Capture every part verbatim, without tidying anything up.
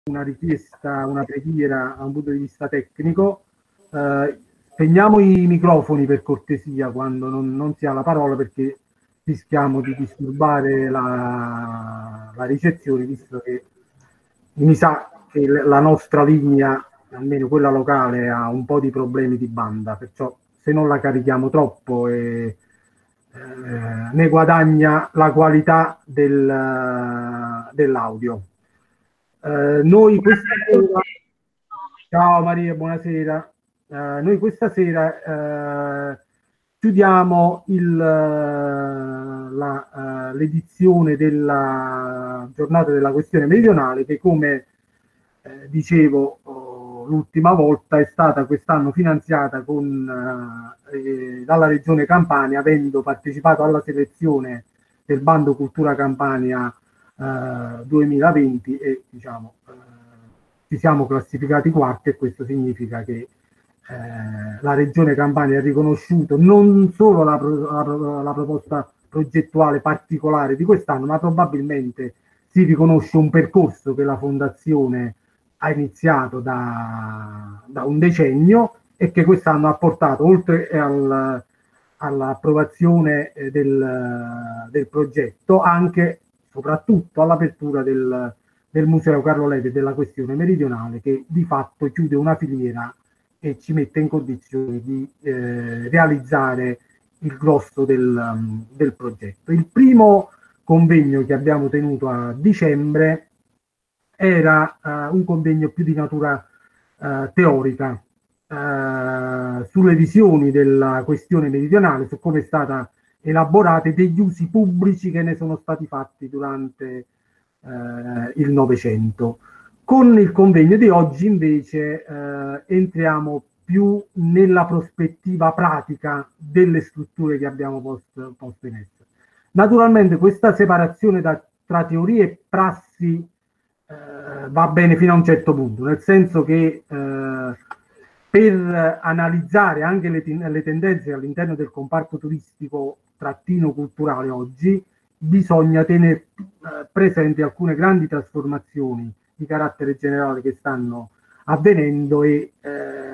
una richiesta, una preghiera da un punto di vista tecnico. Eh, spegniamo i microfoni per cortesia quando non, non si ha la parola, perché rischiamo di disturbare la, la ricezione, visto che mi sa che la nostra linea, almeno quella locale, ha un po' di problemi di banda, perciò se non la carichiamo troppo e eh, ne guadagna la qualità del, dell'audio. Eh, noi questa sera, ciao Maria, buonasera. Eh, noi questa sera eh, chiudiamo il, la, uh, l'edizione della giornata della questione meridionale, che come eh, dicevo oh, l'ultima volta è stata quest'anno finanziata con, uh, eh, dalla Regione Campania, avendo partecipato alla selezione del bando Cultura Campania uh, duemilaventi e diciamo uh, ci siamo classificati quarti, e questo significa che Eh, la Regione Campania ha riconosciuto non solo la, la, la proposta progettuale particolare di quest'anno, ma probabilmente si riconosce un percorso che la Fondazione ha iniziato da, da un decennio e che quest'anno ha portato, oltre al, all'approvazione del, del progetto, anche soprattutto all'apertura del, del Museo Carlo Levi della questione meridionale, che di fatto chiude una filiera e ci mette in condizioni di eh, realizzare il grosso del, um, del progetto. Il primo convegno che abbiamo tenuto a dicembre era uh, un convegno più di natura uh, teorica, uh, sulle visioni della questione meridionale, su come è stata elaborata e degli usi pubblici che ne sono stati fatti durante uh, il Novecento. Con il convegno di oggi invece eh, entriamo più nella prospettiva pratica delle strutture che abbiamo posto, posto in essere. Naturalmente questa separazione da, tra teoria e prassi eh, va bene fino a un certo punto, nel senso che eh, per analizzare anche le, le tendenze all'interno del comparto turistico trattino culturale oggi bisogna tenere eh, presenti alcune grandi trasformazioni di carattere generale che stanno avvenendo e eh,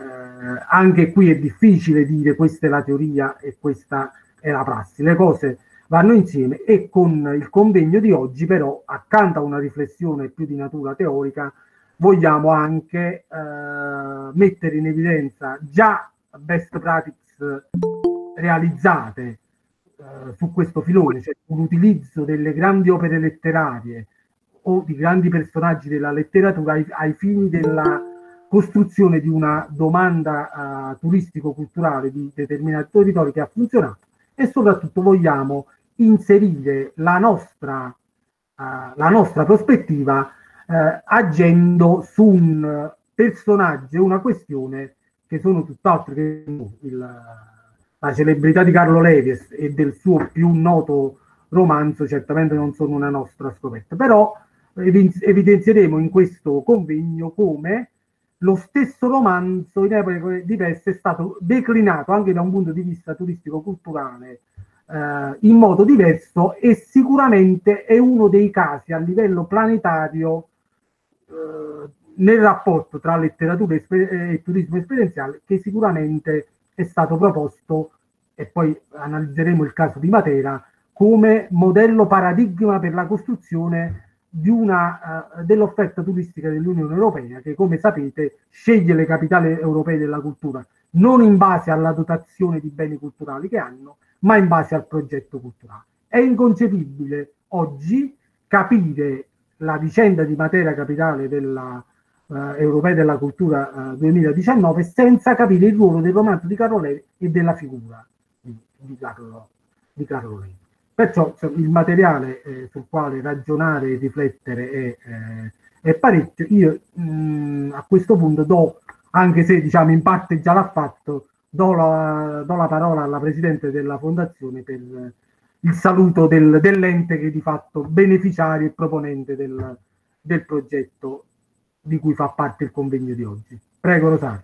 anche qui è difficile dire questa è la teoria e questa è la prassi, le cose vanno insieme, e con il convegno di oggi però, accanto a una riflessione più di natura teorica, vogliamo anche eh, mettere in evidenza già best practices realizzate eh, su questo filone, cioè l'utilizzo delle grandi opere letterarie o di grandi personaggi della letteratura ai, ai fini della costruzione di una domanda uh, turistico-culturale di determinati territori che ha funzionato, e soprattutto vogliamo inserire la nostra, uh, la nostra prospettiva uh, agendo su un personaggio e una questione che sono tutt'altro che il, la celebrità di Carlo Levi e del suo più noto romanzo certamente non sono una nostra scoperta, però evidenzieremo in questo convegno come lo stesso romanzo in epoche diverse è stato declinato anche da un punto di vista turistico-culturale eh, in modo diverso, e sicuramente è uno dei casi a livello planetario eh, nel rapporto tra letteratura e, e turismo esperienziale che sicuramente è stato proposto, e poi analizzeremo il caso di Matera, come modello paradigma per la costruzione di una, uh, dell'offerta turistica dell'Unione Europea, che come sapete sceglie le capitali europee della cultura non in base alla dotazione di beni culturali che hanno, ma in base al progetto culturale. È inconcepibile oggi capire la vicenda di Matera, capitale della, uh, europea della cultura uh, duemiladiciannove, senza capire il ruolo del romanzo di Carlo Levi e della figura di, di, Carlo, di Carlo Levi. Perciò cioè, il materiale eh, sul quale ragionare e riflettere è, eh, è parecchio. Io mh, a questo punto do, anche se diciamo in parte già l'ha fatto, do la, do la parola alla Presidente della Fondazione per eh, il saluto del, dell'ente che di fatto beneficiario e proponente del, del progetto di cui fa parte il convegno di oggi. Prego Rosario.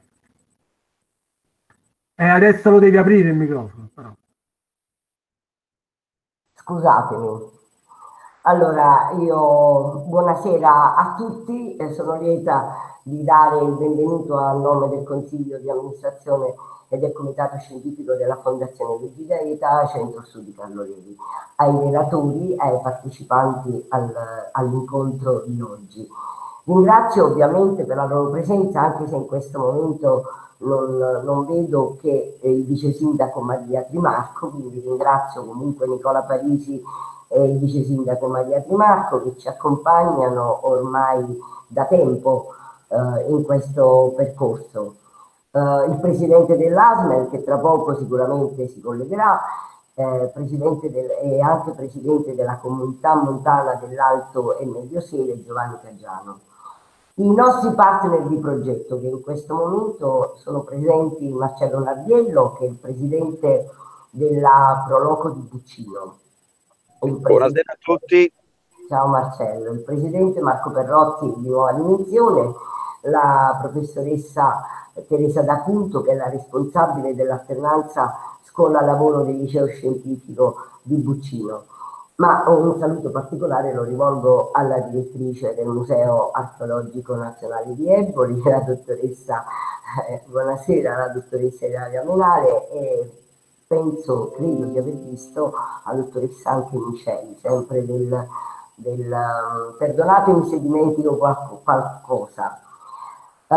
E eh, adesso lo devi aprire il microfono, però. Scusatemi. Allora, io buonasera a tutti, eh, sono lieta di dare il benvenuto a nome del Consiglio di amministrazione e del Comitato Scientifico della Fondazione Luigi Gaeta, Centro Studi Carlo Levi, ai relatori e ai partecipanti al, all'incontro di oggi. Ringrazio ovviamente per la loro presenza, anche se in questo momento non, non vedo che il vice sindaco Maria Trimarco, quindi ringrazio comunque Nicola Parisi e il vice sindaco Maria Trimarco che ci accompagnano ormai da tempo eh, in questo percorso. Uh, il presidente dell'A S M E L che tra poco sicuramente si collegherà, eh, presidente del, e anche presidente della comunità montana dell'Alto e Medio Sele, Giovanni Caggiano. I nostri partner di progetto che in questo momento sono presenti, Marcello Nardiello che è il presidente della Proloco di Buccino. Buonasera a tutti. Ciao Marcello, il presidente Marco Perrotti di Nuova Dimensione, la professoressa Teresa D'Acunto che è la responsabile dell'alternanza scuola-lavoro del liceo scientifico di Buccino. Ma un saluto particolare lo rivolgo alla direttrice del Museo Archeologico Nazionale di Eboli, la dottoressa, eh, buonasera, la dottoressa Ilaria Menale e penso, credo di aver visto la dottoressa anche Miceli, sempre del, del perdonatemi se dimentico qualcosa. Uh,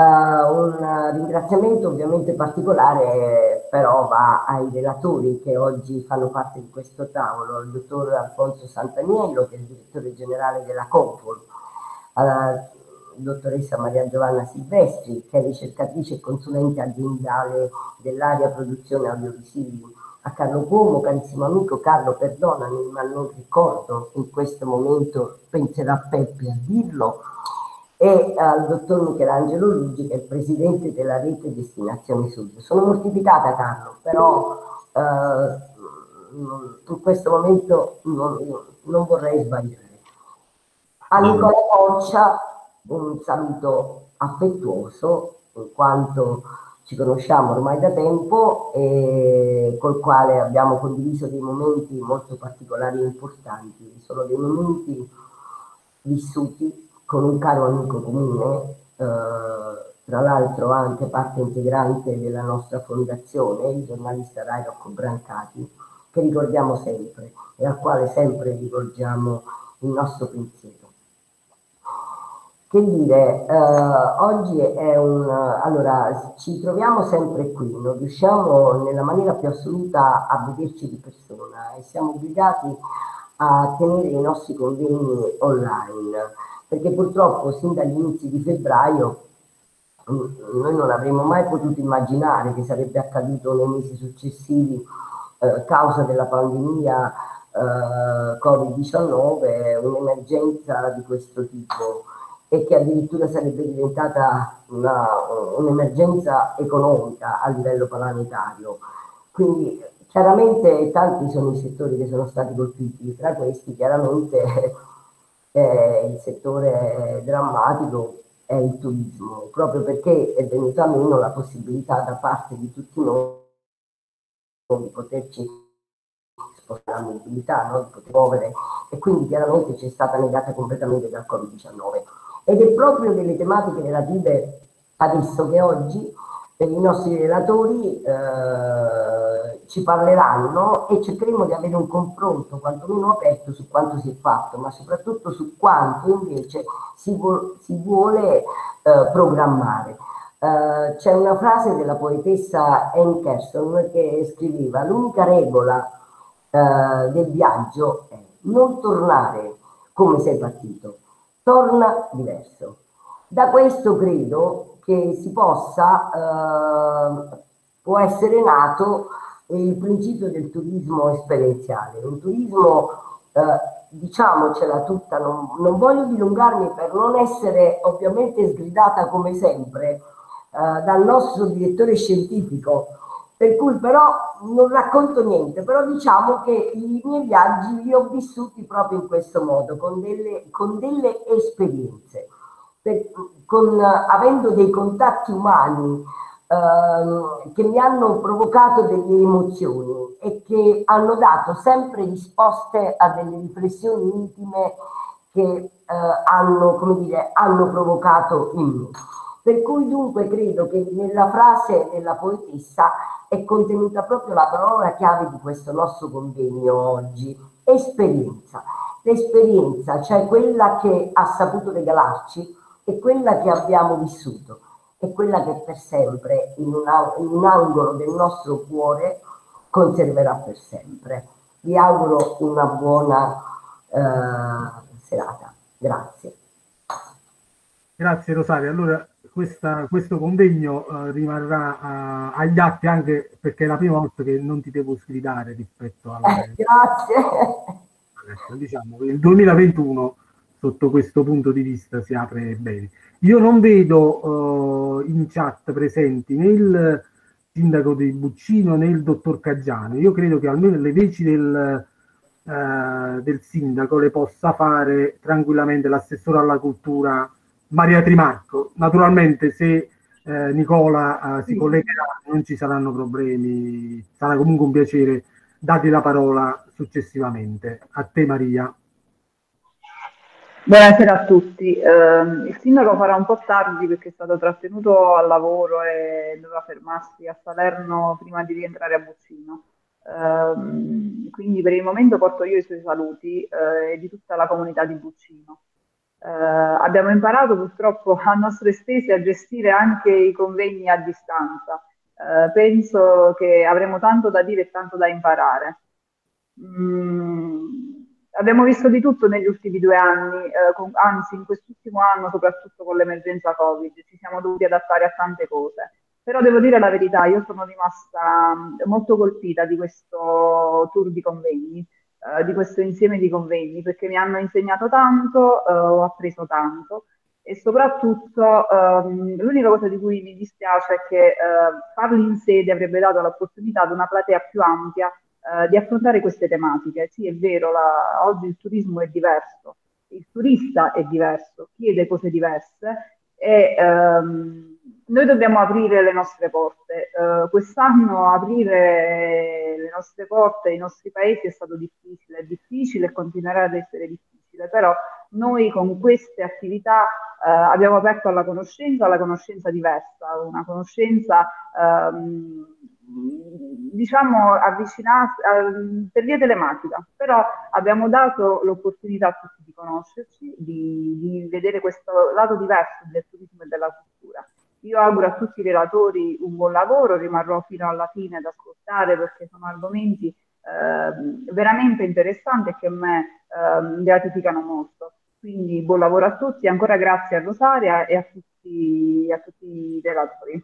un ringraziamento ovviamente particolare però va ai relatori che oggi fanno parte di questo tavolo, il dottor Alfonso Santaniello che è il direttore generale della Confol, alla dottoressa Maria Giovanna Silvestri che è ricercatrice e consulente aziendale dell'area produzione audiovisivi a Carlo Cuomo, carissimo amico Carlo, perdonami ma non ricordo in questo momento, penserà Peppi a dirlo, e al dottor Michelangelo Luigi che è il presidente della rete Destinazioni Sud. Sono mortificata Carlo, però eh, in questo momento non, non vorrei sbagliare. A Nicola Boccia un saluto affettuoso in quanto ci conosciamo ormai da tempo e col quale abbiamo condiviso dei momenti molto particolari e importanti. Sono dei momenti vissuti con un caro amico comune, eh, tra l'altro anche parte integrante della nostra fondazione, il giornalista Rai Rocco Brancati, che ricordiamo sempre e al quale sempre rivolgiamo il nostro pensiero. Che dire, eh, oggi è un... allora, ci troviamo sempre qui, non riusciamo nella maniera più assoluta a vederci di persona e siamo obbligati a tenere i nostri convegni online, perché purtroppo sin dagli inizi di febbraio noi non avremmo mai potuto immaginare che sarebbe accaduto nei mesi successivi eh, causa della pandemia eh, Covid diciannove, un'emergenza di questo tipo e che addirittura sarebbe diventata un'emergenza economica a livello planetario. Quindi chiaramente tanti sono i settori che sono stati colpiti, tra questi chiaramente eh, il settore drammatico è il turismo, proprio perché è venuta meno la possibilità da parte di tutti noi di poterci spostare la mobilità, no? Di poter muovere, e quindi chiaramente ci è stata negata completamente dal Covid diciannove. Ed è proprio delle tematiche relative ad esso che oggi eh, i nostri relatori eh, ci parleranno e cercheremo di avere un confronto quantomeno aperto su quanto si è fatto, ma soprattutto su quanto invece si, vu si vuole eh, programmare. Uh, c'è una frase della poetessa Anne Kerson che scriveva: l'unica regola uh, del viaggio è non tornare come sei partito, torna diverso. Da questo credo che si possa, uh, può essere nato il principio del turismo esperienziale, un turismo, uh, diciamocela tutta, non, non voglio dilungarmi per non essere ovviamente sgridata come sempre Uh, dal nostro direttore scientifico, per cui però non racconto niente, però diciamo che i miei viaggi li ho vissuti proprio in questo modo, con delle, con delle esperienze, per, con, uh, avendo dei contatti umani eh, che mi hanno provocato delle emozioni e che hanno dato sempre risposte a delle riflessioni intime che eh, hanno, come dire, hanno provocato in me. Per cui dunque credo che nella frase della poetessa è contenuta proprio la parola chiave di questo nostro convegno oggi: esperienza. L'esperienza, cioè quella che ha saputo regalarci, è quella che abbiamo vissuto, è quella che per sempre in, una, in un angolo del nostro cuore conserverà per sempre. Vi auguro una buona eh, serata. Grazie. Grazie Rosaria. Allora questa, questo convegno uh, rimarrà uh, agli atti, anche perché è la prima volta che non ti devo sgridare rispetto alla... Eh, grazie. Diciamo che il duemilaventuno sotto questo punto di vista si apre bene. Io non vedo uh, in chat presenti né il sindaco di Buccino né il dottor Caggiano. Io credo che almeno le veci del, uh, del sindaco le possa fare tranquillamente l'assessore alla cultura Maria Trimarco. Naturalmente se eh, Nicola eh, si collegherà non ci saranno problemi, sarà comunque un piacere dargli la parola successivamente. A te Maria. Buonasera a tutti. Eh, il sindaco farà un po' tardi perché è stato trattenuto al lavoro e doveva fermarsi a Salerno prima di rientrare a Buccino. Eh, quindi per il momento porto io i suoi saluti eh, e di tutta la comunità di Buccino. Eh, abbiamo imparato purtroppo a nostre spese a gestire anche i convegni a distanza. Eh, penso che avremo tanto da dire e tanto da imparare. Mm, abbiamo visto di tutto negli ultimi due anni, eh, con, anzi in quest'ultimo anno soprattutto con l'emergenza Covid, ci siamo dovuti adattare a tante cose. Però devo dire la verità, io sono rimasta molto colpita di questo tour di convegni. Uh, di questo insieme di convegni perché mi hanno insegnato tanto, uh, ho appreso tanto e soprattutto um, l'unica cosa di cui mi dispiace è che uh, farli in sede avrebbe dato l'opportunità ad una platea più ampia uh, di affrontare queste tematiche. Sì, è vero, la, oggi il turismo è diverso, il turista è diverso, chiede cose diverse e um, noi dobbiamo aprire le nostre porte. Uh, quest'anno aprire le nostre porte ai nostri paesi è stato difficile, è difficile e continuerà ad essere difficile, però noi con queste attività uh, abbiamo aperto alla conoscenza, alla conoscenza diversa, una conoscenza um, diciamo avvicinata uh, per via telematica, però abbiamo dato l'opportunità a tutti di conoscerci, di, di vedere questo lato diverso del turismo e della cultura. Io auguro a tutti i relatori un buon lavoro, rimarrò fino alla fine ad ascoltare perché sono argomenti eh, veramente interessanti e che a me eh, gratificano molto. Quindi buon lavoro a tutti, ancora grazie a Rosaria e a tutti, a tutti i relatori.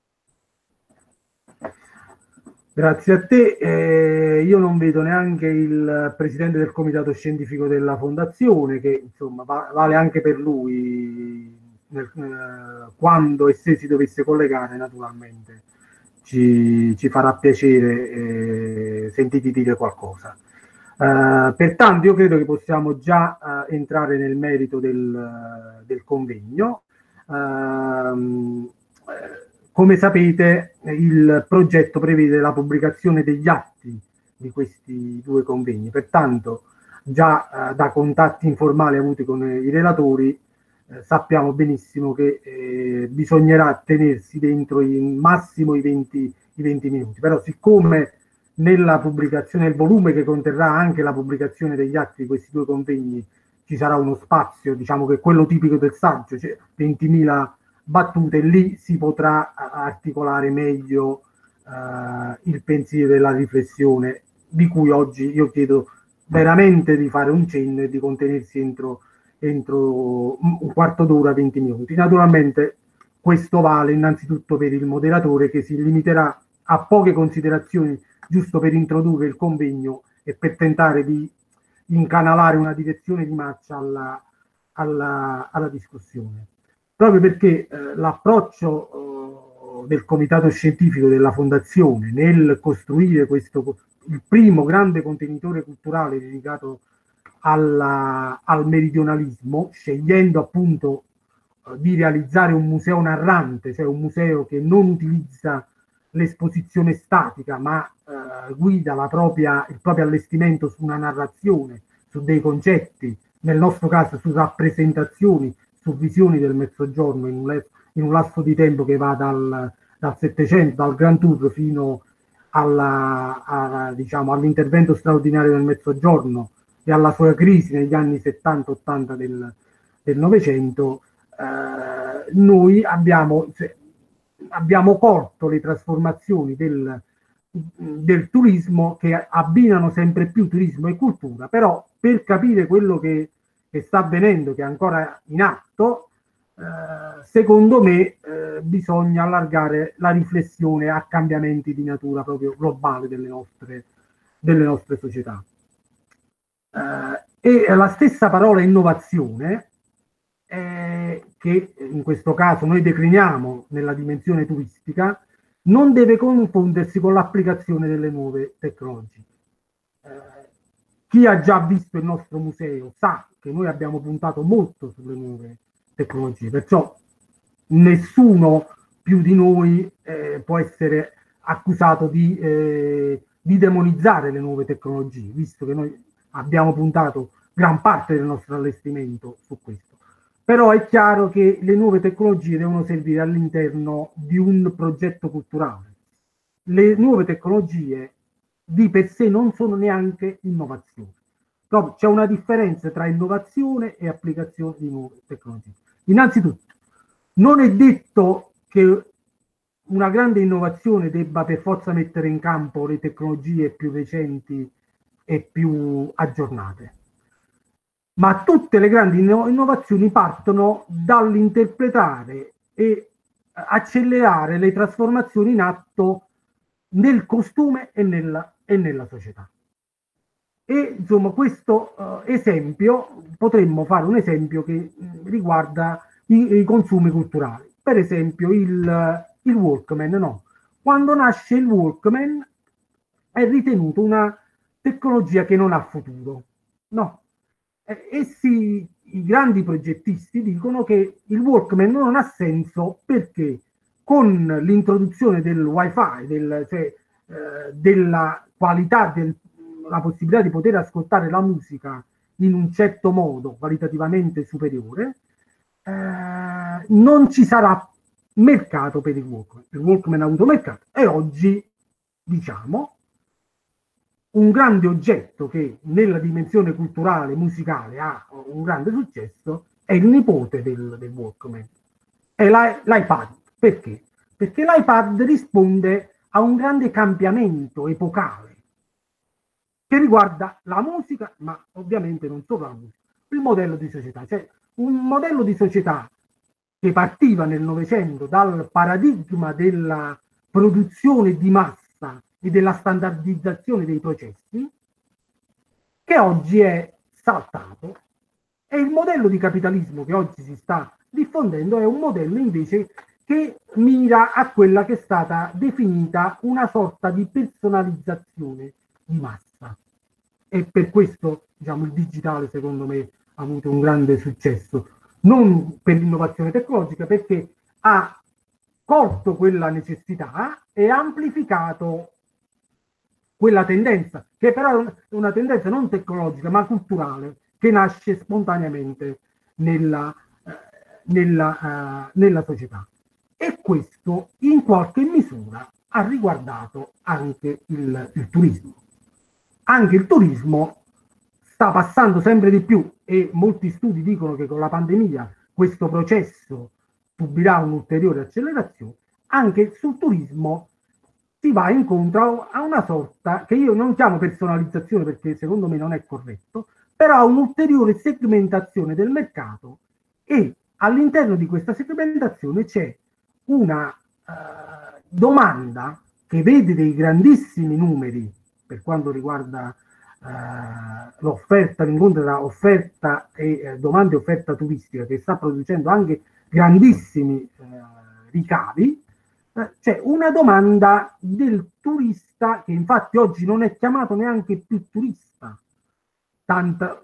Grazie a te. Eh, io non vedo neanche il presidente del comitato scientifico della fondazione, che insomma va, vale anche per lui. Nel, eh, quando e se si dovesse collegare, naturalmente ci, ci farà piacere eh, sentirti dire qualcosa. Uh, pertanto io credo che possiamo già uh, entrare nel merito del, del convegno. Uh, come sapete, il progetto prevede la pubblicazione degli atti di questi due convegni, pertanto già uh, da contatti informali avuti con i relatori sappiamo benissimo che eh, bisognerà tenersi dentro in massimo i venti, i venti minuti, però siccome nella pubblicazione del volume che conterrà anche la pubblicazione degli atti di questi due convegni ci sarà uno spazio, diciamo che è quello tipico del saggio, cioè ventimila battute, lì si potrà articolare meglio eh, il pensiero e la riflessione di cui oggi io chiedo veramente di fare un cenno e di contenersi entro entro un quarto d'ora, venti minuti. Naturalmente questo vale innanzitutto per il moderatore che si limiterà a poche considerazioni giusto per introdurre il convegno e per tentare di incanalare una direzione di marcia alla, alla, alla discussione. Proprio perché eh, l'approccio eh, del comitato scientifico della Fondazione nel costruire questo, il primo grande contenitore culturale dedicato Alla, al meridionalismo, scegliendo appunto di realizzare un museo narrante, cioè un museo che non utilizza l'esposizione statica, ma eh, guida la propria, il proprio allestimento su una narrazione, su dei concetti, nel nostro caso su rappresentazioni, su visioni del Mezzogiorno in un, in un lasso di tempo che va dal, dal Settecento, dal Grand Tour fino alla, a, diciamo, all'intervento straordinario del Mezzogiorno e alla sua crisi negli anni settanta ottanta del, del Novecento. Eh, noi abbiamo, cioè, abbiamo colto le trasformazioni del, del turismo, che abbinano sempre più turismo e cultura, però per capire quello che, che sta avvenendo, che è ancora in atto, eh, secondo me eh, bisogna allargare la riflessione a cambiamenti di natura proprio globale delle nostre, delle nostre società. Eh, e la stessa parola innovazione, eh, che in questo caso noi decliniamo nella dimensione turistica, non deve confondersi con l'applicazione delle nuove tecnologie. Eh, chi ha già visto il nostro museo sa che noi abbiamo puntato molto sulle nuove tecnologie, perciò nessuno più di noi eh, può essere accusato di, eh, di demonizzare le nuove tecnologie, visto che noi abbiamo puntato gran parte del nostro allestimento su questo. Però è chiaro che le nuove tecnologie devono servire all'interno di un progetto culturale. Le nuove tecnologie di per sé non sono neanche innovazione. Proprio c'è una differenza tra innovazione e applicazione di nuove tecnologie. Innanzitutto, non è detto che una grande innovazione debba per forza mettere in campo le tecnologie più recenti e più aggiornate. Ma tutte le grandi innovazioni partono dall'interpretare e accelerare le trasformazioni in atto nel costume e nella, e nella società. E insomma questo uh, esempio, potremmo fare un esempio che mh, riguarda i, i consumi culturali. Per esempio il, il Walkman, no? Quando nasce il Walkman è ritenuto una tecnologia che non ha futuro, no? Essi, i grandi progettisti, dicono che il Walkman non ha senso perché con l'introduzione del wifi, del, cioè eh, della qualità, della possibilità di poter ascoltare la musica in un certo modo qualitativamente superiore, eh, non ci sarà mercato per il Walkman. Il Walkman ha avuto mercato e oggi, diciamo, un grande oggetto che nella dimensione culturale, musicale ha un grande successo è il nipote del, del Walkman, è l'iPad. Perché? Perché l'iPad risponde a un grande cambiamento epocale che riguarda la musica, ma ovviamente non solo la musica, il modello di società. Cioè un modello di società che partiva nel Novecento dal paradigma della produzione di massa e della standardizzazione dei processi, che oggi è saltato, e il modello di capitalismo che oggi si sta diffondendo è un modello invece che mira a quella che è stata definita una sorta di personalizzazione di massa. E per questo, diciamo, il digitale secondo me ha avuto un grande successo, non per l'innovazione tecnologica, perché ha colto quella necessità e amplificato quella tendenza, che però è una tendenza non tecnologica ma culturale, che nasce spontaneamente nella, eh, nella, eh, nella società. E questo in qualche misura ha riguardato anche il, il turismo. Anche il turismo sta passando sempre di più, e molti studi dicono che con la pandemia questo processo subirà un'ulteriore accelerazione. Anche sul turismo si va incontro a una sorta, che io non chiamo personalizzazione perché secondo me non è corretto, però un'ulteriore segmentazione del mercato, e all'interno di questa segmentazione c'è una uh, domanda che vede dei grandissimi numeri per quanto riguarda uh, l'offerta, l'incontro tra offerta e eh, domanda e offerta turistica, che sta producendo anche grandissimi uh, ricavi. C'è una domanda del turista che infatti oggi non è chiamato neanche più turista, tanta,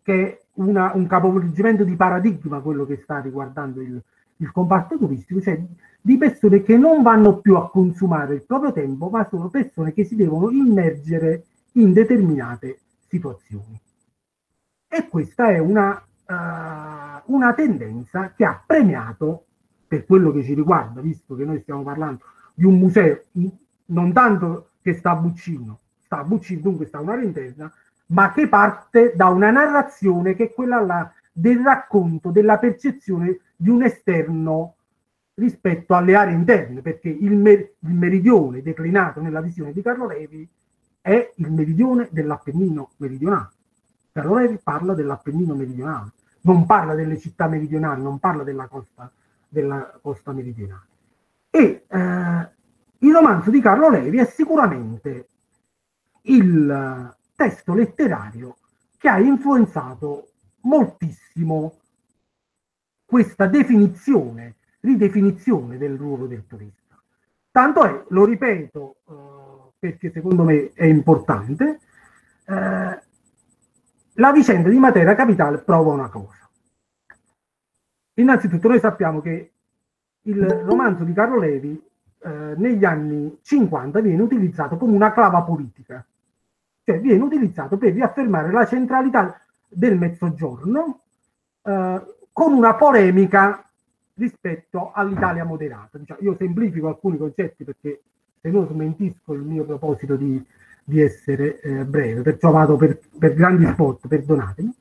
che è una, un capovolgimento di paradigma quello che sta riguardando il, il comparto turistico, cioè di persone che non vanno più a consumare il proprio tempo, ma sono persone che si devono immergere in determinate situazioni. E questa è una, uh, una tendenza che ha premiato, per quello che ci riguarda, visto che noi stiamo parlando di un museo, non tanto che sta a Buccino, sta a Buccino, dunque sta una interna, ma che parte da una narrazione che è quella là del racconto, della percezione di un esterno rispetto alle aree interne, perché il, mer- il meridione declinato nella visione di Carlo Levi è il meridione dell'Appennino meridionale. Carlo Levi parla dell'Appennino meridionale, non parla delle città meridionali, non parla della costa, della costa meridionale. E eh, il romanzo di Carlo Levi è sicuramente il testo letterario che ha influenzato moltissimo questa definizione, ridefinizione del ruolo del turista. Tanto è, lo ripeto, eh, perché secondo me è importante, eh, la vicenda di Matera Capitale prova una cosa. Innanzitutto noi sappiamo che il romanzo di Carlo Levi eh, negli anni cinquanta viene utilizzato come una clava politica, cioè viene utilizzato per riaffermare la centralità del Mezzogiorno eh, con una polemica rispetto all'Italia moderata. Diciamo, io semplifico alcuni concetti perché se no smentisco il mio proposito di, di essere eh, breve, perciò vado per, per grandi spot, perdonatemi.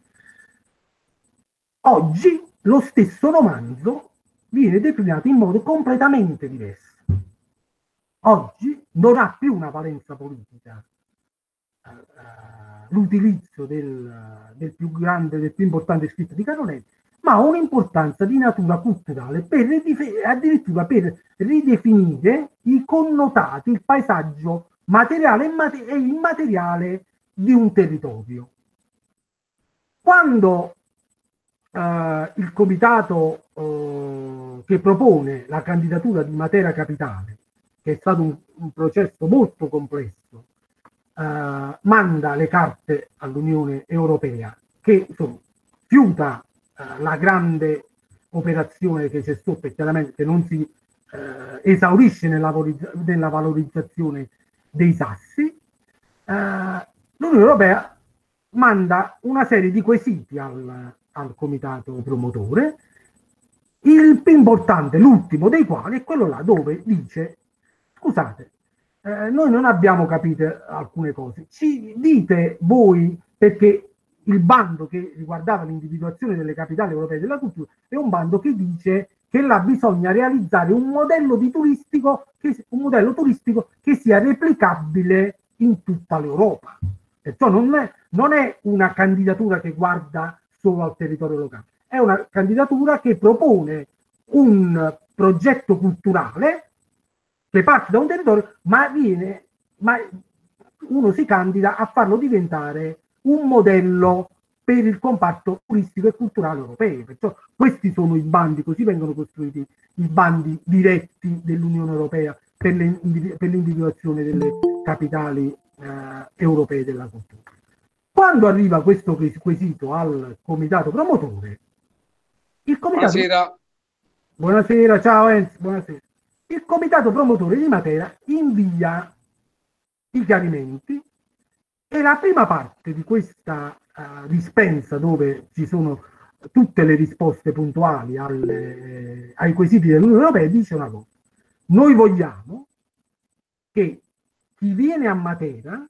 Oggi lo stesso romanzo viene declinato in modo completamente diverso. Oggi non ha più una valenza politica uh, l'utilizzo del, del più grande, del più importante scritto di Carlo Levi, ma ha un'importanza di natura culturale per addirittura per ridefinire i connotati, il paesaggio materiale e immateriale di un territorio. Quando Uh, il comitato uh, che propone la candidatura di Matera Capitale, che è stato un, un processo molto complesso, uh, manda le carte all'Unione Europea, che insomma, fiuta uh, la grande operazione che c'è sotto e chiaramente che non si uh, esaurisce nella, nella valorizzazione dei sassi. Uh, L'Unione Europea manda una serie di quesiti al al comitato promotore, il più importante, l'ultimo dei quali è quello là dove dice: scusate, eh, noi non abbiamo capito alcune cose, ci dite voi, perché il bando che riguardava l'individuazione delle capitali europee della cultura è un bando che dice che là bisogna realizzare un modello di turistico che, un modello turistico che sia replicabile in tutta l'Europa. Perciò non è, non è una candidatura che guarda solo al territorio locale, è una candidatura che propone un progetto culturale che parte da un territorio, ma viene, ma uno si candida a farlo diventare un modello per il comparto turistico e culturale europeo. Perciò questi sono i bandi, così vengono costruiti i bandi diretti dell'Unione Europea per, le, per l'individuazione delle capitali eh, europee della cultura. Quando arriva questo quesito al comitato promotore, il comitato... Buonasera. Buonasera, ciao Enzo, buonasera. Il comitato promotore di Matera invia i chiarimenti e la prima parte di questa uh, dispensa, dove ci sono tutte le risposte puntuali alle, eh, ai quesiti dell'Unione Europea, dice una cosa: noi vogliamo che chi viene a Matera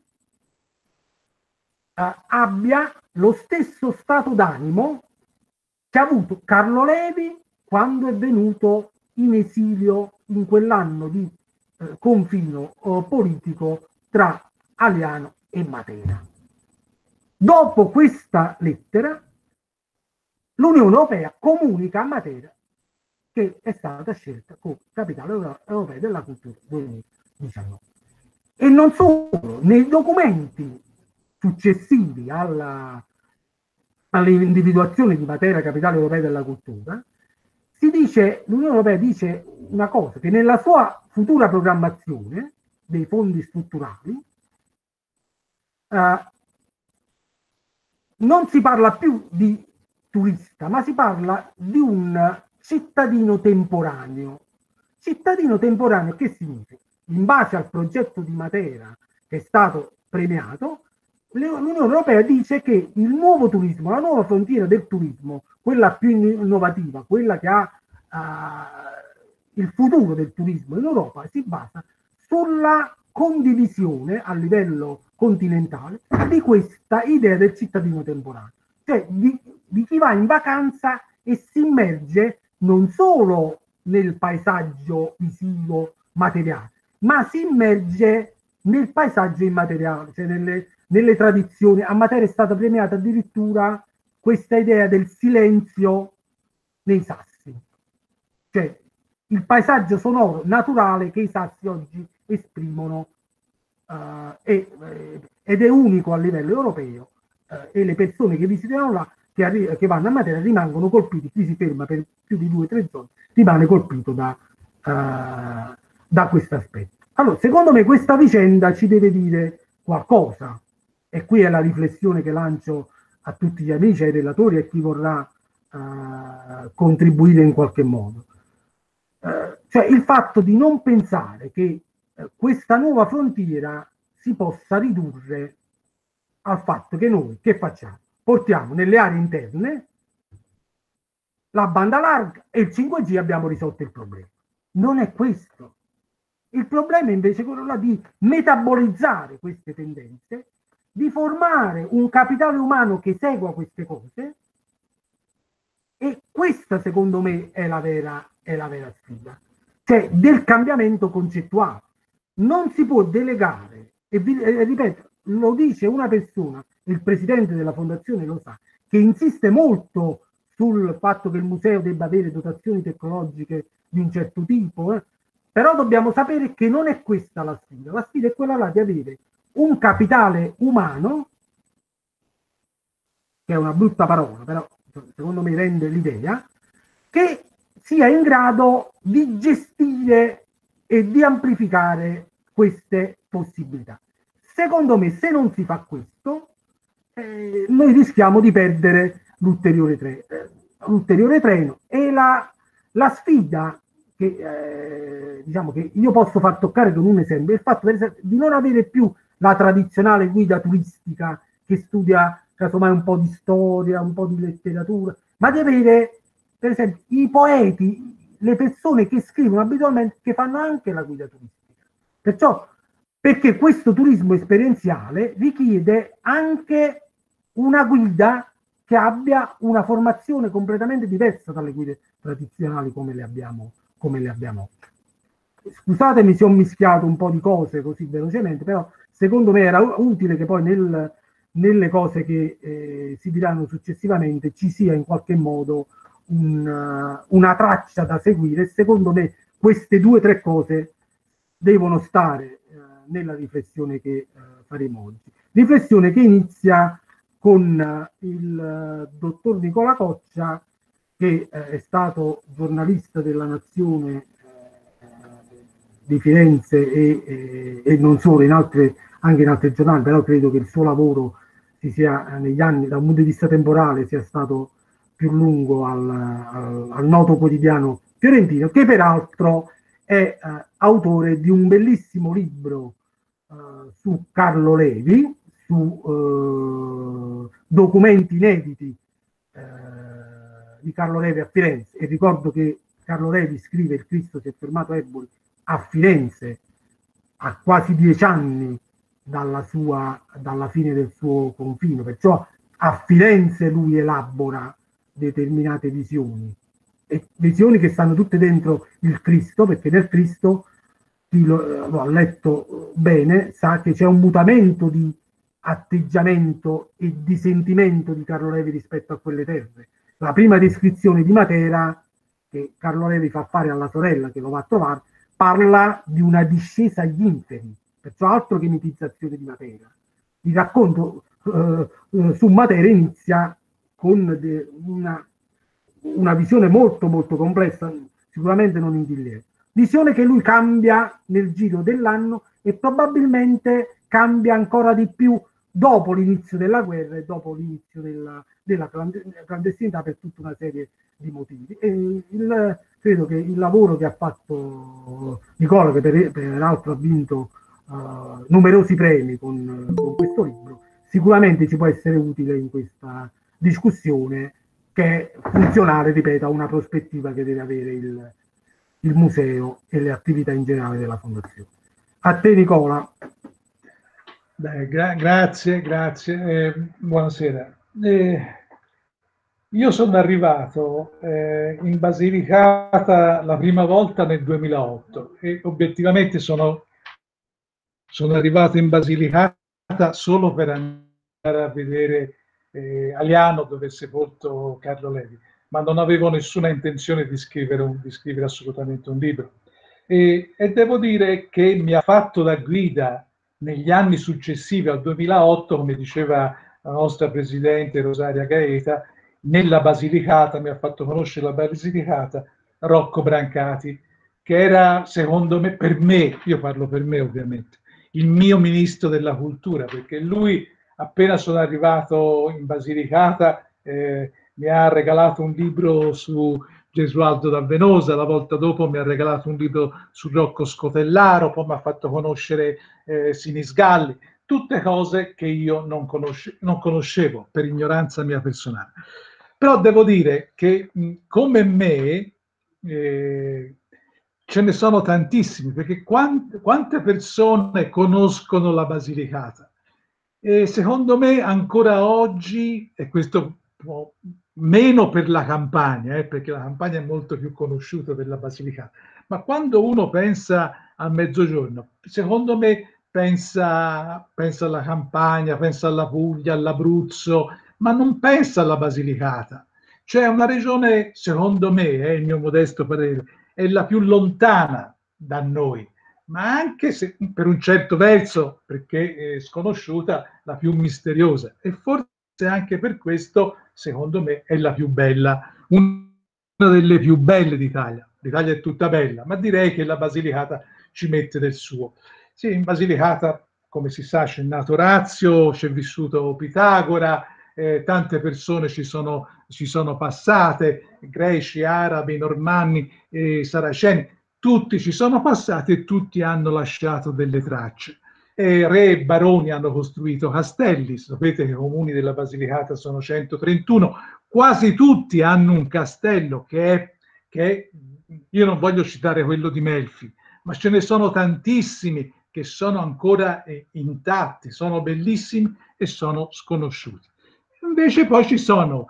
Uh, abbia lo stesso stato d'animo che ha avuto Carlo Levi quando è venuto in esilio in quell'anno di uh, confino uh, politico tra Aliano e Matera. Dopo questa lettera, l'Unione Europea comunica a Matera che è stata scelta come capitale europea della cultura duemiladiciannove. E non solo, nei documenti successivi alla, all'individuazione di Matera capitale europea della cultura, si dice, l'Unione Europea dice una cosa, che nella sua futura programmazione dei fondi strutturali eh, non si parla più di turista, ma si parla di un cittadino temporaneo. Cittadino temporaneo che significa? In base al progetto di Matera che è stato premiato, l'Unione Europea dice che il nuovo turismo, la nuova frontiera del turismo, quella più innovativa, quella che ha uh, il futuro del turismo in Europa, si basa sulla condivisione a livello continentale di questa idea del cittadino temporaneo, cioè di, di chi va in vacanza e si immerge non solo nel paesaggio visivo materiale, ma si immerge nel paesaggio immateriale, cioè nelle, nelle tradizioni. A Matera è stata premiata addirittura questa idea del silenzio nei sassi, cioè il paesaggio sonoro naturale che i sassi oggi esprimono uh, e, eh, ed è unico a livello europeo, uh, e le persone che visitano là, che, arri- che vanno a Matera, rimangono colpiti. Chi si ferma per più di due o tre giorni rimane colpito da, uh, da questo aspetto. Allora, secondo me questa vicenda ci deve dire qualcosa, e qui è la riflessione che lancio a tutti gli amici, ai relatori e a chi vorrà uh, contribuire in qualche modo. Uh, cioè il fatto di non pensare che uh, questa nuova frontiera si possa ridurre al fatto che noi che facciamo? Portiamo nelle aree interne la banda larga e il cinque G, abbiamo risolto il problema. Non è questo. Il problema è invece quello là di metabolizzare queste tendenze, di formare un capitale umano che segua queste cose, e questa secondo me è la vera, è la vera sfida, cioè del cambiamento concettuale. Non si può delegare, e, vi, e ripeto, lo dice una persona, il presidente della fondazione lo sa, che insiste molto sul fatto che il museo debba avere dotazioni tecnologiche di un certo tipo, eh, però dobbiamo sapere che non è questa la sfida. La sfida è quella là di avere un capitale umano, che è una brutta parola, però secondo me rende l'idea, che sia in grado di gestire e di amplificare queste possibilità. Secondo me, se non si fa questo, eh, noi rischiamo di perdere l'ulteriore, tre, eh, l'ulteriore treno, e la, la sfida che, eh, diciamo che io posso far toccare con un esempio, è il fatto per esempio, di non avere più la tradizionale guida turistica che studia casomai un po' di storia, un po' di letteratura, ma di avere per esempio i poeti, le persone che scrivono abitualmente, che fanno anche la guida turistica. Perciò, perché questo turismo esperienziale richiede anche una guida che abbia una formazione completamente diversa dalle guide tradizionali come le abbiamo, come le abbiamo. Scusatemi se ho mischiato un po' di cose così velocemente, però secondo me era utile che poi nel, nelle cose che eh, si diranno successivamente ci sia in qualche modo un, uh, una traccia da seguire. Secondo me queste due o tre cose devono stare uh, nella riflessione che uh, faremo oggi. Riflessione che inizia con uh, il uh, dottor Nicola Coccia, che uh, è stato giornalista della Nazione di Firenze e, e, e non solo, in altre, anche in altri giornali, però credo che il suo lavoro si sia negli anni, da un punto di vista temporale, sia stato più lungo al, al, al noto quotidiano fiorentino, che peraltro è eh, autore di un bellissimo libro eh, su Carlo Levi, su eh, documenti inediti eh, di Carlo Levi a Firenze. E ricordo che Carlo Levi scrive Il Cristo si è fermato a Eboli a Firenze a quasi dieci anni dalla, sua, dalla fine del suo confino, perciò a Firenze lui elabora determinate visioni, e visioni che stanno tutte dentro il Cristo, perché nel Cristo, chi lo, lo ha letto bene, sa che c'è un mutamento di atteggiamento e di sentimento di Carlo Levi rispetto a quelle terre. La prima descrizione di Matera che Carlo Levi fa fare alla sorella che lo va a trovare parla di una discesa agli inferi, perciò altro che mitizzazione di Matera. Il racconto eh, eh, su Matera inizia con de, una, una visione molto molto complessa, sicuramente non in intillieva. Visione che lui cambia nel giro dell'anno e probabilmente cambia ancora di più dopo l'inizio della guerra e dopo l'inizio della, della clandestinità per tutta una serie di motivi. E il, credo che il lavoro che ha fatto Nicola, che per, peraltro ha vinto uh, numerosi premi con, con questo libro, sicuramente ci può essere utile in questa discussione, che è funzionale, ripeto, a una prospettiva che deve avere il, il museo e le attività in generale della Fondazione. A te, Nicola. Beh, gra grazie, grazie, eh, buonasera. Eh, io sono arrivato eh, in Basilicata la prima volta nel duemilaotto e obiettivamente sono, sono arrivato in Basilicata solo per andare a vedere eh, Aliano, dove è sepolto Carlo Levi, ma non avevo nessuna intenzione di scrivere, un, di scrivere assolutamente un libro. E, e devo dire che mi ha fatto da guida negli anni successivi al duemilaotto, come diceva la nostra presidente Rosaria Gaeta, nella Basilicata, mi ha fatto conoscere la Basilicata, Rocco Brancati, che era, secondo me, per me, io parlo per me ovviamente, il mio ministro della cultura, perché lui, appena sono arrivato in Basilicata, eh, mi ha regalato un libro su Gesualdo da Venosa, la volta dopo mi ha regalato un libro su Rocco Scotellaro, poi mi ha fatto conoscere eh, Sinisgalli, tutte cose che io non, conosce non conoscevo per ignoranza mia personale. Però devo dire che mh, come me eh, ce ne sono tantissimi, perché quante, quante persone conoscono la Basilicata? E secondo me ancora oggi, e questo può, meno per la Campania, eh, perché la Campania è molto più conosciuta della Basilicata, ma quando uno pensa al Mezzogiorno, secondo me pensa, pensa alla Campania, pensa alla Puglia, all'Abruzzo, ma non pensa alla Basilicata. Cioè una regione, secondo me, è il mio modesto parere, è la più lontana da noi, ma anche se per un certo verso, perché è sconosciuta, la più misteriosa. E forse anche per questo, secondo me, è la più bella, una delle più belle d'Italia. L'Italia è tutta bella, ma direi che la Basilicata ci mette del suo. Sì, in Basilicata, come si sa, c'è nato Orazio, c'è vissuto Pitagora, eh, tante persone ci sono, ci sono passate, greci, arabi, normanni, eh, saraceni, tutti ci sono passati e tutti hanno lasciato delle tracce. E re e baroni hanno costruito castelli, sapete che i comuni della Basilicata sono centotrentuno, quasi tutti hanno un castello che è, che è, io non voglio citare quello di Melfi, ma ce ne sono tantissimi che sono ancora eh, intatti, sono bellissimi e sono sconosciuti. Invece poi ci sono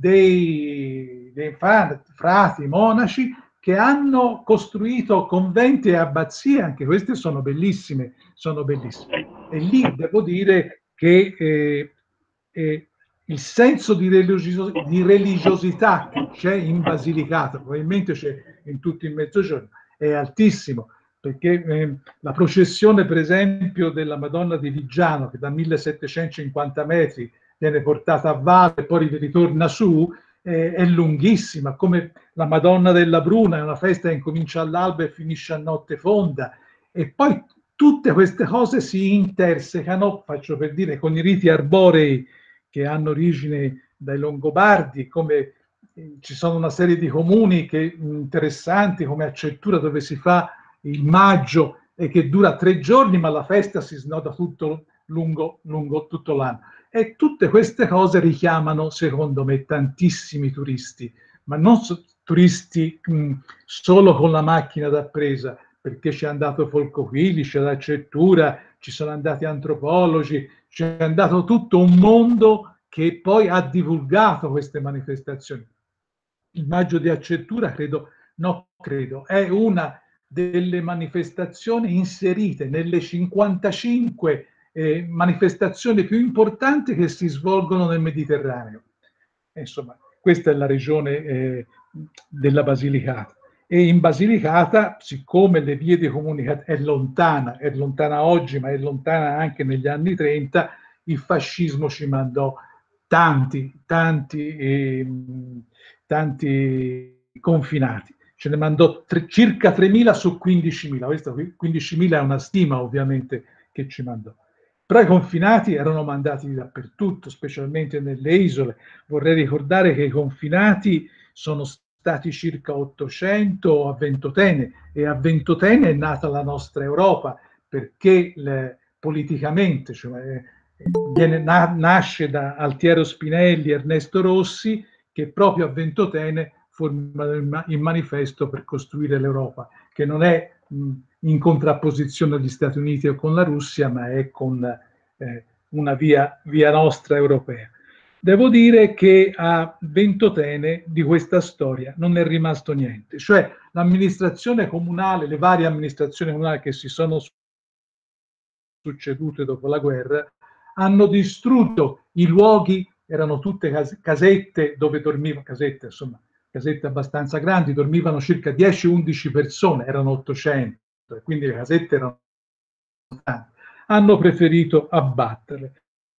dei, dei frati, monaci, che hanno costruito conventi e abbazie, anche queste sono bellissime, sono bellissime. E lì devo dire che eh, eh, il senso di, religio di religiosità che c'è in Basilicata, probabilmente c'è in tutto il Mezzogiorno, è altissimo, perché eh, la processione, per esempio, della Madonna di Viggiano, che da millesettecentocinquanta metri viene portata a valle e poi ritorna su, eh, è lunghissima, come la Madonna della Bruna, è una festa che incomincia all'alba e finisce a notte fonda, e poi tutte queste cose si intersecano, faccio per dire, con i riti arborei che hanno origine dai Longobardi, come eh, ci sono una serie di comuni che, interessanti, come Accetura, dove si fa il maggio e che dura tre giorni, ma la festa si snoda tutto lungo, lungo tutto l'anno. E tutte queste cose richiamano, secondo me, tantissimi turisti, ma non so, turisti mh, solo con la macchina da presa, perché c'è andato Folco Quili, c'è l'Accetura, ci sono andati antropologi, c'è andato tutto un mondo che poi ha divulgato queste manifestazioni. Il maggio di Accetura, credo, no, credo, è una delle manifestazioni inserite nelle cinquantacinque eh, manifestazioni più importanti che si svolgono nel Mediterraneo. Insomma, questa è la regione eh, della Basilicata. E in Basilicata, siccome le vie di comunicazione è lontana, è lontana oggi, ma è lontana anche negli anni trenta, il fascismo ci mandò tanti, tanti, eh, tanti confinati. Ce ne mandò tre, circa tremila su quindicimila, questa quindicimila è una stima ovviamente che ci mandò. Però i confinati erano mandati dappertutto, specialmente nelle isole. Vorrei ricordare che i confinati sono stati circa ottocento a Ventotene, e a Ventotene è nata la nostra Europa, perché le, politicamente, cioè, viene, na, nasce da Altiero Spinelli e Ernesto Rossi, che proprio a Ventotene formano il manifesto per costruire l'Europa, che non è mh, in contrapposizione agli Stati Uniti o con la Russia, ma è con eh, una via, via nostra europea. Devo dire che a Ventotene di questa storia non è rimasto niente, cioè l'amministrazione comunale, le varie amministrazioni comunali che si sono succedute dopo la guerra, hanno distrutto i luoghi, erano tutte casette dove dormivano, casette insomma, casette abbastanza grandi, dormivano circa dieci undici persone, erano ottocento, e quindi le casette erano tante. Hanno preferito abbatterle.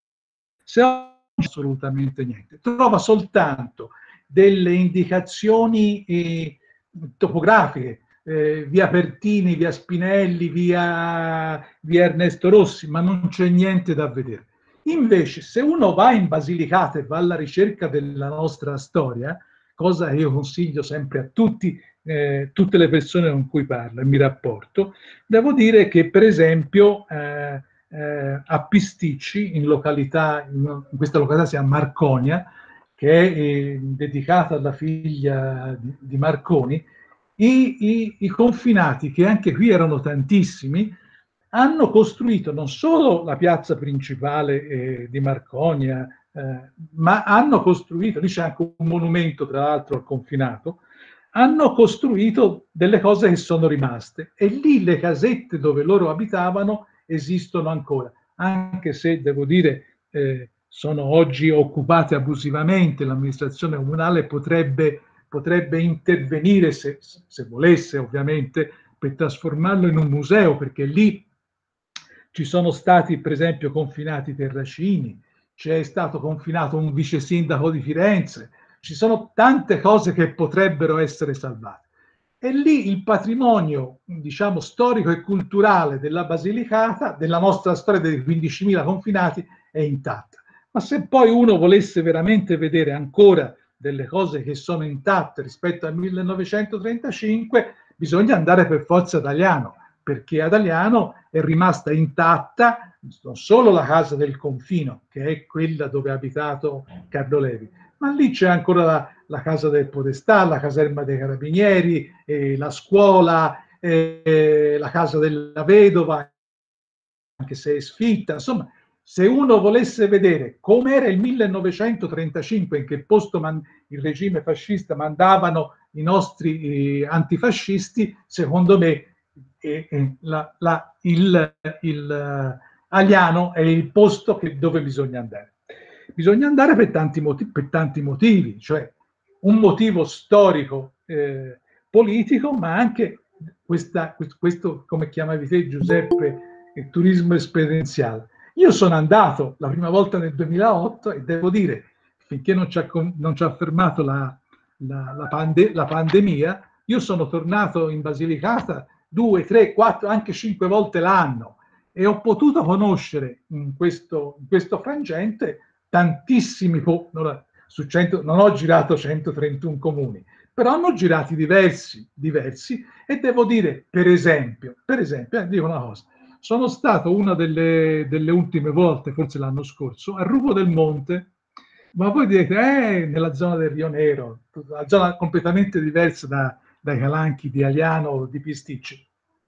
Se oggi assolutamente niente, trova soltanto delle indicazioni eh, topografiche, eh, via Pertini, via Spinelli, via, via Ernesto Rossi, ma non c'è niente da vedere. Invece, se uno va in Basilicata e va alla ricerca della nostra storia, cosa che io consiglio sempre a tutti, eh, tutte le persone con cui parlo e mi rapporto, devo dire che per esempio eh, eh, a Pisticci, in, località, in questa località si chiama Marconia, che è eh, dedicata alla figlia di, di Marconi, i, i, i confinati, che anche qui erano tantissimi, hanno costruito non solo la piazza principale eh, di Marconia, eh, ma hanno costruito, lì c'è anche un monumento tra l'altro al confinato, hanno costruito delle cose che sono rimaste, e lì le casette dove loro abitavano esistono ancora, anche se devo dire eh, sono oggi occupate abusivamente. L'amministrazione comunale potrebbe, potrebbe intervenire, se, se volesse ovviamente, per trasformarlo in un museo, perché lì ci sono stati per esempio confinati Terracini, c'è stato confinato un vice sindaco di Firenze, ci sono tante cose che potrebbero essere salvate. E lì il patrimonio, diciamo, storico e culturale della Basilicata, della nostra storia dei quindicimila confinati, è intatta. Ma se poi uno volesse veramente vedere ancora delle cose che sono intatte rispetto al millenovecentotrentacinque, bisogna andare per forza ad Agliano, perché ad Agliano è rimasta intatta non solo la casa del confino, che è quella dove ha abitato Carlo Levi, ma lì c'è ancora la, la casa del Podestà, la caserma dei carabinieri, eh, la scuola, eh, la casa della vedova, anche se è sfitta. Insomma, se uno volesse vedere com'era il millenovecentotrentacinque, in che posto man- il regime fascista mandavano i nostri eh, antifascisti, secondo me eh, eh, la, la, il, il uh, Agliano è il posto che, dove bisogna andare. Bisogna andare per tanti, motivi, per tanti motivi, cioè un motivo storico, eh, politico, ma anche questa, questo, come chiamavi te Giuseppe, il turismo esperienziale. Io sono andato la prima volta nel duemilaotto e devo dire, finché non ci ha, non ci ha fermato la, la, la, pande, la pandemia, io sono tornato in Basilicata due, tre, quattro, anche cinque volte l'anno, e ho potuto conoscere in questo, in questo frangente tantissimi, non, su cento, non ho girato centotrentuno comuni, però hanno girati diversi, diversi, e devo dire, per esempio, per esempio, eh, dico una cosa, sono stato una delle, delle ultime volte, forse l'anno scorso, a Ruvo del Monte, ma voi direte, eh, nella zona del Rio Nero, una zona completamente diversa da, dai calanchi di Agliano o di Pisticci.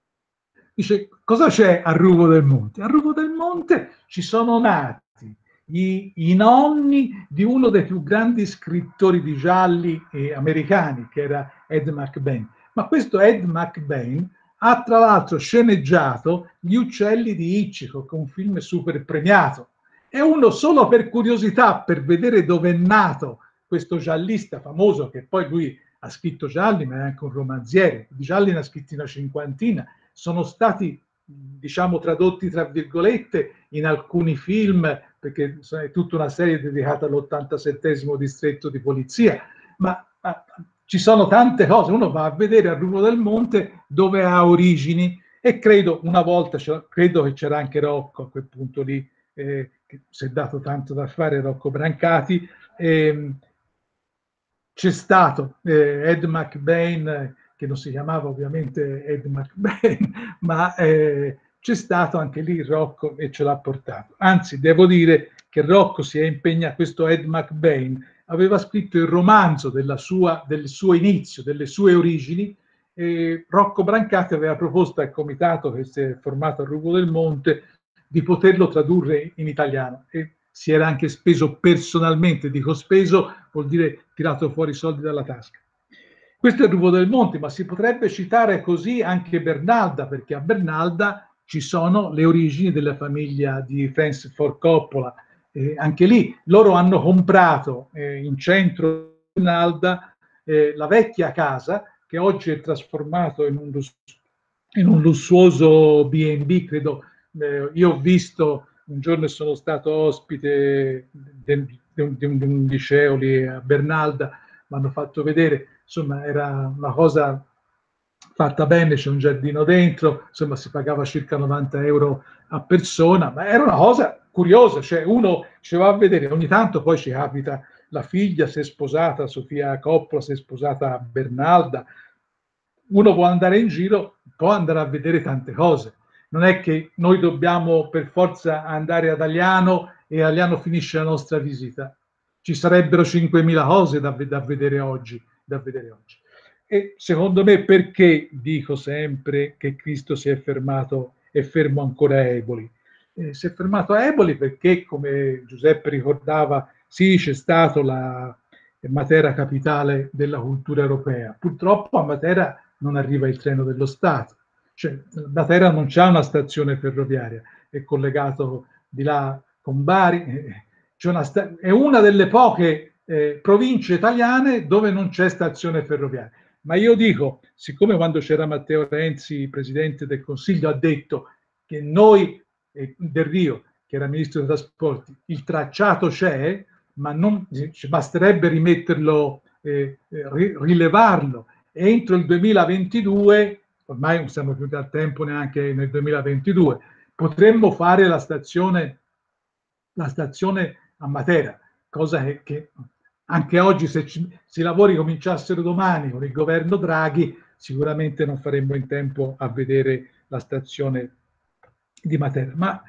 Dice, cosa c'è a Ruvo del Monte? A Ruvo del Monte ci sono nati i, i nonni di uno dei più grandi scrittori di gialli eh, americani, che era Ed McBain. Ma questo Ed McBain ha tra l'altro sceneggiato Gli uccelli di Hitchcock, un film super premiato. E uno, solo per curiosità, per vedere dove è nato questo giallista famoso, che poi lui ha scritto gialli, ma è anche un romanziere, di gialli ne ha scritti una cinquantina, sono stati, diciamo, tradotti tra virgolette in alcuni film, perché è tutta una serie dedicata all'ottantasettesimo distretto di polizia, ma, ma ci sono tante cose. Uno va a vedere a Ruvo del Monte dove ha origini, E credo una volta, credo che c'era anche Rocco a quel punto lì, eh, che si è dato tanto da fare, Rocco Brancati. Eh, c'è stato eh, Ed McBain, che non si chiamava ovviamente Ed McBain, ma eh, c'è stato anche lì Rocco e ce l'ha portato. Anzi, devo dire che Rocco si è impegnato, questo Ed McBain aveva scritto il romanzo della sua, del suo inizio, delle sue origini, e Rocco Brancati aveva proposto al comitato che si è formato a Ruvo del Monte di poterlo tradurre in italiano, e si era anche speso personalmente, dico speso, vuol dire tirato fuori i soldi dalla tasca. Questo è il Ruvo del Monte, ma si potrebbe citare così anche Bernalda, perché a Bernalda ci sono le origini della famiglia di Francis Ford Coppola. Eh, anche lì loro hanno comprato eh, in centro a Bernalda eh, la vecchia casa, che oggi è trasformato in un, in un lussuoso B and B, credo. Eh, io ho visto, un giorno sono stato ospite di un, un, un liceo lì a Bernalda, mi hanno fatto vedere, insomma era una cosa fatta bene, c'è un giardino dentro, insomma si pagava circa novanta euro a persona, ma era una cosa curiosa, cioè uno ci va a vedere, ogni tanto poi ci capita, la figlia si è sposata, Sofia Coppola si è sposata a Bernalda, uno può andare in giro, può andare a vedere tante cose. Non è che noi dobbiamo per forza andare ad Aliano e Aliano finisce la nostra visita. Ci sarebbero cinquemila cose da, da vedere oggi, da vedere oggi. E secondo me, perché dico sempre che Cristo si è fermato e fermo ancora a Eboli? Eh, si è fermato a Eboli perché, come Giuseppe ricordava, sì, c'è stato la Matera capitale della cultura europea. Purtroppo a Matera non arriva il treno dello Stato. Cioè, Matera non c'è una stazione ferroviaria, è collegato di là con Bari, eh, c'è una sta- è una delle poche eh, province italiane dove non c'è stazione ferroviaria. Ma io dico, siccome quando c'era Matteo Renzi, presidente del Consiglio, ha detto che noi, eh, Del Rio, che era ministro dei trasporti, il tracciato c'è, ma non ci basterebbe rimetterlo, eh, rilevarlo. E entro il duemilaventidue, ormai non siamo più da tempo neanche nel duemilaventidue, potremmo fare la stazione, la stazione a Matera, cosa che, che anche oggi, se ci, se i lavori cominciassero domani con il governo Draghi, sicuramente non faremmo in tempo a vedere la stazione di Matera. Ma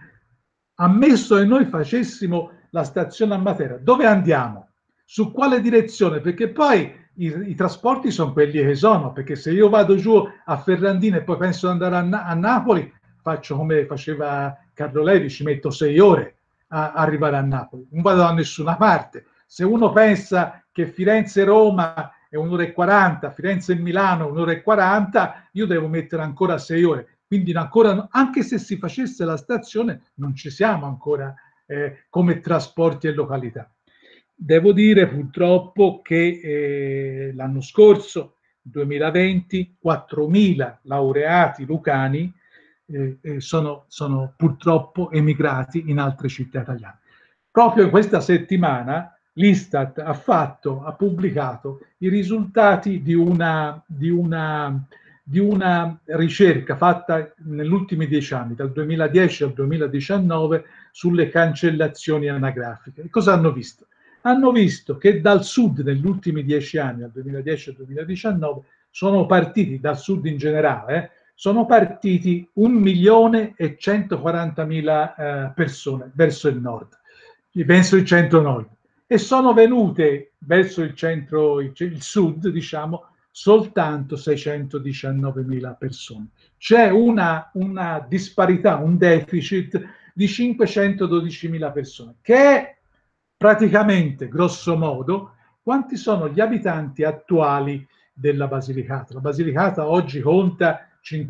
ammesso che noi facessimo la stazione a Matera, dove andiamo? Su quale direzione? Perché poi i, i trasporti sono quelli che sono, perché se io vado giù a Ferrandina e poi penso di andare a, Na- a Napoli, faccio come faceva Carlo Levi, ci metto sei ore a, a arrivare a Napoli, non vado da nessuna parte. Se uno pensa che Firenze-Roma è un'ora e quaranta, Firenze-Milano un'ora e quaranta, io devo mettere ancora sei ore. Quindi ancora, anche se si facesse la stazione, non ci siamo ancora eh, come trasporti e località. Devo dire purtroppo che eh, l'anno scorso, duemilaventi, quattromila laureati lucani eh, eh, sono, sono purtroppo emigrati in altre città italiane. Proprio questa settimana l'Istat ha fatto, ha pubblicato i risultati di una, di una, di una ricerca fatta negli ultimi dieci anni, dal duemiladieci al duemiladiciannove, sulle cancellazioni anagrafiche. E cosa hanno visto? Hanno visto che dal sud negli ultimi dieci anni, dal duemiladieci al duemiladiciannove, sono partiti, dal sud in generale, eh, sono partiti un milione e centoquarantamila eh, persone verso il nord, verso il centro-nord, e sono venute verso il centro, il, il sud, diciamo, soltanto seicentodiciannovemila persone. C'è una, una disparità, un deficit di cinquecentododicimila persone, che è praticamente, grosso modo, quanti sono gli abitanti attuali della Basilicata. La Basilicata oggi conta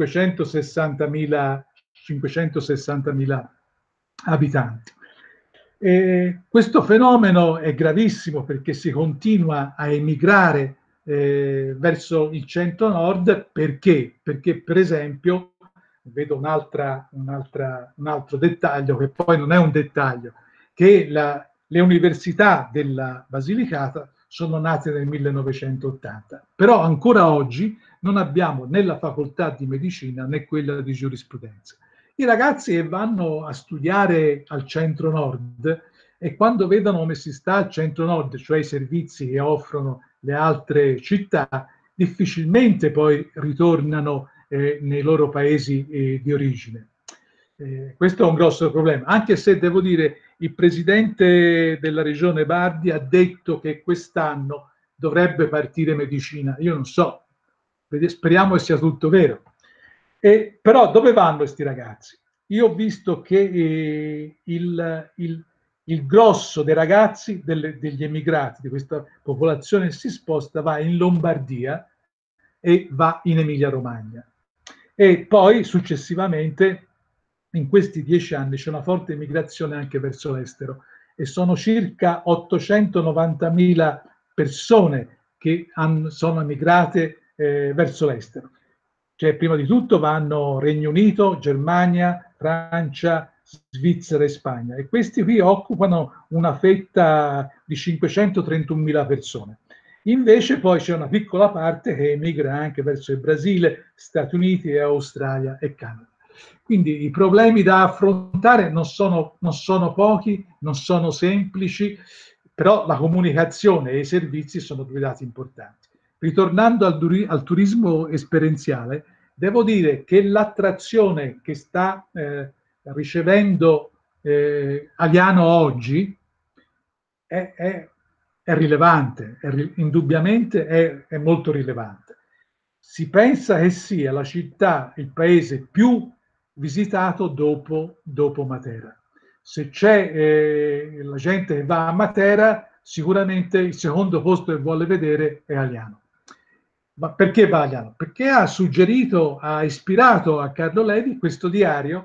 cinquecentosessantamila abitanti. E questo fenomeno è gravissimo perché si continua a emigrare eh, verso il centro-nord. Perché? Perché, per esempio, vedo un'altra, un'altra, un altro dettaglio, che poi non è un dettaglio, che la, le università della Basilicata sono nate nel millenovecentottanta, però ancora oggi non abbiamo né la facoltà di medicina né quella di giurisprudenza. I ragazzi vanno a studiare al centro-nord e quando vedono come si sta al centro-nord, cioè i servizi che offrono le altre città, difficilmente poi ritornano eh, nei loro paesi eh, di origine. Eh, questo è un grosso problema, anche se devo dire il presidente della regione Bardi ha detto che quest'anno dovrebbe partire medicina. Io non so, speriamo che sia tutto vero. E, però dove vanno questi ragazzi? Io ho visto che eh, il, il, il grosso dei ragazzi, delle, degli emigrati, di questa popolazione che si sposta, va in Lombardia e va in Emilia-Romagna. E poi successivamente in questi dieci anni c'è una forte migrazione anche verso l'estero e sono circa ottocentonovantamila persone che hanno, sono emigrate eh, verso l'estero. Cioè, prima di tutto vanno Regno Unito, Germania, Francia, Svizzera e Spagna, e questi qui occupano una fetta di cinquecentotrentunomila persone. Invece poi c'è una piccola parte che emigra anche verso il Brasile, Stati Uniti, Australia e Canada. Quindi i problemi da affrontare non sono, non sono pochi, non sono semplici, però la comunicazione e i servizi sono due dati importanti. Ritornando al, al turismo esperienziale, devo dire che l'attrazione che sta eh, ricevendo eh, Aliano oggi è, è, è rilevante, è, indubbiamente è, è molto rilevante. Si pensa che sia la città, il paese più visitato dopo, dopo Matera. Se c'è eh, la gente che va a Matera, sicuramente il secondo posto che vuole vedere è Aliano. Ma perché va Aliano? Perché ha suggerito, ha ispirato a Carlo Levi questo diario,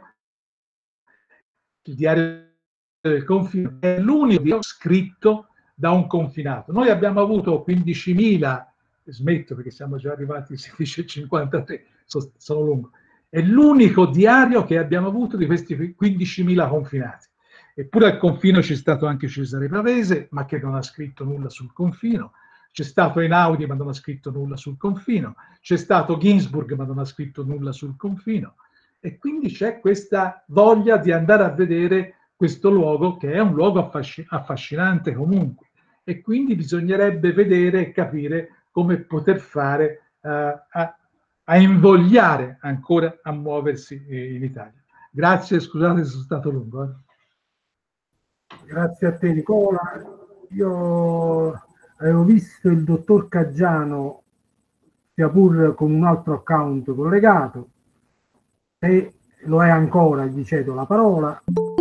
il diario del confine, è l'unico scritto da un confinato. Noi abbiamo avuto quindicimila, smetto perché siamo già arrivati, si dice cinquantatré, sono, sono lungo, è l'unico diario che abbiamo avuto di questi quindicimila confinati. Eppure al confino c'è stato anche Cesare Pavese, ma che non ha scritto nulla sul confino. C'è stato Einaudi, ma non ha scritto nulla sul confino. C'è stato Ginsburg, ma non ha scritto nulla sul confino. E quindi c'è questa voglia di andare a vedere questo luogo, che è un luogo affascinante comunque. E quindi bisognerebbe vedere e capire come poter fare uh, a, a invogliare ancora a muoversi in Italia. Grazie, scusate se sono stato lungo. Eh. Grazie a te Nicola. Io avevo visto il dottor Caggiano, sia pur con un altro account collegato, e lo è ancora, gli cedo la parola.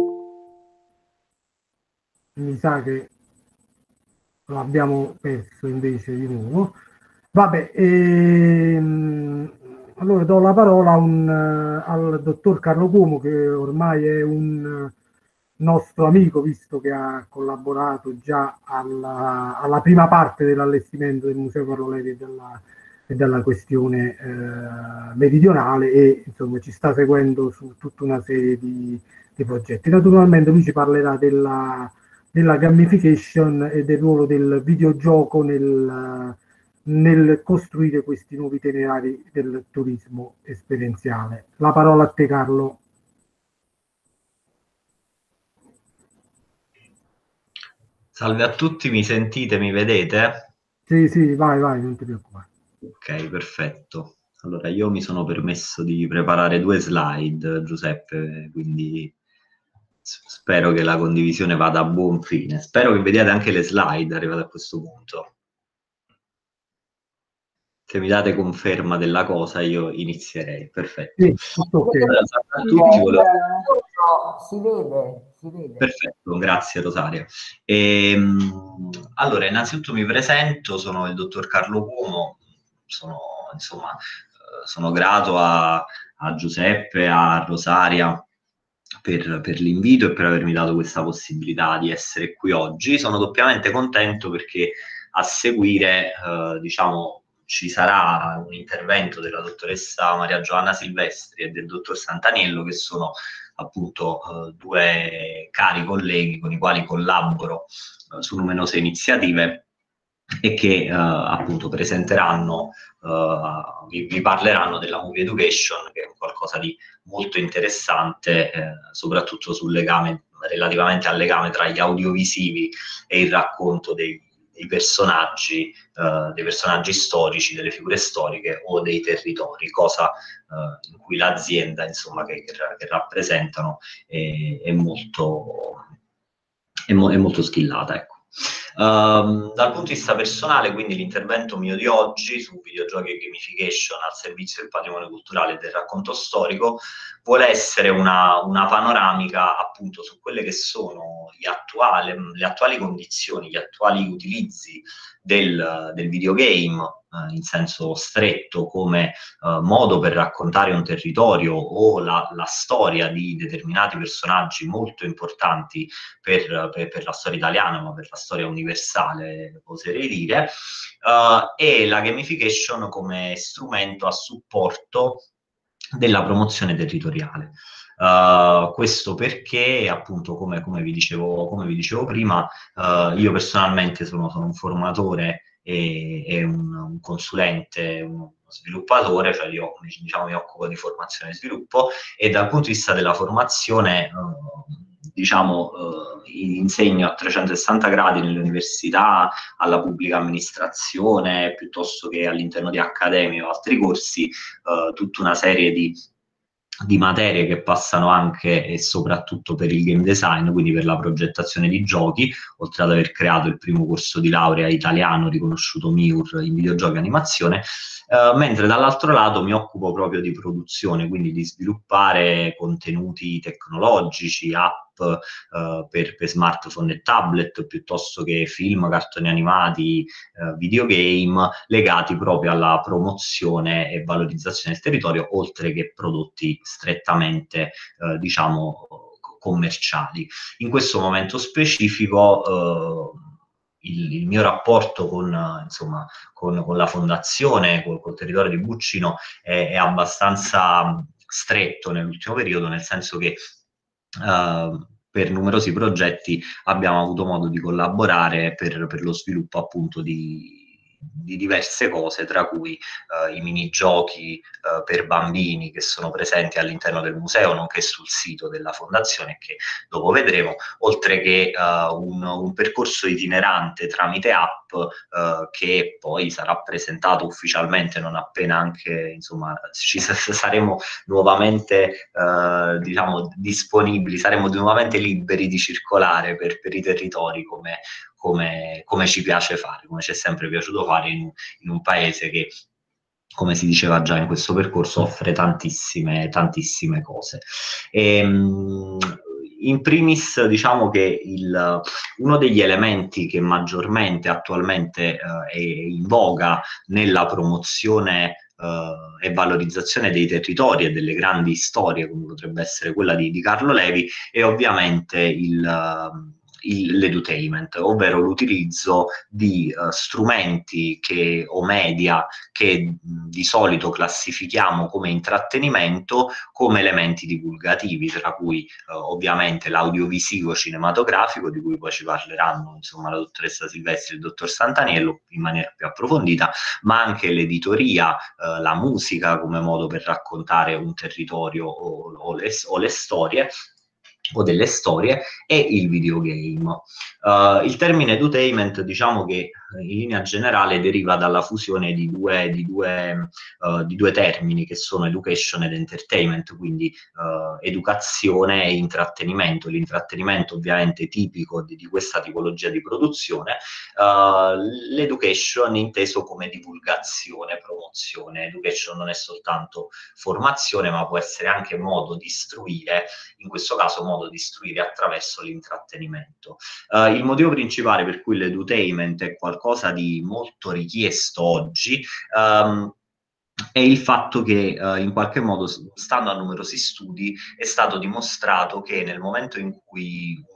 Mi sa che lo abbiamo perso invece di nuovo. Vabbè, ehm, allora do la parola a un, al dottor Carlo Cuomo, che ormai è un nostro amico, visto che ha collaborato già alla, alla prima parte dell'allestimento del Museo Carlo Levi e della, e della questione eh, meridionale, e insomma ci sta seguendo su tutta una serie di, di progetti. Naturalmente lui ci parlerà della, della gamification e del ruolo del videogioco nel, nel costruire questi nuovi itinerari del turismo esperienziale. La parola a te Carlo. Salve a tutti, mi sentite, mi vedete? Sì, sì, vai, vai, non ti preoccupare. Ok, perfetto. Allora, io mi sono permesso di preparare due slide, Giuseppe, quindi spero che la condivisione vada a buon fine. Spero che vediate anche le slide arrivate a questo punto. Se mi date conferma della cosa, io inizierei. Perfetto. Sì, okay. Allora, a tutti, volevo... Si vede. Si vede. Perfetto, grazie Rosaria. E, allora, innanzitutto mi presento, sono il dottor Carlo Cuomo, sono, insomma, sono grato a, a Giuseppe, a Rosaria per, per l'invito e per avermi dato questa possibilità di essere qui oggi. Sono doppiamente contento perché a seguire, eh, diciamo, ci sarà un intervento della dottoressa Maria Giovanna Silvestri e del dottor Santaniello, che sono appunto eh, due cari colleghi con i quali collaboro eh, su numerose iniziative e che uh, appunto presenteranno, uh, vi, vi parleranno della Movie Education, che è qualcosa di molto interessante, eh, soprattutto sul legame, relativamente al legame tra gli audiovisivi e il racconto dei, dei personaggi, uh, dei personaggi storici, delle figure storiche o dei territori, cosa uh, in cui l'azienda, insomma, che, che, che rappresentano è, è molto, è, mo- è molto skillata, ecco. Um, dal punto di vista personale, quindi l'intervento mio di oggi su videogiochi e gamification al servizio del patrimonio culturale e del racconto storico vuole essere una, una panoramica appunto su quelle che sono gli attuali, le attuali condizioni, gli attuali utilizzi del, del videogame eh, in senso stretto come eh, modo per raccontare un territorio o la, la storia di determinati personaggi molto importanti per, per, per la storia italiana, ma per la storia universale, oserei dire, uh, e la gamification come strumento a supporto della promozione territoriale. Uh, questo perché, appunto, come, come, vi dicevo, come vi dicevo prima, uh, io personalmente sono, sono un formatore e, e un, un consulente, un sviluppatore, cioè io diciamo, mi occupo di formazione e sviluppo, e dal punto di vista della formazione uh, diciamo, eh, insegno a trecentosessanta gradi nelle università, alla pubblica amministrazione, piuttosto che all'interno di accademie o altri corsi, eh, tutta una serie di, di materie che passano anche e soprattutto per il game design, quindi per la progettazione di giochi, oltre ad aver creato il primo corso di laurea italiano riconosciuto M I U R in videogiochi e animazione, Uh, mentre dall'altro lato mi occupo proprio di produzione, quindi di sviluppare contenuti tecnologici, app uh, per, per smartphone e tablet, piuttosto che film, cartoni animati, uh, videogame, legati proprio alla promozione e valorizzazione del territorio, oltre che prodotti strettamente, uh, diciamo, commerciali. In questo momento specifico uh, Il, il mio rapporto con, insomma, con, con la fondazione, col, col territorio di Buccino è, è abbastanza stretto nell'ultimo periodo, nel senso che uh, per numerosi progetti abbiamo avuto modo di collaborare per, per lo sviluppo appunto di di diverse cose, tra cui uh, i minigiochi uh, per bambini che sono presenti all'interno del museo, nonché sul sito della fondazione, che dopo vedremo, oltre che uh, un, un percorso itinerante tramite app uh, che poi sarà presentato ufficialmente non appena anche, insomma, ci saremo nuovamente uh, diciamo disponibili, saremo nuovamente liberi di circolare per, per i territori come Come, come ci piace fare, come ci è sempre piaciuto fare in, in un paese che, come si diceva già in questo percorso, offre tantissime, tantissime cose. E, in primis, diciamo che il, uno degli elementi che maggiormente attualmente uh, è in voga nella promozione Uh, e valorizzazione dei territori e delle grandi storie, come potrebbe essere quella di, di Carlo Levi, è ovviamente il... Uh, l'edutainment, ovvero l'utilizzo di uh, strumenti che, o media che mh, di solito classifichiamo come intrattenimento come elementi divulgativi, tra cui uh, ovviamente l'audiovisivo cinematografico, di cui poi ci parleranno insomma la dottoressa Silvestri e il dottor Santaniello in maniera più approfondita, ma anche l'editoria, uh, la musica come modo per raccontare un territorio o, o, le, o le storie, o delle storie, e il videogame. Uh, il termine edutainment, diciamo che in linea generale deriva dalla fusione di due, di due, uh, di due termini che sono education ed entertainment, quindi uh, educazione e intrattenimento. L'intrattenimento ovviamente tipico di, di questa tipologia di produzione, uh, l'education inteso come divulgazione, promozione. Education non è soltanto formazione, ma può essere anche modo di istruire, in questo caso modo di istruire attraverso l'intrattenimento. Uh, il motivo principale per cui l'edutainment è qualcosa di molto richiesto oggi um, è il fatto che uh, in qualche modo, stando a numerosi studi, è stato dimostrato che nel momento in cui un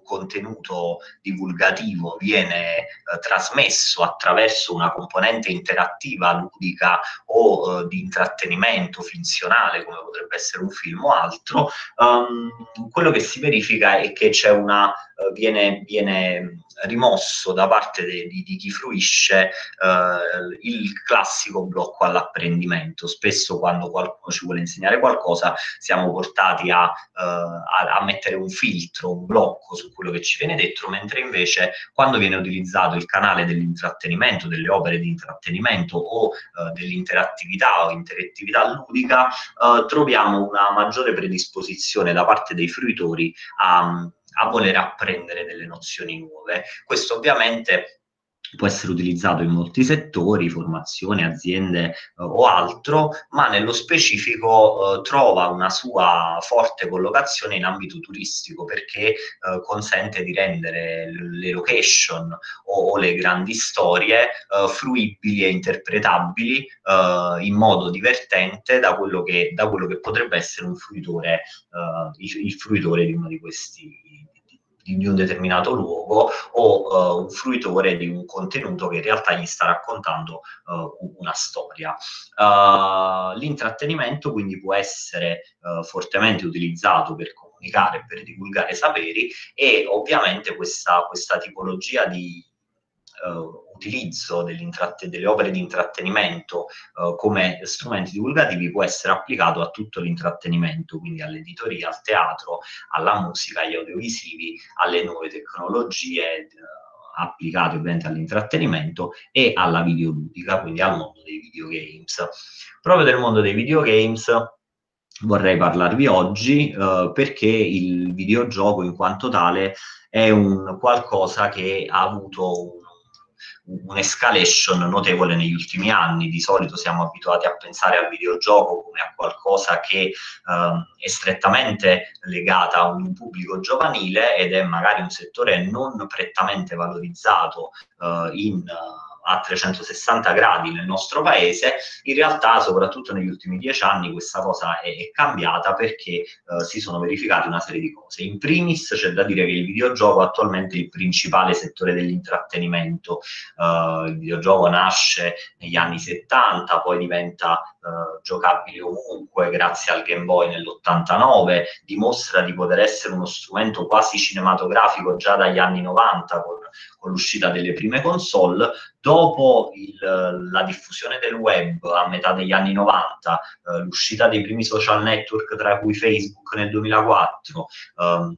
contenuto divulgativo viene eh, trasmesso attraverso una componente interattiva, ludica o eh, di intrattenimento finzionale, come potrebbe essere un film o altro, um, quello che si verifica è che c'è una uh, viene, viene rimosso da parte de, di, di chi fruisce uh, il classico blocco all'apprendimento. Spesso quando qualcuno ci vuole insegnare qualcosa siamo portati a, uh, a, a mettere un filtro, un blocco su quello che ci viene detto, mentre invece quando viene utilizzato il canale dell'intrattenimento, delle opere di intrattenimento o uh, dell'interattività o interattività ludica, uh, troviamo una maggiore predisposizione da parte dei fruitori a, a voler apprendere delle nozioni nuove. Questo ovviamente può essere utilizzato in molti settori, formazione, aziende eh, o altro, ma nello specifico eh, trova una sua forte collocazione in ambito turistico, perché eh, consente di rendere le location o, o le grandi storie eh, fruibili e interpretabili eh, in modo divertente da quello che, da quello che potrebbe essere un fruitore, eh, il, il fruitore di uno di questi di un determinato luogo o uh, un fruitore di un contenuto che in realtà gli sta raccontando uh, una storia. Uh, l'intrattenimento quindi può essere uh, fortemente utilizzato per comunicare, per divulgare saperi, e ovviamente questa, questa tipologia di uh, utilizzo delle opere di intrattenimento uh, come strumenti divulgativi può essere applicato a tutto l'intrattenimento, quindi all'editoria, al teatro, alla musica, agli audiovisivi, alle nuove tecnologie uh, applicate ovviamente all'intrattenimento e alla videoludica, quindi al mondo dei videogames. Proprio del mondo dei videogames vorrei parlarvi oggi uh, perché il videogioco in quanto tale è un qualcosa che ha avuto un un'escalation notevole negli ultimi anni. Di solito siamo abituati a pensare al videogioco come a qualcosa che eh, è strettamente legata a un pubblico giovanile ed è magari un settore non prettamente valorizzato eh, in a trecentosessanta gradi nel nostro paese. In realtà, soprattutto negli ultimi dieci anni, questa cosa è, è cambiata perché eh, si sono verificate una serie di cose. In primis c'è da dire che il videogioco attualmente è il principale settore dell'intrattenimento. Uh, il videogioco nasce negli anni settanta, poi diventa uh, giocabile ovunque grazie al Game Boy nell'ottantanove, dimostra di poter essere uno strumento quasi cinematografico già dagli anni novanta con, con l'uscita delle prime console. Dopo il, la diffusione del web a metà degli anni novanta, uh, l'uscita dei primi social network tra cui Facebook nel duemilaquattro, um,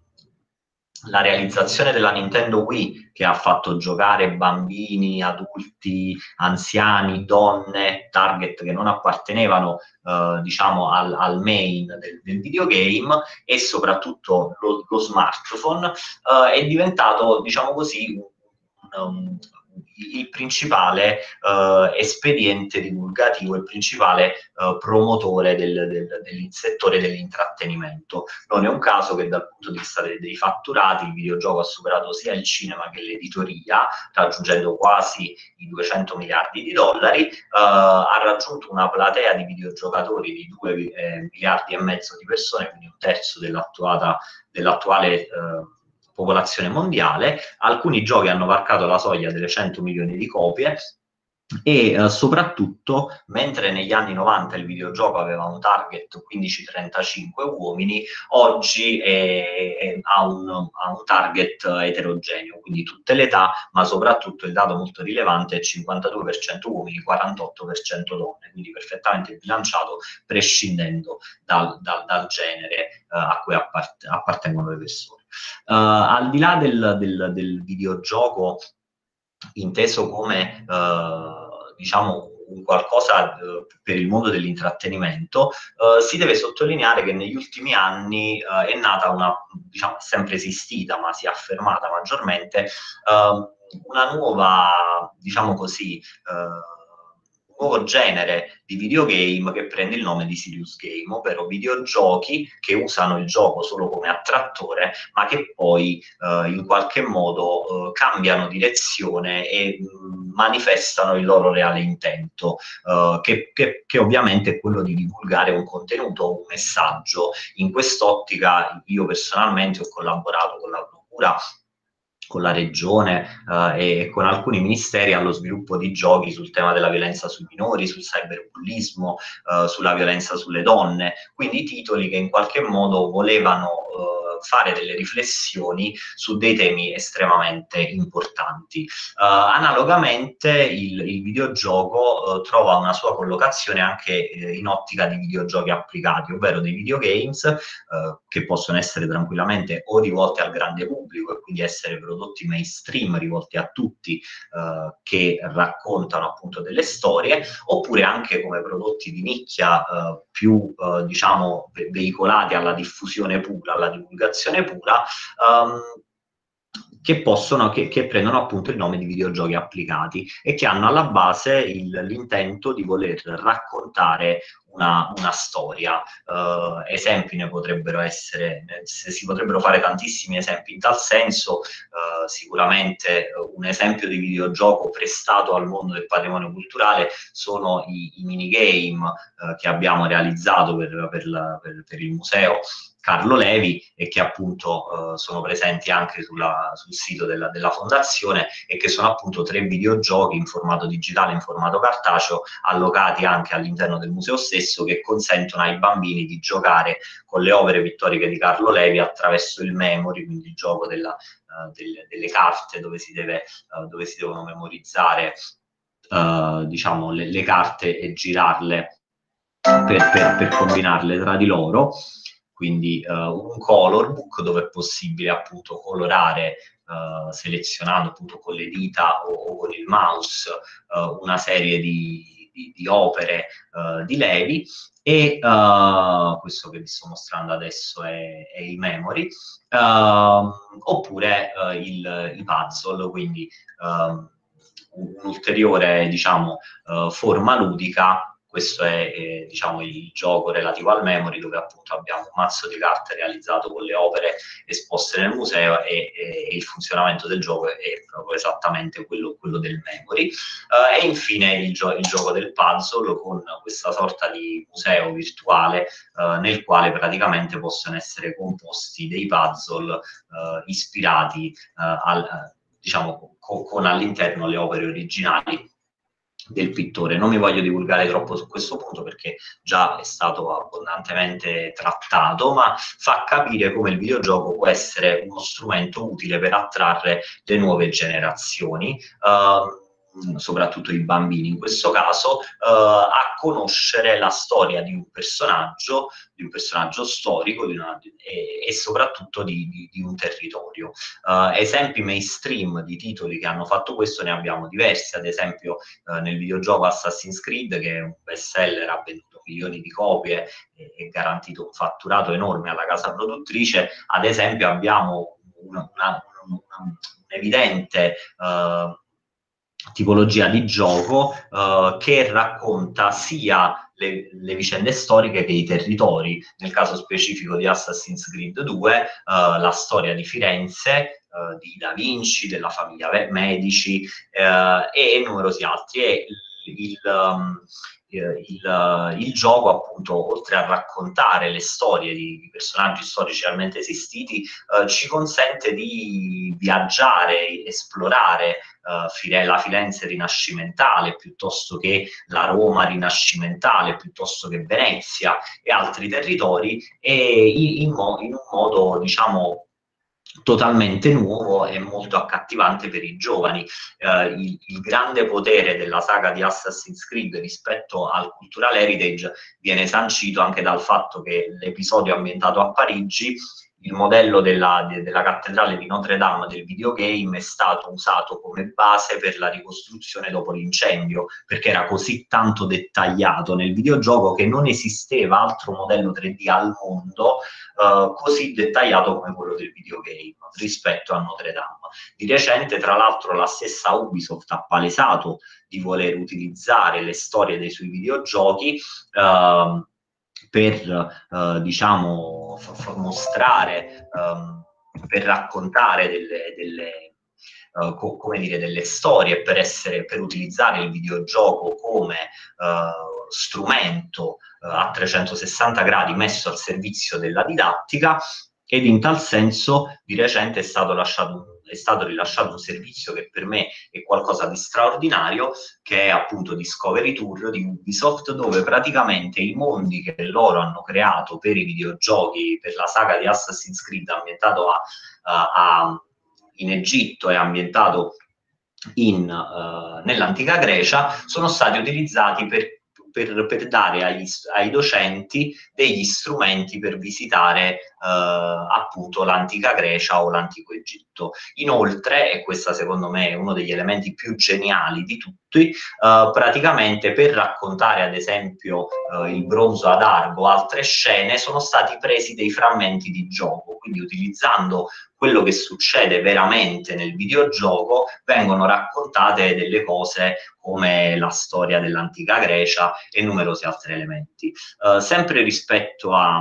la realizzazione della Nintendo Wii che ha fatto giocare bambini, adulti, anziani, donne, target che non appartenevano eh, diciamo al, al main del, del videogame, e soprattutto lo, lo smartphone eh, è diventato, diciamo così, un, un, il principale uh, espediente divulgativo, il principale uh, promotore del, del, del settore dell'intrattenimento. Non è un caso che dal punto di vista dei, dei fatturati il videogioco ha superato sia il cinema che l'editoria, raggiungendo quasi i duecento miliardi di dollari, uh, ha raggiunto una platea di videogiocatori di due eh, miliardi e mezzo di persone, quindi un terzo dell'attuale dell'attuale uh, popolazione mondiale. Alcuni giochi hanno varcato la soglia delle cento milioni di copie e eh, soprattutto, mentre negli anni novanta il videogioco aveva un target quindici trentacinque uomini, oggi è, è, ha, un, ha un target eterogeneo, quindi tutte le età, ma soprattutto il dato molto rilevante è cinquantadue per cento uomini, quarantotto per cento donne, quindi perfettamente bilanciato prescindendo dal, dal, dal genere eh, a cui appart- appartengono le persone. Uh, al di là del, del, del videogioco inteso come uh, diciamo un qualcosa uh, per il mondo dell'intrattenimento, uh, si deve sottolineare che negli ultimi anni uh, è nata una, diciamo, sempre esistita ma si è affermata maggiormente uh, una nuova, diciamo così, uh, nuovo genere di videogame che prende il nome di serious game, ovvero videogiochi che usano il gioco solo come attrattore, ma che poi eh, in qualche modo eh, cambiano direzione e mh, manifestano il loro reale intento, eh, che, che, che ovviamente è quello di divulgare un contenuto, un messaggio. In quest'ottica io personalmente ho collaborato con la cultura, con la regione eh, e con alcuni ministeri allo sviluppo di giochi sul tema della violenza sui minori, sul cyberbullismo, eh, sulla violenza sulle donne, quindi titoli che in qualche modo volevano eh, fare delle riflessioni su dei temi estremamente importanti. Uh, analogamente il, il videogioco uh, trova una sua collocazione anche eh, in ottica di videogiochi applicati, ovvero dei videogames uh, che possono essere tranquillamente o rivolti al grande pubblico e quindi essere prodotti mainstream rivolti a tutti, uh, che raccontano appunto delle storie, oppure anche come prodotti di nicchia uh, più uh, diciamo ve- veicolati alla diffusione pura, alla divulgazione pura, um, che possono, che, che prendono appunto il nome di videogiochi applicati e che hanno alla base il, l'intento di voler raccontare una, una storia. Uh, esempi ne potrebbero essere, se si potrebbero fare tantissimi esempi in tal senso. Uh, sicuramente un esempio di videogioco prestato al mondo del patrimonio culturale sono i, i minigame uh, che abbiamo realizzato per, per, la, per, per il museo Carlo Levi e che appunto uh, sono presenti anche sulla, sul sito della, della fondazione, e che sono appunto tre videogiochi in formato digitale, in formato cartaceo, allocati anche all'interno del museo stesso, che consentono ai bambini di giocare con le opere pittoriche di Carlo Levi attraverso il memory, quindi il gioco della, uh, delle, delle carte dove si, deve, uh, dove si devono memorizzare uh, diciamo le, le carte e girarle per, per, per combinarle tra di loro. Quindi uh, un color book dove è possibile appunto colorare uh, selezionando appunto con le dita o, o con il mouse uh, una serie di, di, di opere uh, di Levi, e uh, questo che vi sto mostrando adesso è, è il memory, uh, oppure uh, il, i puzzle, quindi uh, un'ulteriore diciamo uh, forma ludica. Questo è eh, diciamo il gioco relativo al memory, dove appunto abbiamo un mazzo di carte realizzato con le opere esposte nel museo, e, e, e il funzionamento del gioco è proprio esattamente quello, quello del memory. Uh, e infine il, gio- il gioco del puzzle, con questa sorta di museo virtuale uh, nel quale praticamente possono essere composti dei puzzle uh, ispirati uh, al, uh, diciamo co- con all'interno le opere originali del pittore. Non mi voglio divulgare troppo su questo punto perché già è stato abbondantemente trattato, ma fa capire come il videogioco può essere uno strumento utile per attrarre le nuove generazioni, uh, soprattutto i bambini in questo caso, uh, a conoscere la storia di un personaggio, di un personaggio storico di una, e, e soprattutto di, di, di un territorio. Uh, esempi mainstream di titoli che hanno fatto questo ne abbiamo diversi, ad esempio uh, nel videogioco Assassin's Creed, che è un best seller, ha venduto milioni di copie e, e garantito un fatturato enorme alla casa produttrice. Ad esempio abbiamo una, una, una, un'evidente uh, tipologia di gioco uh, che racconta sia le, le vicende storiche che i territori. Nel caso specifico di Assassin's Creed due, uh, la storia di Firenze, uh, di Da Vinci, della famiglia Medici uh, e numerosi altri. E il, um, il, il gioco appunto, oltre a raccontare le storie di, di personaggi storici realmente esistiti, uh, ci consente di viaggiare, esplorare Uh, Fire- la Firenze rinascimentale piuttosto che la Roma rinascimentale, piuttosto che Venezia e altri territori, e in, in, mo- in un modo diciamo totalmente nuovo e molto accattivante per i giovani. Uh, il, il grande potere della saga di Assassin's Creed rispetto al cultural heritage viene sancito anche dal fatto che l'episodio ambientato a Parigi, il modello della, de, della cattedrale di Notre Dame del videogame, è stato usato come base per la ricostruzione dopo l'incendio, perché era così tanto dettagliato nel videogioco che non esisteva altro modello tre D al mondo uh, così dettagliato come quello del videogame rispetto a Notre Dame. Di recente, tra l'altro, la stessa Ubisoft ha palesato di voler utilizzare le storie dei suoi videogiochi uh, per uh, diciamo f- f- mostrare, um, per raccontare delle, delle uh, co- come dire, delle storie, per essere, per utilizzare il videogioco come uh, strumento uh, a trecentosessanta gradi messo al servizio della didattica. ed in tal senso di recente è stato lasciato è stato rilasciato un servizio che per me è qualcosa di straordinario, che è appunto Discovery Tour di Ubisoft, dove praticamente i mondi che loro hanno creato per i videogiochi, per la saga di Assassin's Creed ambientato a, a, a, in Egitto e ambientato in, uh, nell'antica Grecia, sono stati utilizzati per Per, per dare agli, ai docenti degli strumenti per visitare eh, appunto l'antica Grecia o l'antico Egitto. Inoltre, e questo secondo me è uno degli elementi più geniali di tutti, eh, praticamente per raccontare ad esempio eh, il bronzo ad Argo o altre scene sono stati presi dei frammenti di gioco, quindi utilizzando quello che succede veramente nel videogioco vengono raccontate delle cose come la storia dell'antica Grecia e numerosi altri elementi. Uh, sempre rispetto a,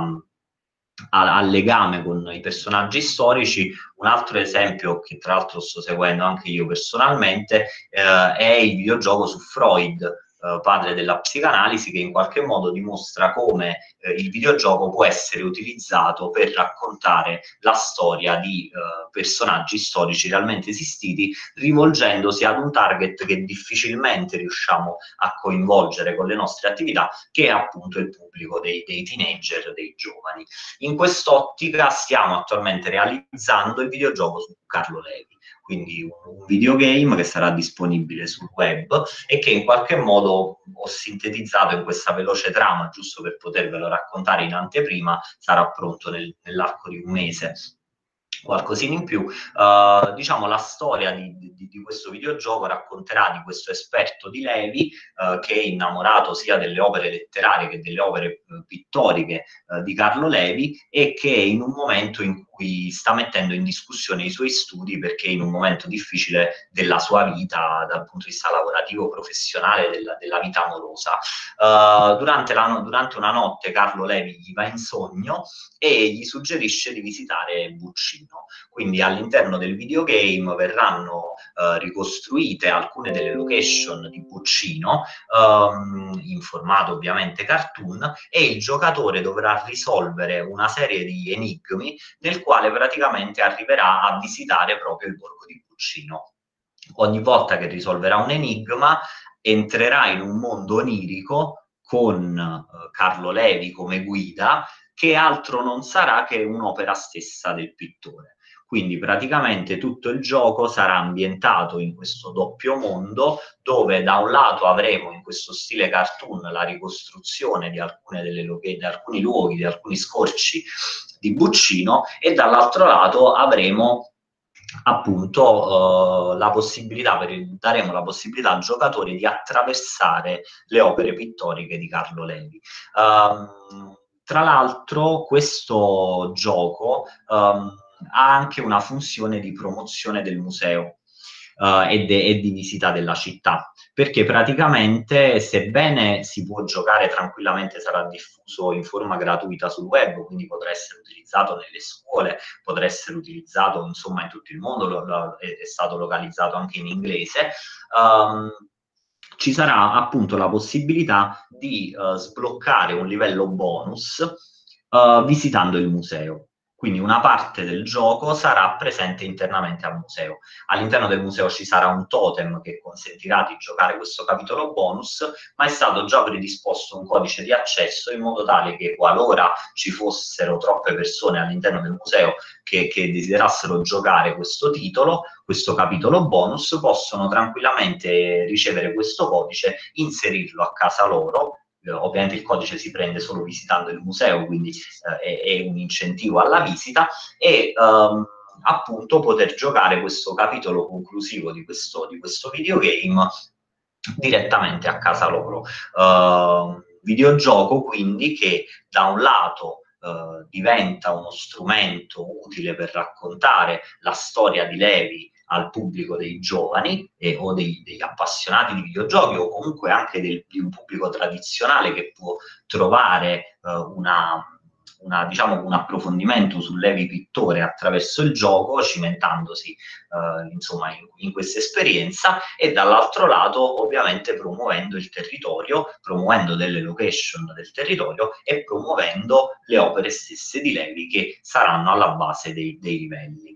a, al legame con i personaggi storici, un altro esempio che tra l'altro sto seguendo anche io personalmente uh, è il videogioco su Freud, Uh, padre della psicanalisi, che in qualche modo dimostra come uh, il videogioco può essere utilizzato per raccontare la storia di uh, personaggi storici realmente esistiti, rivolgendosi ad un target che difficilmente riusciamo a coinvolgere con le nostre attività, che è appunto il pubblico dei, dei teenager, dei giovani. In quest'ottica stiamo attualmente realizzando il videogioco su Carlo Levi, quindi un videogame che sarà disponibile sul web e che in qualche modo ho sintetizzato in questa veloce trama, giusto per potervelo raccontare in anteprima, sarà pronto nel, nell'arco di un mese. Qualcosina in più. Uh, diciamo la storia di, di, di questo videogioco racconterà di questo esperto di Levi uh, che è innamorato sia delle opere letterarie che delle opere uh, pittoriche uh, di Carlo Levi, e che è in un momento in cui sta mettendo in discussione i suoi studi, perché è in un momento difficile della sua vita dal punto di vista lavorativo, professionale, della, della vita amorosa. Uh, durante, la, durante una notte Carlo Levi gli va in sogno e gli suggerisce di visitare Buccino. Quindi all'interno del videogame verranno eh, ricostruite alcune delle location di Buccino ehm, in formato ovviamente cartoon, e il giocatore dovrà risolvere una serie di enigmi nel quale praticamente arriverà a visitare proprio il borgo di Buccino. Ogni volta che risolverà un enigma entrerà in un mondo onirico con eh, Carlo Levi come guida, che altro non sarà che un'opera stessa del pittore. Quindi praticamente tutto il gioco sarà ambientato in questo doppio mondo, dove da un lato avremo in questo stile cartoon la ricostruzione di alcune delle locali, di alcuni luoghi, di alcuni scorci di Buccino, e dall'altro lato avremo appunto uh, la possibilità, per il, daremo la possibilità al giocatore di attraversare le opere pittoriche di Carlo Levi. Um, Tra l'altro questo gioco um, ha anche una funzione di promozione del museo uh, e, de- e di visita della città, perché praticamente, sebbene si può giocare tranquillamente, sarà diffuso in forma gratuita sul web, quindi potrà essere utilizzato nelle scuole, potrà essere utilizzato insomma in tutto il mondo, lo, lo, è, è stato localizzato anche in inglese. Um, ci sarà appunto la possibilità di uh, sbloccare un livello bonus uh, visitando il museo. Quindi una parte del gioco sarà presente internamente al museo. All'interno del museo ci sarà un totem che consentirà di giocare questo capitolo bonus, ma è stato già predisposto un codice di accesso in modo tale che, qualora ci fossero troppe persone all'interno del museo che, che desiderassero giocare questo titolo, questo capitolo bonus, possono tranquillamente ricevere questo codice, inserirlo a casa loro. Eh, ovviamente il codice si prende solo visitando il museo, quindi eh, è, è un incentivo alla visita, e um, appunto poter giocare questo capitolo conclusivo di questo, di questo videogame direttamente a casa loro. Uh, videogioco quindi che da un lato uh, diventa uno strumento utile per raccontare la storia di Levi al pubblico dei giovani eh, o dei, degli appassionati di videogiochi, o comunque anche del, di un pubblico tradizionale che può trovare uh, una, una, diciamo, un approfondimento sul Levi pittore attraverso il gioco, cimentandosi eh, insomma in, in questa esperienza, e dall'altro lato ovviamente promuovendo il territorio, promuovendo delle location del territorio e promuovendo le opere stesse di Levi che saranno alla base dei, dei livelli.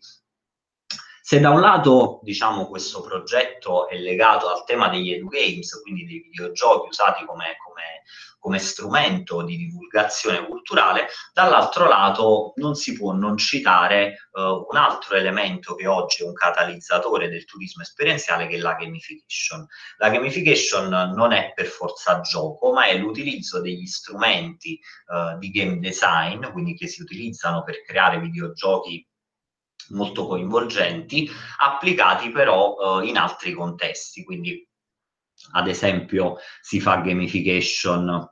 Se da un lato, diciamo, questo progetto è legato al tema degli edugames, quindi dei videogiochi usati come, come, come strumento di divulgazione culturale, dall'altro lato non si può non citare uh, un altro elemento che oggi è un catalizzatore del turismo esperienziale, che è la gamification. La gamification non è per forza gioco, ma è l'utilizzo degli strumenti uh, di game design, quindi che si utilizzano per creare videogiochi molto coinvolgenti, applicati però eh, in altri contesti. Quindi ad esempio si fa gamification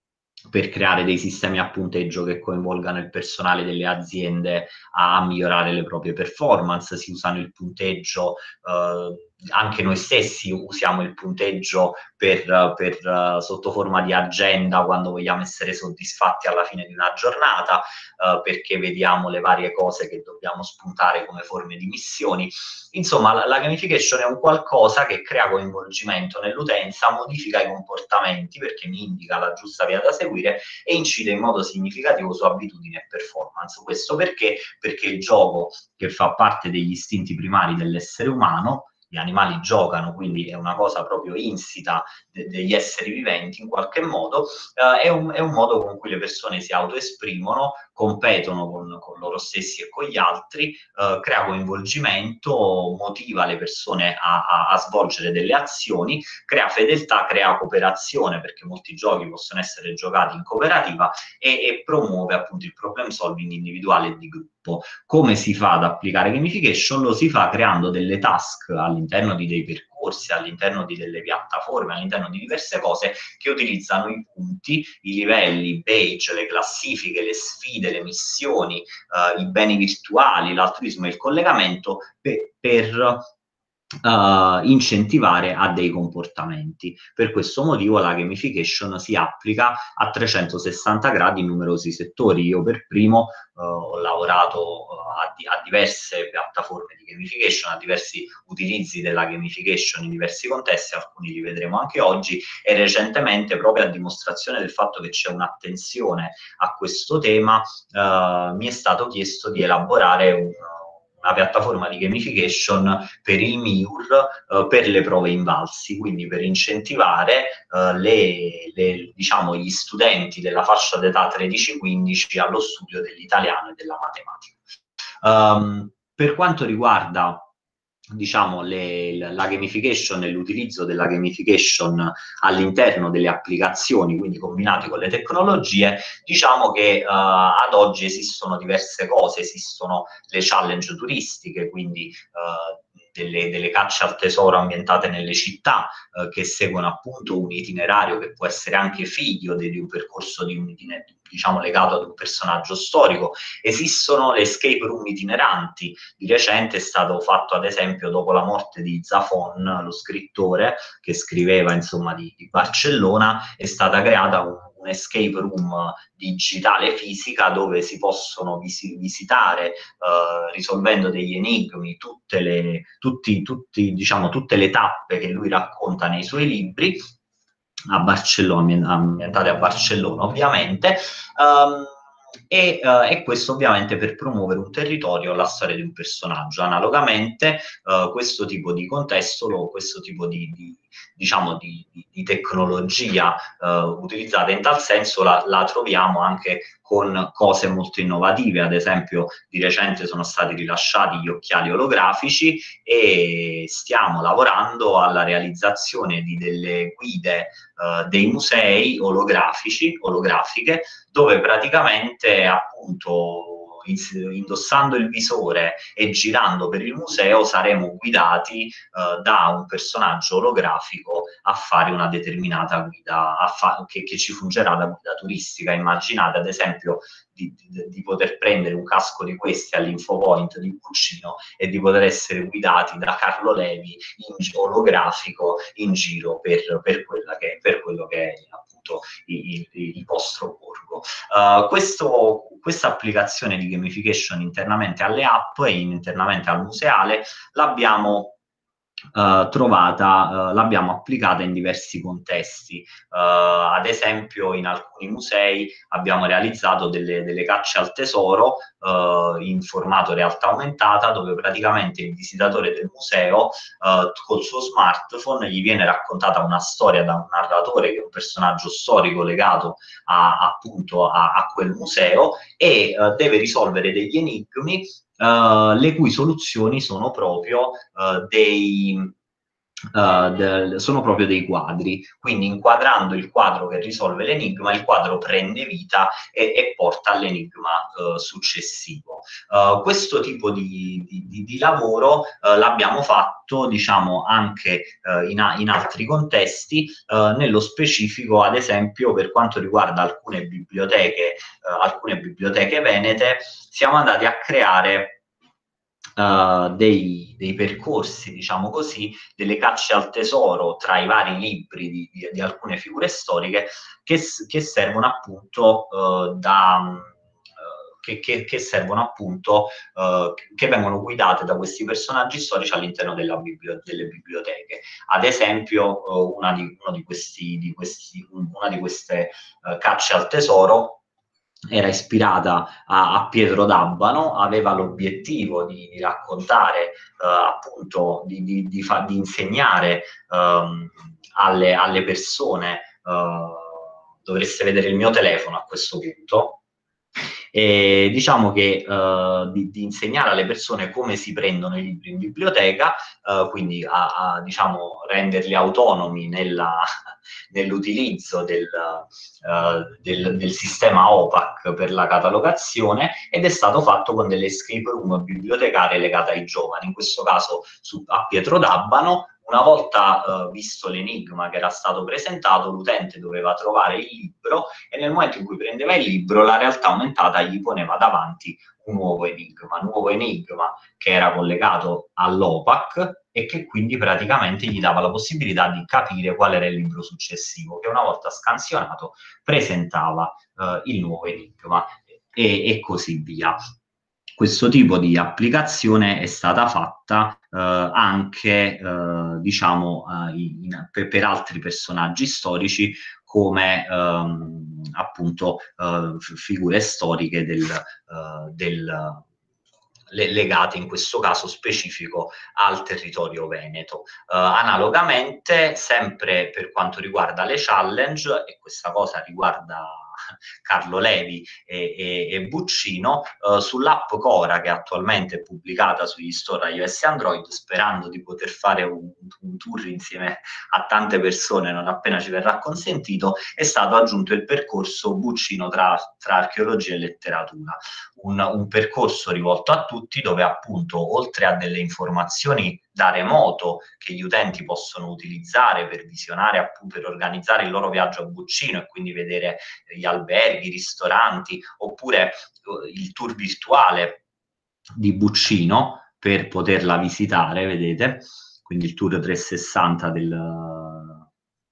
per creare dei sistemi a punteggio che coinvolgano il personale delle aziende a, a migliorare le proprie performance, si usano il punteggio, eh, anche noi stessi usiamo il punteggio per, per uh, sotto forma di agenda quando vogliamo essere soddisfatti alla fine di una giornata, uh, perché vediamo le varie cose che dobbiamo spuntare come forme di missioni. Insomma, la, la gamification è un qualcosa che crea coinvolgimento nell'utenza, modifica i comportamenti perché mi indica la giusta via da seguire e incide in modo significativo su abitudini e performance. Questo perché? Perché il gioco, che fa parte degli istinti primari dell'essere umano, gli animali giocano, quindi è una cosa proprio insita de- degli esseri viventi in qualche modo, eh, è, un, è un modo con cui le persone si autoesprimono, competono con, con loro stessi e con gli altri, eh, crea coinvolgimento, motiva le persone a, a, a svolgere delle azioni, crea fedeltà, crea cooperazione, perché molti giochi possono essere giocati in cooperativa, e, e promuove appunto il problem solving individuale e di gruppo. Come si fa ad applicare gamification? Lo si fa creando delle task all'interno di dei percorsi, all'interno di delle piattaforme, all'interno di diverse cose che utilizzano i punti, i livelli, i badge, le classifiche, le sfide, le missioni, eh, i beni virtuali, l'altruismo e il collegamento per, per Uh, incentivare a dei comportamenti. Per questo motivo la gamification si applica a trecentosessanta gradi in numerosi settori. Io per primo uh, ho lavorato uh, a, di a diverse piattaforme di gamification, a diversi utilizzi della gamification in diversi contesti, alcuni li vedremo anche oggi, e recentemente, proprio a dimostrazione del fatto che c'è un'attenzione a questo tema, uh, mi è stato chiesto di elaborare un una piattaforma di gamification per il M I U R, eh, per le prove invalsi, quindi per incentivare eh, le, le, diciamo, gli studenti della fascia d'età tredici quindici allo studio dell'italiano e della matematica. Um, per quanto riguarda diciamo le, la gamification e l'utilizzo della gamification all'interno delle applicazioni, quindi combinati con le tecnologie, diciamo che uh, ad oggi esistono diverse cose, esistono le challenge turistiche, quindi uh, delle, delle cacce al tesoro ambientate nelle città, uh, che seguono appunto un itinerario che può essere anche figlio di, di un percorso di un itinerario, diciamo legato ad un personaggio storico. Esistono le escape room itineranti. Di recente è stato fatto, ad esempio, dopo la morte di Zafon, lo scrittore che scriveva insomma di, di Barcellona, è stata creata un, un escape room digitale fisica dove si possono vis visitare eh, risolvendo degli enigmi tutte le, tutti, tutti, diciamo, tutte le tappe che lui racconta nei suoi libri, a Barcellona, ambientate a Barcellona ovviamente, um, e, uh, e questo ovviamente per promuovere un territorio, la storia di un personaggio. Analogamente uh, questo tipo di contesto, lo, questo tipo di, di diciamo di, di, di tecnologia uh, utilizzata in tal senso la, la troviamo anche con cose molto innovative. Ad esempio di recente sono stati rilasciati gli occhiali olografici e stiamo lavorando alla realizzazione di delle guide uh, dei musei olografici, olografiche, dove praticamente appunto indossando il visore e girando per il museo saremo guidati uh, da un personaggio olografico a fare una determinata guida a fa che, che ci fungerà da guida turistica. Immaginate ad esempio di, di, di poter prendere un casco di questi all'infopoint di Puccino e di poter essere guidati da Carlo Levi in olografico in giro per, per, quella che, per quello che è appunto appunto il, il, il vostro borgo. Uh, questo, questa applicazione di gamification internamente alle app e internamente al museale l'abbiamo Uh, trovata, uh, l'abbiamo applicata in diversi contesti. Uh, ad esempio, in alcuni musei abbiamo realizzato delle, delle cacce al tesoro uh, in formato realtà aumentata, dove praticamente il visitatore del museo uh, col suo smartphone gli viene raccontata una storia da un narratore che è un personaggio storico legato a, appunto a, a quel museo, e uh, deve risolvere degli enigmi Uh, le cui soluzioni sono proprio uh, dei uh, de, sono proprio dei quadri. Quindi, inquadrando il quadro che risolve l'enigma, il quadro prende vita e, e porta all'enigma uh, successivo. Uh, questo tipo di, di, di lavoro uh, l'abbiamo fatto, diciamo, anche uh, in, in altri contesti, uh, nello specifico, ad esempio, per quanto riguarda alcune biblioteche, uh, alcune biblioteche venete. Siamo andati a creare uh, dei, dei percorsi, diciamo così, delle cacce al tesoro tra i vari libri di, di, di alcune figure storiche che, che servono appunto uh, da... Che, che, che servono appunto, uh, che vengono guidate da questi personaggi storici all'interno della biblio- delle biblioteche. Ad esempio, uh, una, di, uno di, questi, di, questi, una di queste uh, cacce al tesoro era ispirata a, a Pietro D'Abano, aveva l'obiettivo di, di raccontare, uh, appunto, di, di, di, fa, di insegnare um, alle, alle persone, uh, dovreste vedere il mio telefono a questo punto, e diciamo che uh, di, di insegnare alle persone come si prendono i libri in biblioteca, uh, quindi a, a diciamo renderli autonomi nella, nell'utilizzo del, uh, del, del sistema O P A C per la catalogazione, ed è stato fatto con delle escape room bibliotecarie legate ai giovani, in questo caso su, a Pietro D'Abano. Una volta uh, visto l'enigma che era stato presentato, l'utente doveva trovare il libro, e nel momento in cui prendeva il libro, la realtà aumentata gli poneva davanti un nuovo enigma, un nuovo enigma che era collegato all'O P A C e che quindi praticamente gli dava la possibilità di capire qual era il libro successivo, che una volta scansionato presentava uh, il nuovo enigma, e, e così via. Questo tipo di applicazione è stata fatta eh, anche, eh, diciamo, eh, in, per, per altri personaggi storici, come ehm, appunto eh, figure storiche del, eh, del, le, legate in questo caso specifico al territorio veneto. Uh, analogamente, sempre per quanto riguarda le challenge, e questa cosa riguarda Carlo Levi e, e, e Buccino, uh, sull'app Cora, che attualmente è pubblicata sugli store iOS e Android, sperando di poter fare un, un tour insieme a tante persone non appena ci verrà consentito, è stato aggiunto il percorso Buccino tra, tra archeologia e letteratura, un, un percorso rivolto a tutti, dove appunto, oltre a delle informazioni da remoto che gli utenti possono utilizzare per visionare, appunto, per organizzare il loro viaggio a Buccino e quindi vedere gli alberghi, i ristoranti, oppure uh, il tour virtuale di Buccino per poterla visitare, vedete, quindi il tour trecentosessanta del,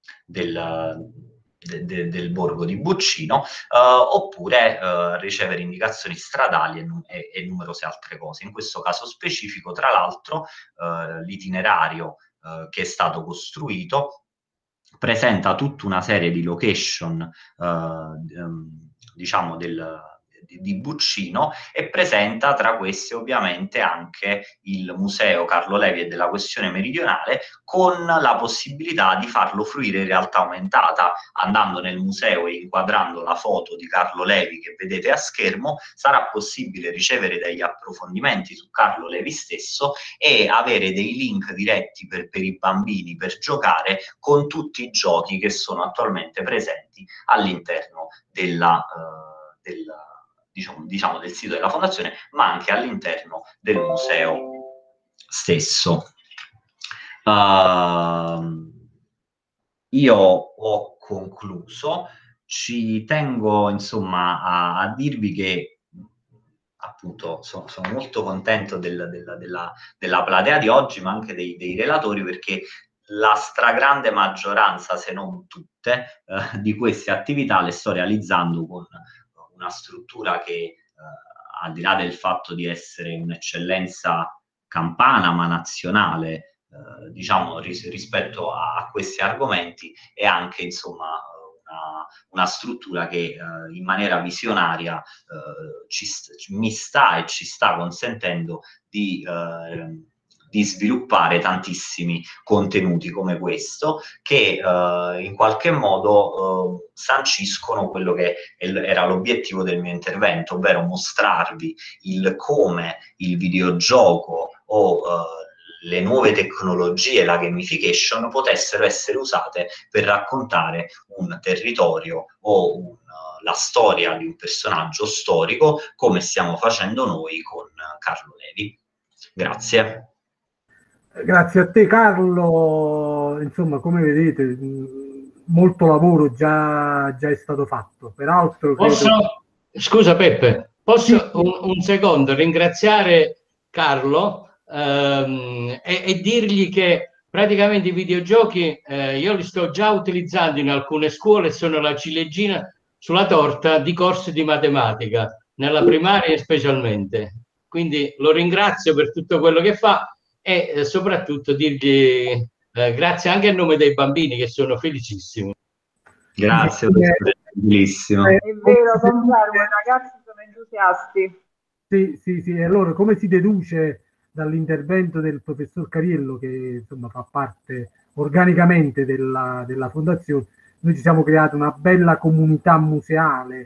del, de, de, del borgo di Buccino, uh, oppure uh, ricevere indicazioni stradali e, e, e numerose altre cose. In questo caso specifico, tra l'altro, uh, l'itinerario uh, che è stato costruito presenta tutta una serie di location, uh, um, diciamo, del, di, di Buccino, e presenta tra queste ovviamente anche il Museo Carlo Levi e della Questione Meridionale, con la possibilità di farlo fruire in realtà aumentata. Andando nel museo e inquadrando la foto di Carlo Levi che vedete a schermo, sarà possibile ricevere degli approfondimenti su Carlo Levi stesso e avere dei link diretti per, per i bambini per giocare con tutti i giochi che sono attualmente presenti all'interno della, uh, del, diciamo, diciamo del sito della fondazione, ma anche all'interno del museo stesso. Uh, io ho concluso. Ci tengo, insomma, a, a dirvi che appunto sono, sono molto contento del, del, della, della platea di oggi, ma anche dei, dei relatori, perché la stragrande maggioranza, se non tutte, eh, di queste attività le sto realizzando con una struttura che, eh, al di là del fatto di essere un'eccellenza campana ma nazionale, eh, diciamo ris- rispetto a, a questi argomenti, è anche insomma una, una struttura che eh, in maniera visionaria eh, ci st- mi sta e ci sta consentendo di eh, di sviluppare tantissimi contenuti come questo che eh, in qualche modo eh, sanciscono quello che era l'obiettivo del mio intervento, ovvero mostrarvi il come il videogioco o eh, le nuove tecnologie, la gamification, potessero essere usate per raccontare un territorio o un, la storia di un personaggio storico, come stiamo facendo noi con Carlo Levi. Grazie. Grazie a te Carlo, insomma come vedete molto lavoro già, già è stato fatto, peraltro posso, credo... scusa Peppe, posso sì. un, un secondo ringraziare Carlo ehm, e, e dirgli che praticamente i videogiochi eh, io li sto già utilizzando in alcune scuole, sono la ciliegina sulla torta di corsi di matematica, nella primaria specialmente, quindi lo ringrazio per tutto quello che fa e eh, soprattutto dirgli eh, grazie anche a nome dei bambini che sono felicissimi. Grazie, è bellissimo. È vero, confermo, i ragazzi sono entusiasti. Sì, sì, sì, allora come si deduce dall'intervento del professor Cariello, che insomma fa parte organicamente della, della fondazione, noi ci siamo creati una bella comunità museale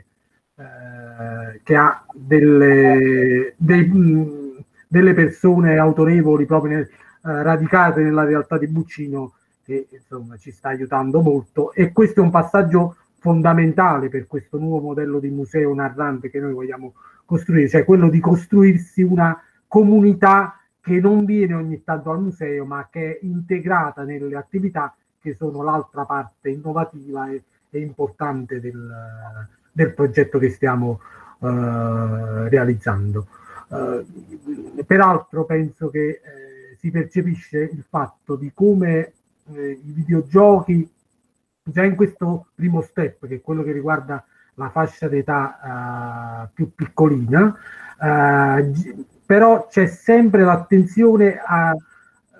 eh, che ha delle, dei, mh, delle persone autorevoli proprio nel, eh, radicate nella realtà di Buccino, che insomma ci sta aiutando molto, e questo è un passaggio fondamentale per questo nuovo modello di museo narrante che noi vogliamo costruire, cioè quello di costruirsi una comunità che non viene ogni tanto al museo ma che è integrata nelle attività che sono l'altra parte innovativa e, e importante del, del progetto che stiamo uh, realizzando. Uh, peraltro penso che eh, si percepisce il fatto di come eh, i videogiochi già in questo primo step, che è quello che riguarda la fascia d'età uh, più piccolina, uh, però c'è sempre l'attenzione a uh,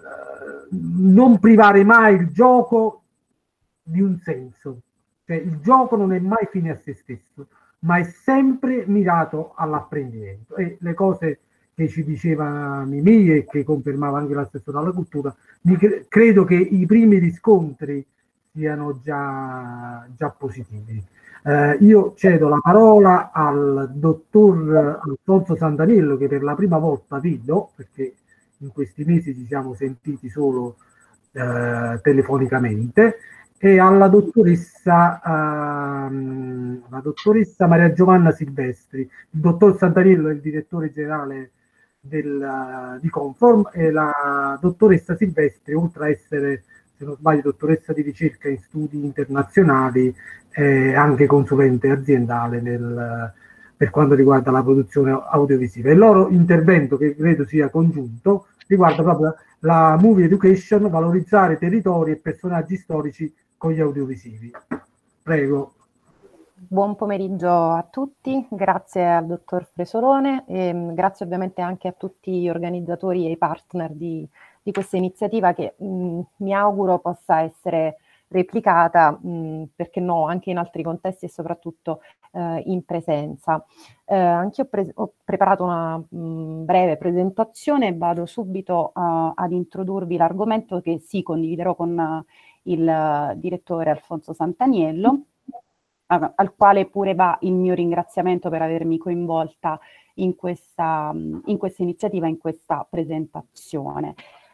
non privare mai il gioco di un senso. Cioè, il gioco non è mai fine a se stesso, ma è sempre mirato all'apprendimento. E le cose che ci diceva Mimì e che confermava anche l'assessore alla cultura, mi cre- credo che i primi riscontri siano già, già positivi. Eh, io cedo la parola al dottor Alfonso Santaniello, che per la prima volta vedo, perché in questi mesi ci siamo sentiti solo eh, telefonicamente, e alla dottoressa, ehm, la dottoressa Maria Giovanna Silvestri. Il dottor Santaniello è il direttore generale del, di Conform, e la dottoressa Silvestri, oltre a essere, se non sbaglio, dottoressa di ricerca in studi internazionali, è anche consulente aziendale nel, per quanto riguarda la produzione audiovisiva. Il loro intervento, che credo sia congiunto, riguarda proprio la movie education, valorizzare territori e personaggi storici con gli audiovisivi. Prego. Buon pomeriggio a tutti, grazie al dottor Fresolone e grazie ovviamente anche a tutti gli organizzatori e i partner di, di questa iniziativa che mh, mi auguro possa essere replicata, mh, perché no, anche in altri contesti e soprattutto eh, in presenza. Eh, anche io ho, ho preparato una mh, breve presentazione e vado subito uh, ad introdurvi l'argomento che sì, condividerò con uh, il uh, direttore Alfonso Santaniello, al quale pure va il mio ringraziamento per avermi coinvolta in questa, in questa iniziativa, in questa presentazione.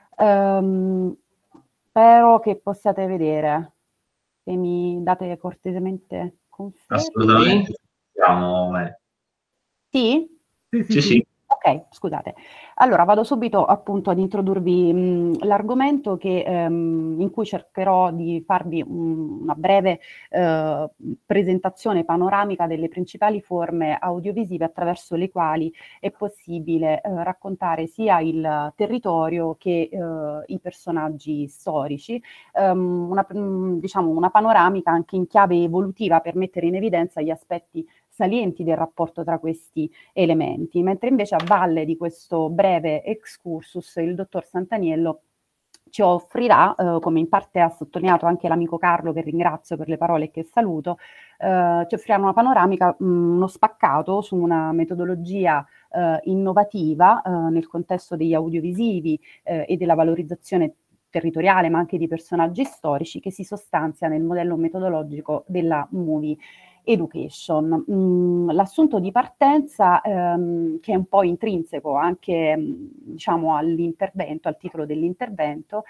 Um, spero che possiate vedere, se mi date cortesemente conferma. Assolutamente. Siamo... Sì? Sì, sì, sì, sì. Ok, Ok, scusate. Allora vado subito appunto ad introdurvi l'argomento che, ehm, in cui cercherò di farvi un, una breve eh, presentazione panoramica delle principali forme audiovisive attraverso le quali è possibile eh, raccontare sia il territorio che eh, i personaggi storici, um, una, diciamo una panoramica anche in chiave evolutiva per mettere in evidenza gli aspetti salienti del rapporto tra questi elementi, mentre invece a valle di questo breve excursus il dottor Santaniello ci offrirà, eh, come in parte ha sottolineato anche l'amico Carlo, che ringrazio per le parole e che saluto, eh, ci offrirà una panoramica, mh, uno spaccato su una metodologia eh, innovativa eh, nel contesto degli audiovisivi eh, e della valorizzazione territoriale, ma anche di personaggi storici, che si sostanzia nel modello metodologico della Movie Education. Mm, l'assunto di partenza, ehm, che è un po' intrinseco anche diciamo all'intervento, al titolo dell'intervento,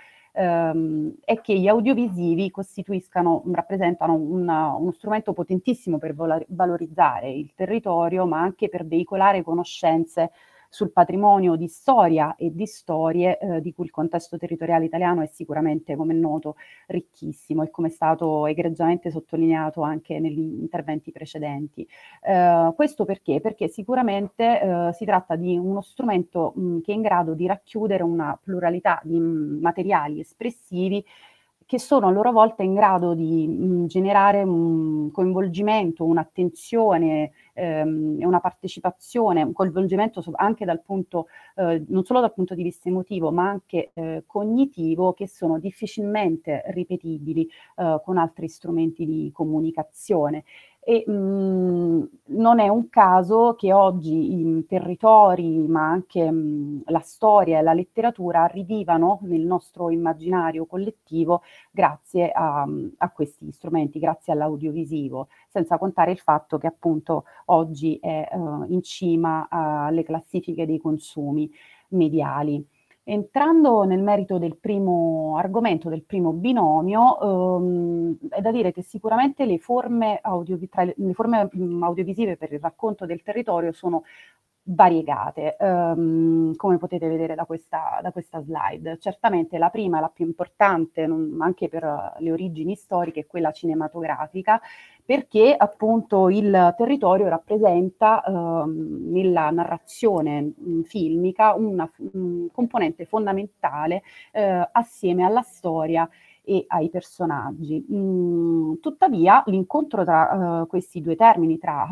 ehm, è che gli audiovisivi costituiscano, rappresentano una, uno strumento potentissimo per valorizzare il territorio, ma anche per veicolare conoscenze sul patrimonio di storia e di storie eh, di cui il contesto territoriale italiano è sicuramente, come è noto, ricchissimo, e come è stato egregiamente sottolineato anche negli interventi precedenti. Eh, questo perché? Perché sicuramente eh, si tratta di uno strumento mh, che è in grado di racchiudere una pluralità di mh, materiali espressivi che sono a loro volta in grado di mh, generare un coinvolgimento, un'attenzione ehm, e una partecipazione, un coinvolgimento anche dal punto, eh, non solo dal punto di vista emotivo, ma anche eh, cognitivo, che sono difficilmente ripetibili eh, con altri strumenti di comunicazione. E mh, non è un caso che oggi i territori, ma anche mh, la storia e la letteratura rivivano nel nostro immaginario collettivo grazie a, a questi strumenti, grazie all'audiovisivo, senza contare il fatto che appunto oggi è uh, in cima alle classifiche dei consumi mediali. Entrando nel merito del primo argomento, del primo binomio, ehm, è da dire che sicuramente le forme, audiovi- tra le, le forme mh, audiovisive per il racconto del territorio sono variegate, ehm, come potete vedere da questa, da questa slide. Certamente la prima, la più importante, non, anche per le origini storiche, è quella cinematografica, perché appunto il territorio rappresenta ehm, nella narrazione mh, filmica una mh, componente fondamentale eh, assieme alla storia e ai personaggi. Mm, tuttavia l'incontro tra uh, questi due termini, tra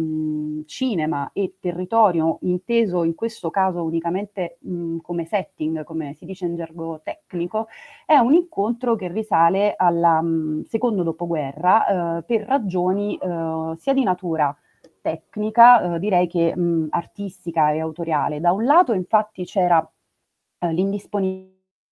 um, cinema e territorio, inteso in questo caso unicamente um, come setting, come si dice in gergo tecnico, è un incontro che risale al um, secondo dopoguerra uh, per ragioni uh, sia di natura tecnica, uh, direi che um, artistica e autoriale. Da un lato infatti c'era uh, l'indisponibilità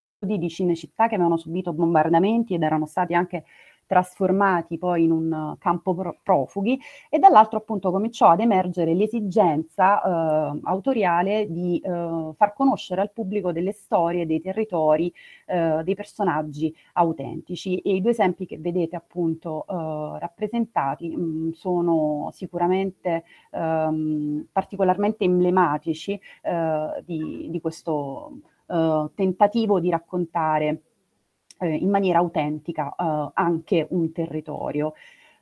di Cinecittà che avevano subito bombardamenti ed erano stati anche trasformati poi in un campo pro- profughi, e dall'altro appunto cominciò ad emergere l'esigenza eh, autoriale di eh, far conoscere al pubblico delle storie, dei territori, eh, dei personaggi autentici, e i due esempi che vedete appunto eh, rappresentati mh, sono sicuramente ehm, particolarmente emblematici eh, di, di questo Uh, tentativo di raccontare eh, in maniera autentica uh, anche un territorio.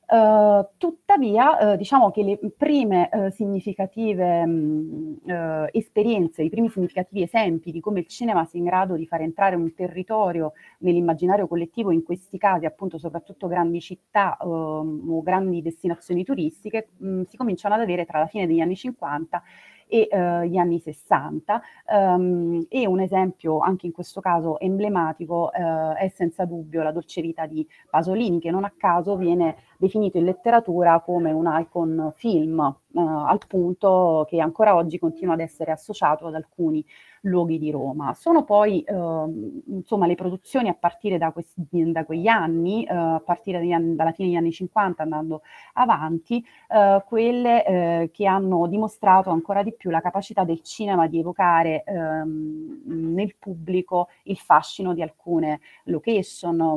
Uh, tuttavia, uh, diciamo che le prime uh, significative mh, uh, esperienze, i primi significativi esempi di come il cinema sia in grado di far entrare un territorio nell'immaginario collettivo, in questi casi appunto soprattutto grandi città uh, o grandi destinazioni turistiche, mh, si cominciano ad avere tra la fine degli anni cinquanta e uh, gli anni sessanta, um, e un esempio anche in questo caso emblematico uh, è senza dubbio La dolce vita di Pasolini, che non a caso viene definito in letteratura come un icon film, uh, al punto che ancora oggi continua ad essere associato ad alcuni luoghi di Roma. Sono poi uh, insomma le produzioni a partire da, questi, da quegli anni, uh, a partire anni, dalla fine degli anni cinquanta andando avanti, uh, quelle uh, che hanno dimostrato ancora di più la capacità del cinema di evocare um, nel pubblico il fascino di alcune location, um,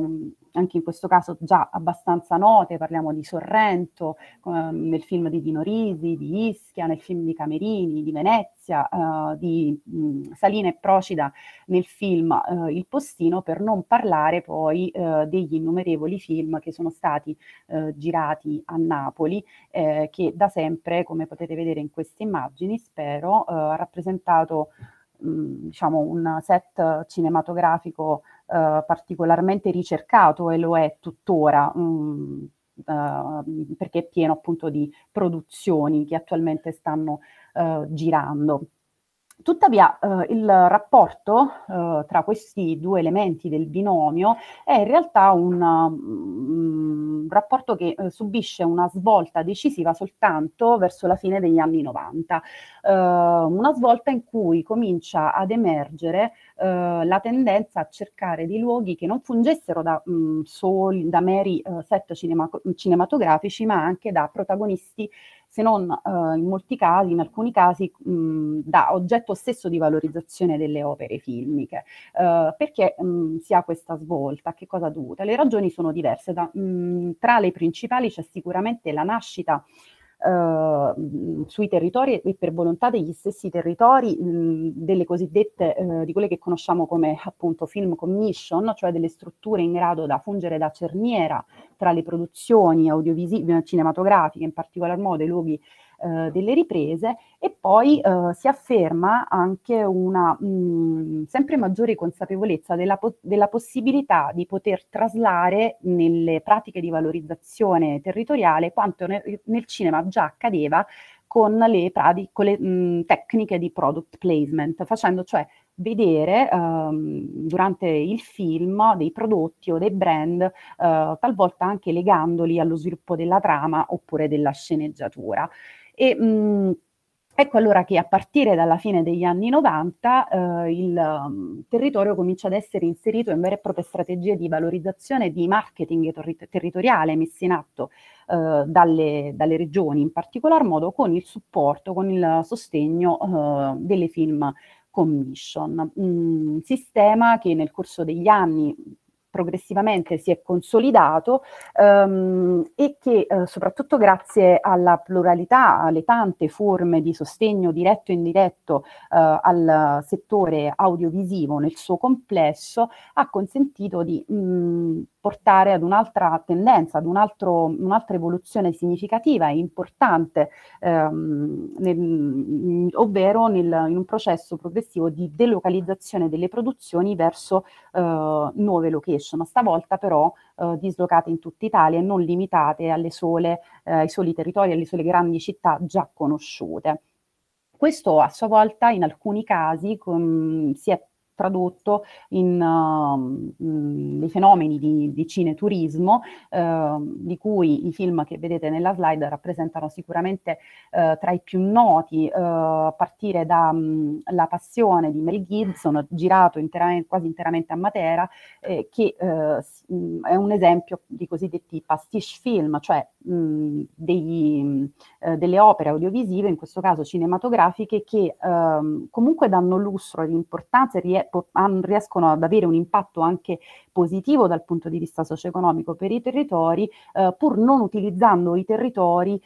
anche in questo caso già abbastanza note, parliamo di Sorrento, eh, nel film di Dino Risi, di Ischia, nel film di Camerini, di Venezia, eh, di mh, Salina e Procida nel film eh, Il Postino, per non parlare poi eh, degli innumerevoli film che sono stati eh, girati a Napoli, eh, che da sempre, come potete vedere in queste immagini, spero, eh, ha rappresentato mh, diciamo un set cinematografico eh, particolarmente ricercato, e lo è tuttora, mh, uh, perché è pieno appunto di produzioni che attualmente stanno uh, girando. Tuttavia eh, il rapporto eh, tra questi due elementi del binomio è in realtà un, um, un rapporto che eh, subisce una svolta decisiva soltanto verso la fine degli anni novanta, eh, una svolta in cui comincia ad emergere eh, la tendenza a cercare dei luoghi che non fungessero da, mh, soli, da meri eh, set cinema cinematografici, ma anche da protagonisti, se non eh, in molti casi, in alcuni casi, mh, da oggetto stesso di valorizzazione delle opere filmiche. Eh, perché mh, si ha questa svolta? Che cosa è dovuta? Le ragioni sono diverse. Da, mh, tra le principali c'è sicuramente la nascita Uh, sui territori e per volontà degli stessi territori mh, delle cosiddette, uh, di quelle che conosciamo come appunto film commission, cioè delle strutture in grado da fungere da cerniera tra le produzioni audiovisive, cinematografiche, in particolar modo i luoghi uh, delle riprese, e poi uh, si afferma anche una mh, sempre maggiore consapevolezza della, po della possibilità di poter traslare nelle pratiche di valorizzazione territoriale quanto ne nel cinema già accadeva con le, con le mh, tecniche di product placement, facendo cioè vedere um, durante il film dei prodotti o dei brand, uh, talvolta anche legandoli allo sviluppo della trama oppure della sceneggiatura. E, mh, Ecco allora che a partire dalla fine degli anni novanta eh, il um, territorio comincia ad essere inserito in vere e proprie strategie di valorizzazione e di marketing terri territoriale messe in atto eh, dalle, dalle regioni, in particolar modo con il supporto, con il sostegno eh, delle film commission. Un sistema che nel corso degli anni progressivamente si è consolidato ehm, e che eh, soprattutto grazie alla pluralità, alle tante forme di sostegno diretto e indiretto eh, al settore audiovisivo nel suo complesso, ha consentito di mh, portare ad un'altra tendenza, ad un'altra evoluzione significativa e importante, ehm, nel, ovvero nel, in un processo progressivo di delocalizzazione delle produzioni verso eh, nuove location, stavolta però eh, dislocate in tutta Italia e non limitate alle sole, eh, ai soli territori, alle sole grandi città già conosciute. Questo a sua volta in alcuni casi con, si è tradotto in uh, dei fenomeni di, di cineturismo, uh, di cui i film che vedete nella slide rappresentano sicuramente uh, tra i più noti, uh, a partire da um, La Passione di Mel Gibson, girato interamente, quasi interamente a Matera, eh, che uh, è un esempio di cosiddetti pastiche film, cioè mh, degli, uh, delle opere audiovisive, in questo caso cinematografiche, che uh, comunque danno lustro ed importanza e riescono ad avere un impatto anche positivo dal punto di vista socio-economico per i territori, eh, pur non utilizzando i territori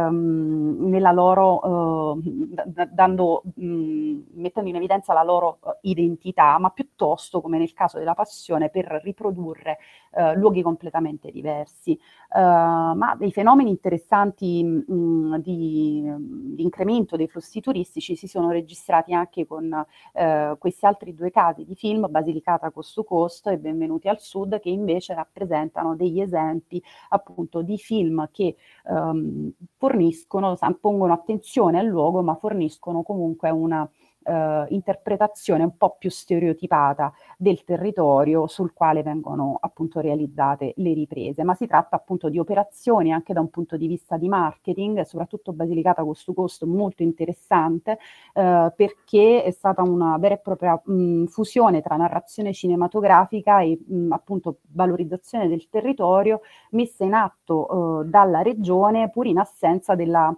ehm, nella loro, eh, dando, mh, mettendo in evidenza la loro uh, identità, ma piuttosto, come nel caso della Passione, per riprodurre eh, luoghi completamente diversi. Uh, ma dei fenomeni interessanti mh, di, di incremento dei flussi turistici si sono registrati anche con uh, questi altri due casi di film, Basilicata Coast to Coast e Benvenuti al Sud, che invece rappresentano degli esempi appunto di film che um, forniscono, pongono attenzione al luogo, ma forniscono comunque una Uh, interpretazione un po' più stereotipata del territorio sul quale vengono appunto realizzate le riprese, ma si tratta appunto di operazioni anche da un punto di vista di marketing, soprattutto Basilicata Coast to Coast molto interessante, uh, perché è stata una vera e propria mh, fusione tra narrazione cinematografica e mh, appunto valorizzazione del territorio messa in atto uh, dalla regione, pur in assenza della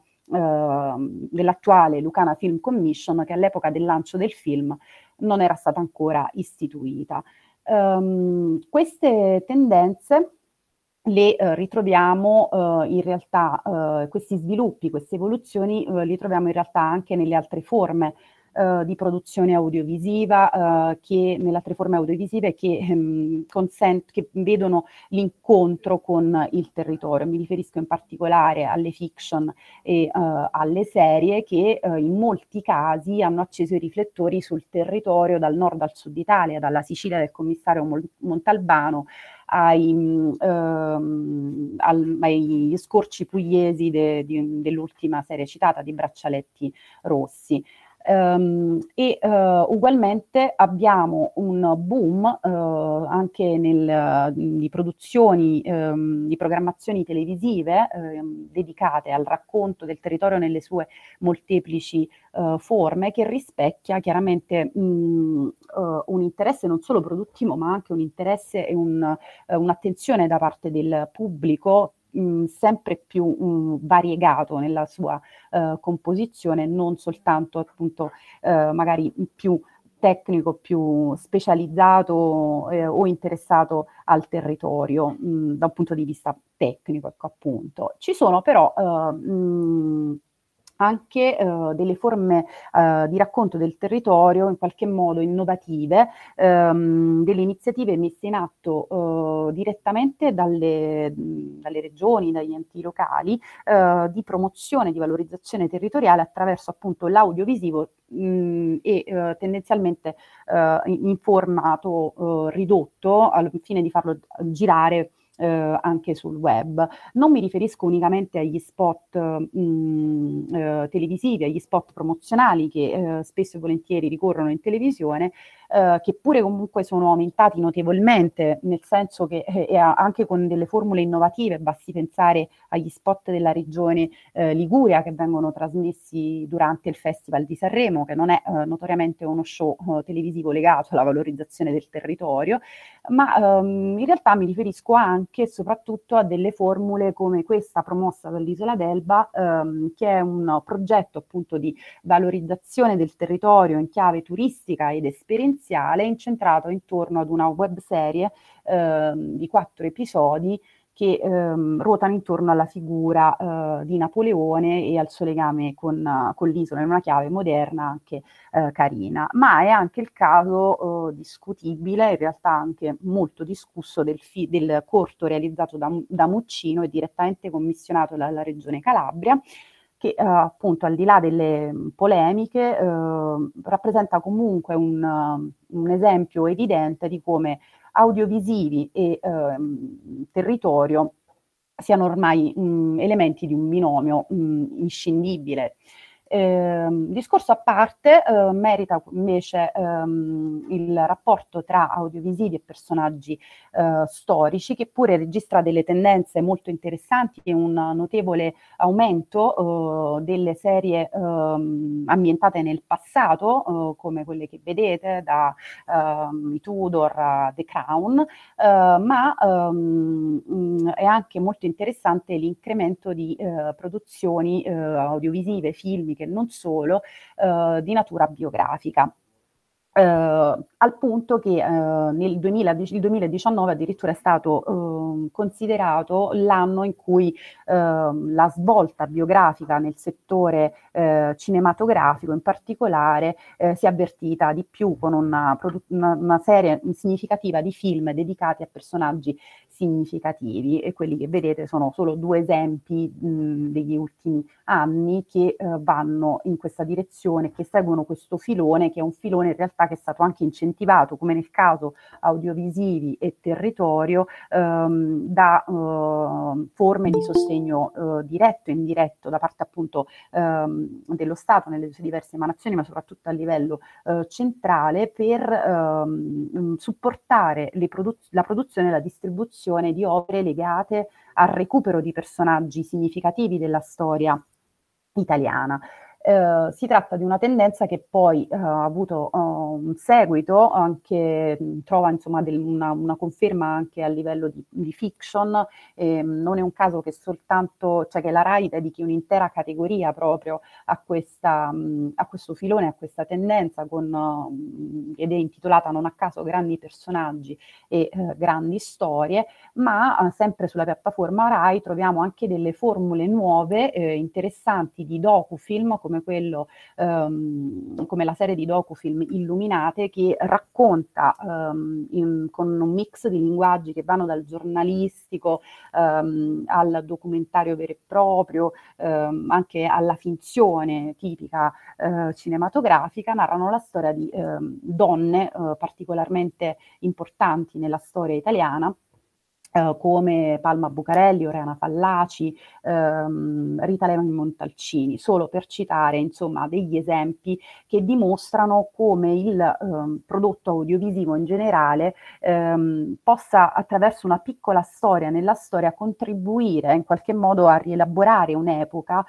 Uh, dell'attuale Lucana Film Commission, che all'epoca del lancio del film non era stata ancora istituita. Um, queste tendenze le uh, ritroviamo uh, in realtà, uh, questi sviluppi, queste evoluzioni uh, li troviamo in realtà anche nelle altre forme uh, di produzione audiovisiva, uh, che nelle altre forme audiovisive che, um, consent- che vedono l'incontro con il territorio. Mi riferisco in particolare alle fiction e uh, alle serie che uh, in molti casi hanno acceso i riflettori sul territorio dal nord al sud Italia, dalla Sicilia del commissario Montalbano ai, ehm, al, ai scorci pugliesi de, di, dell'ultima serie citata, di Braccialetti Rossi. Um, e uh, ugualmente abbiamo un boom uh, anche nel, di produzioni, um, di programmazioni televisive um, dedicate al racconto del territorio nelle sue molteplici uh, forme, che rispecchia chiaramente um, uh, un interesse non solo produttivo, ma anche un interesse e un, uh, un'attenzione da parte del pubblico Mh, sempre più mh, variegato nella sua uh, composizione, non soltanto appunto uh, magari più tecnico, più specializzato eh, o interessato al territorio mh, da un punto di vista tecnico, ecco, appunto. Ci sono però uh, mh, anche uh, delle forme uh, di racconto del territorio in qualche modo innovative, um, delle iniziative messe in atto uh, direttamente dalle, dalle regioni, dagli enti locali, uh, di promozione, di valorizzazione territoriale attraverso appunto l'audiovisivo mh, e uh, tendenzialmente uh, in, in formato uh, ridotto al fine di farlo girare Eh, anche sul web. Non mi riferisco unicamente agli spot mh, eh, televisivi, agli spot promozionali che eh, spesso e volentieri ricorrono in televisione, eh, che pure comunque sono aumentati notevolmente, nel senso che eh, anche con delle formule innovative, basti pensare agli spot della regione eh, Liguria che vengono trasmessi durante il Festival di Sanremo, che non è eh, notoriamente uno show eh, televisivo legato alla valorizzazione del territorio, ma ehm, in realtà mi riferisco anche e soprattutto a delle formule come questa promossa dall'Isola d'Elba, ehm, che è un progetto appunto di valorizzazione del territorio in chiave turistica ed esperienziale, incentrato intorno ad una webserie ehm, di quattro episodi che ehm, ruotano intorno alla figura eh, di Napoleone e al suo legame con, uh, con l'isola, in una chiave moderna anche eh, carina. Ma è anche il caso eh, discutibile, in realtà anche molto discusso, del, fi- del corto realizzato da, da Muccino e direttamente commissionato dalla Regione Calabria, che eh, appunto al di là delle polemiche eh, rappresenta comunque un, uh, un esempio evidente di come audiovisivi e ehm, territorio siano ormai mh, elementi di un binomio mh, inscindibile. Eh, discorso a parte eh, merita invece ehm, il rapporto tra audiovisivi e personaggi eh, storici, che pure registra delle tendenze molto interessanti e un notevole aumento eh, delle serie ehm, ambientate nel passato, eh, come quelle che vedete da ehm, i Tudor a The Crown, eh, ma ehm, mh, è anche molto interessante l'incremento di eh, produzioni eh, audiovisive, filmiche, non solo, eh, di natura biografica. Eh, al punto che eh, nel duemiladici, duemiladiciannove addirittura è stato eh, considerato l'anno in cui eh, la svolta biografica nel settore eh, cinematografico in particolare eh, si è avvertita di più, con una, una, una serie significativa di film dedicati a personaggi significativi, e quelli che vedete sono solo due esempi mh, degli ultimi anni che eh, vanno in questa direzione, che seguono questo filone, che è un filone in realtà che è stato anche incentivato, come nel caso audiovisivi e territorio, ehm, da eh, forme di sostegno eh, diretto e indiretto da parte appunto ehm, dello Stato nelle sue diverse emanazioni, ma soprattutto a livello eh, centrale, per ehm, supportare le produ- la produzione e la distribuzione di opere legate al recupero di personaggi significativi della storia italiana. Eh, si tratta di una tendenza che poi eh, ha avuto uh, un seguito, anche trova insomma del, una, una conferma anche a livello di, di fiction. Eh, non è un caso che soltanto, cioè che la Rai dedichi un'intera categoria proprio a, questa, a questo filone, a questa tendenza, con, ed è intitolata non a caso Grandi personaggi e eh, grandi storie, ma eh, sempre sulla piattaforma Rai troviamo anche delle formule nuove, eh, interessanti, di docufilm, come quello, ehm, come la serie di docufilm Illuminate, che racconta ehm, in, con un mix di linguaggi che vanno dal giornalistico ehm, al documentario vero e proprio, ehm, anche alla finzione tipica eh, cinematografica, narrano la storia di ehm, donne eh, particolarmente importanti nella storia italiana, Uh, come Palma Bucarelli, Oriana Fallaci, ehm, Rita Levi Montalcini, solo per citare insomma degli esempi che dimostrano come il ehm, prodotto audiovisivo in generale ehm, possa, attraverso una piccola storia nella storia, contribuire in qualche modo a rielaborare un'epoca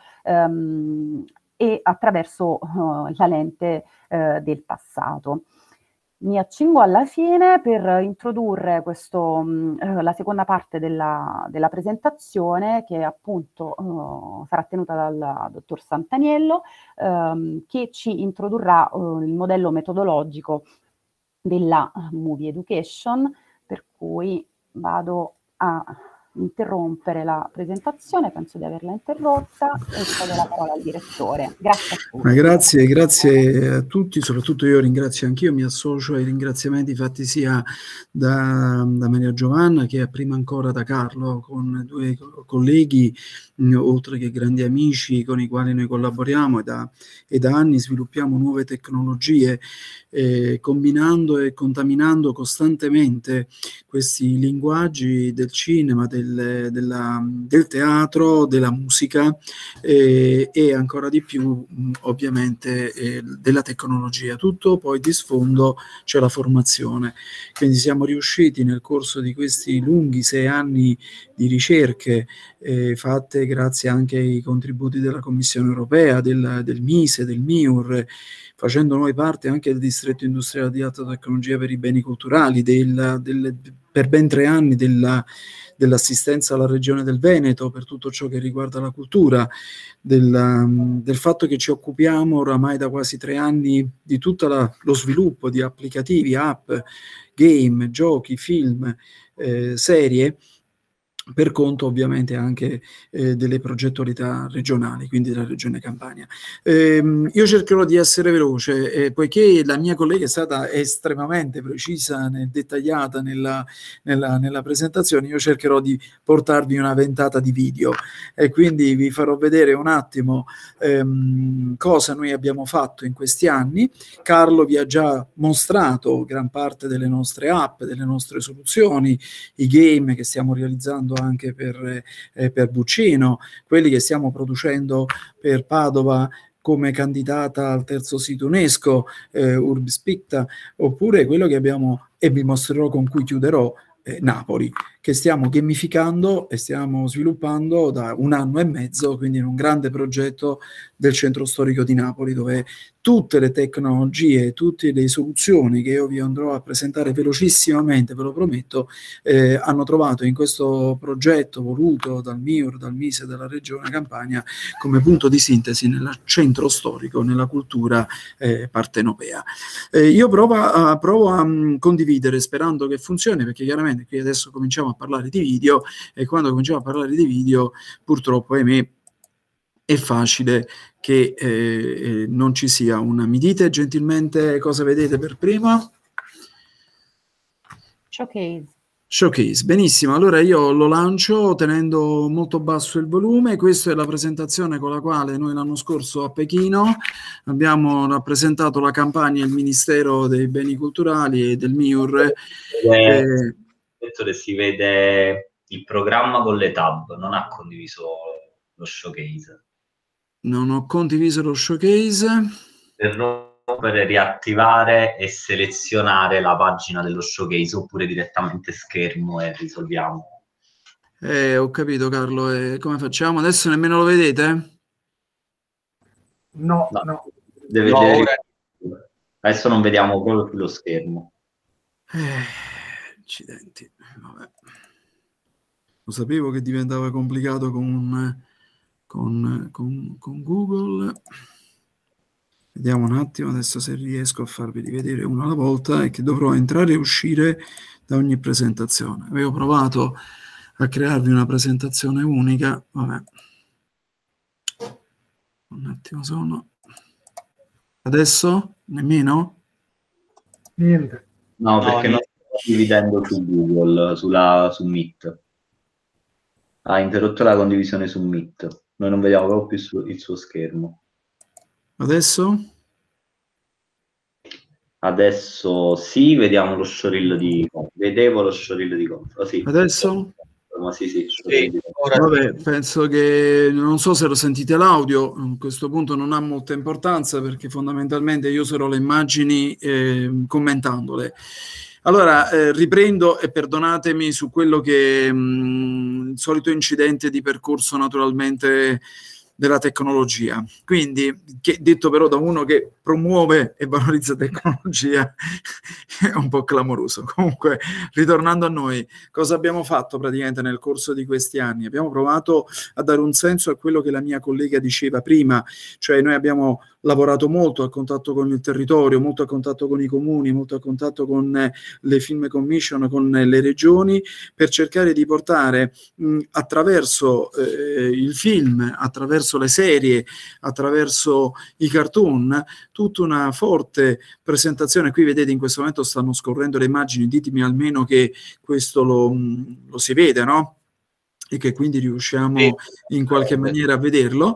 ehm, e attraverso uh, la lente uh, del passato. Mi accingo alla fine per introdurre questo, eh, la seconda parte della, della presentazione, che appunto eh, sarà tenuta dal dottor Santaniello, ehm, che ci introdurrà eh, il modello metodologico della Movie Education, per cui vado a interrompere la presentazione, penso di averla interrotta, e cedo la parola al direttore. Grazie a tutti. Ma grazie, grazie a tutti, soprattutto io ringrazio anch'io, mi associo ai ringraziamenti fatti sia da, da Maria Giovanna che prima ancora da Carlo, con due colleghi, mh, oltre che grandi amici con i quali noi collaboriamo e da, e da anni sviluppiamo nuove tecnologie, eh, combinando e contaminando costantemente questi linguaggi del cinema, del, della, del teatro, della musica eh, e ancora di più mh, ovviamente eh, della tecnologia. Tutto poi di sfondo c'è la formazione. Quindi siamo riusciti nel corso di questi lunghi sei anni di ricerche eh, fatte grazie anche ai contributi della Commissione Europea, del, del MISE, del MIUR, facendo noi parte anche del distretto industriale di alta tecnologia per i beni culturali, del, del, per ben tre anni della, dell'assistenza alla regione del Veneto per tutto ciò che riguarda la cultura, del, del fatto che ci occupiamo oramai da quasi tre anni di tutto la, lo sviluppo di applicativi, app, game, giochi, film, eh, serie, per conto ovviamente anche eh, delle progettualità regionali, quindi della regione Campania. Ehm, io cercherò di essere veloce, eh, poiché la mia collega è stata estremamente precisa e dettagliata nella, nella, nella presentazione, io cercherò di portarvi una ventata di video e quindi vi farò vedere un attimo ehm, cosa noi abbiamo fatto in questi anni. Carlo vi ha già mostrato gran parte delle nostre app, delle nostre soluzioni, i game che stiamo realizzando anche per, eh, per Buccino, quelli che stiamo producendo per Padova come candidata al terzo sito UNESCO, eh, Urbspicta, oppure quello che abbiamo, e vi mostrerò con cui chiuderò, eh, Napoli, che stiamo gamificando e stiamo sviluppando da un anno e mezzo, quindi in un grande progetto del centro storico di Napoli, dove tutte le tecnologie, tutte le soluzioni che io vi andrò a presentare velocissimamente, ve lo prometto, eh, hanno trovato in questo progetto voluto dal MIUR, dal MISE, dalla Regione Campania come punto di sintesi nel centro storico, nella cultura eh, partenopea. Eh, io provo a, provo a mh, condividere sperando che funzioni, perché chiaramente qui adesso cominciamo a parlare di video e quando cominciamo a parlare di video purtroppo, ahimè, è facile che eh, non ci sia una... Mi dite gentilmente cosa vedete per prima? Showcase. Showcase, benissimo, allora io lo lancio tenendo molto basso il volume. Questa è la presentazione con la quale noi l'anno scorso a Pechino abbiamo rappresentato la campagna del Ministero dei Beni Culturali e del MIUR. Eh, eh, si vede il programma con le tab, non ha condiviso lo showcase. Non ho condiviso lo showcase. Per rompere, riattivare e selezionare la pagina dello showcase oppure direttamente schermo e risolviamo. Eh, ho capito Carlo, e come facciamo? Adesso nemmeno lo vedete? No, no. Deve no, vedere... ora... Adesso non vediamo proprio più lo schermo. Eh, accidenti, vabbè. Lo sapevo che diventava complicato con, con, con, con Google. Vediamo un attimo adesso se riesco a farvi rivedere uno alla volta, e che dovrò entrare e uscire da ogni presentazione. Avevo provato a crearvi una presentazione unica, vabbè. Un attimo sono. Adesso? Nemmeno? Niente. No, perché no, non sto dividendo su Google, sulla, su Meet. Ha interrotto la condivisione su Meet. Noi non vediamo proprio più su, il suo schermo. Adesso? Adesso sì, vediamo lo showreel di... Vedevo lo showreel di controllo. Sì. Adesso? Ma sì, sì, sì, vabbè, penso che, non so se lo sentite l'audio, a questo punto non ha molta importanza, perché fondamentalmente io userò le immagini eh, commentandole. Allora, eh, riprendo, e perdonatemi su quello che mh, il solito incidente di percorso naturalmente della tecnologia. Quindi, che, detto però da uno che promuove e valorizza tecnologia, è un po' clamoroso. Comunque, ritornando a noi, cosa abbiamo fatto praticamente nel corso di questi anni? Abbiamo provato a dare un senso a quello che la mia collega diceva prima, cioè noi abbiamo lavorato molto a contatto con il territorio, molto a contatto con i comuni, molto a contatto con eh, le film commission, con eh, le regioni, per cercare di portare mh, attraverso eh, il film, attraverso le serie, attraverso i cartoon, tutta una forte presentazione. Qui vedete, in questo momento stanno scorrendo le immagini, ditemi almeno che questo lo, lo si vede, no? E che quindi riusciamo in qualche maniera a vederlo.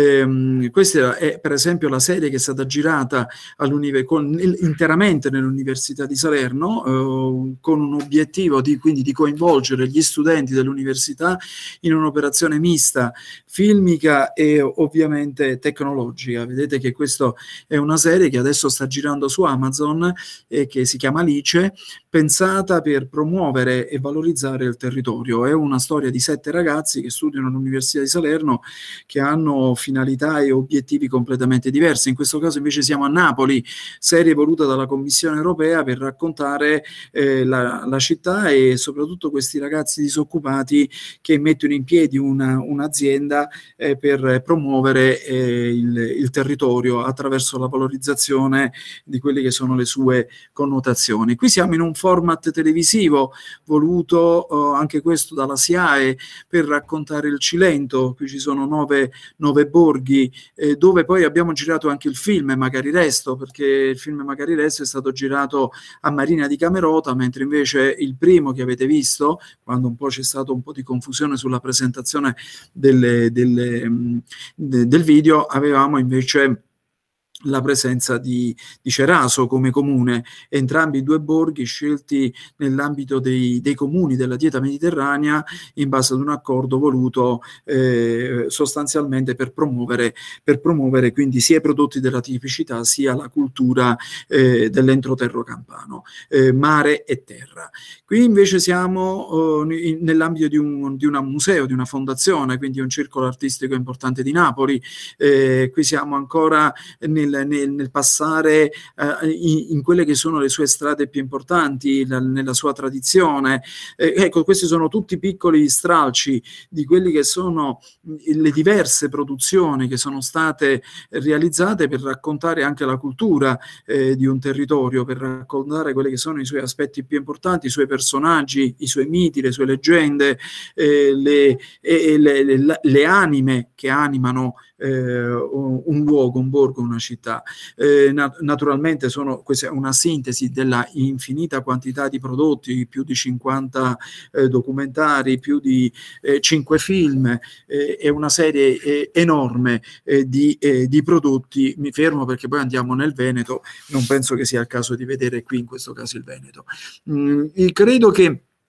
Eh, questa è per esempio la serie che è stata girata con, interamente nell'Università di Salerno, eh, con un obiettivo di, quindi di coinvolgere gli studenti dell'università in un'operazione mista, filmica e ovviamente tecnologica. Vedete che questa è una serie che adesso sta girando su Amazon e che si chiama Alice, pensata per promuovere e valorizzare il territorio. È una storia di sette ragazzi che studiano all'Università di Salerno, che hanno finalità e obiettivi completamente diversi. In questo caso invece siamo a Napoli, serie voluta dalla Commissione europea per raccontare eh, la, la città e soprattutto questi ragazzi disoccupati che mettono in piedi una, un'azienda eh, per promuovere eh, il, il territorio attraverso la valorizzazione di quelle che sono le sue connotazioni. Qui siamo in un format televisivo voluto eh, anche questo dalla S I A E per raccontare il Cilento. Qui ci sono nove, nove borghi eh, dove poi abbiamo girato anche il film Magari Resto, perché il film Magari Resto è stato girato a Marina di Camerota, mentre invece il primo che avete visto, quando un po' c'è stato un po' di confusione sulla presentazione delle, delle, mh, de, del video, avevamo invece la presenza di, di Ceraso come comune, entrambi i due borghi scelti nell'ambito dei, dei comuni della dieta mediterranea in base ad un accordo voluto eh, sostanzialmente per promuovere, per promuovere quindi sia i prodotti della tipicità sia la cultura eh, dell'entroterro campano, eh, mare e terra. Qui invece siamo eh, nell'ambito di un, di un museo, di una fondazione, quindi un circolo artistico importante di Napoli. Eh, qui siamo ancora nel Nel, nel, nel passare eh, in, in quelle che sono le sue strade più importanti, la, nella sua tradizione. Eh, ecco, questi sono tutti piccoli stralci di quelli che sono le diverse produzioni che sono state realizzate per raccontare anche la cultura eh, di un territorio, per raccontare quelli che sono i suoi aspetti più importanti, i suoi personaggi, i suoi miti, le sue leggende, eh, le, eh, le, le, le anime che animano Eh, un luogo, un borgo, una città. Eh, nat- naturalmente sono, questa è una sintesi della infinita quantità di prodotti, più di cinquanta eh, documentari, più di eh, cinque film, eh, è una serie eh, enorme eh, di, eh, di prodotti. Mi fermo perché poi andiamo nel Veneto, non penso che sia il caso di vedere qui in questo caso il Veneto. Mm, credo che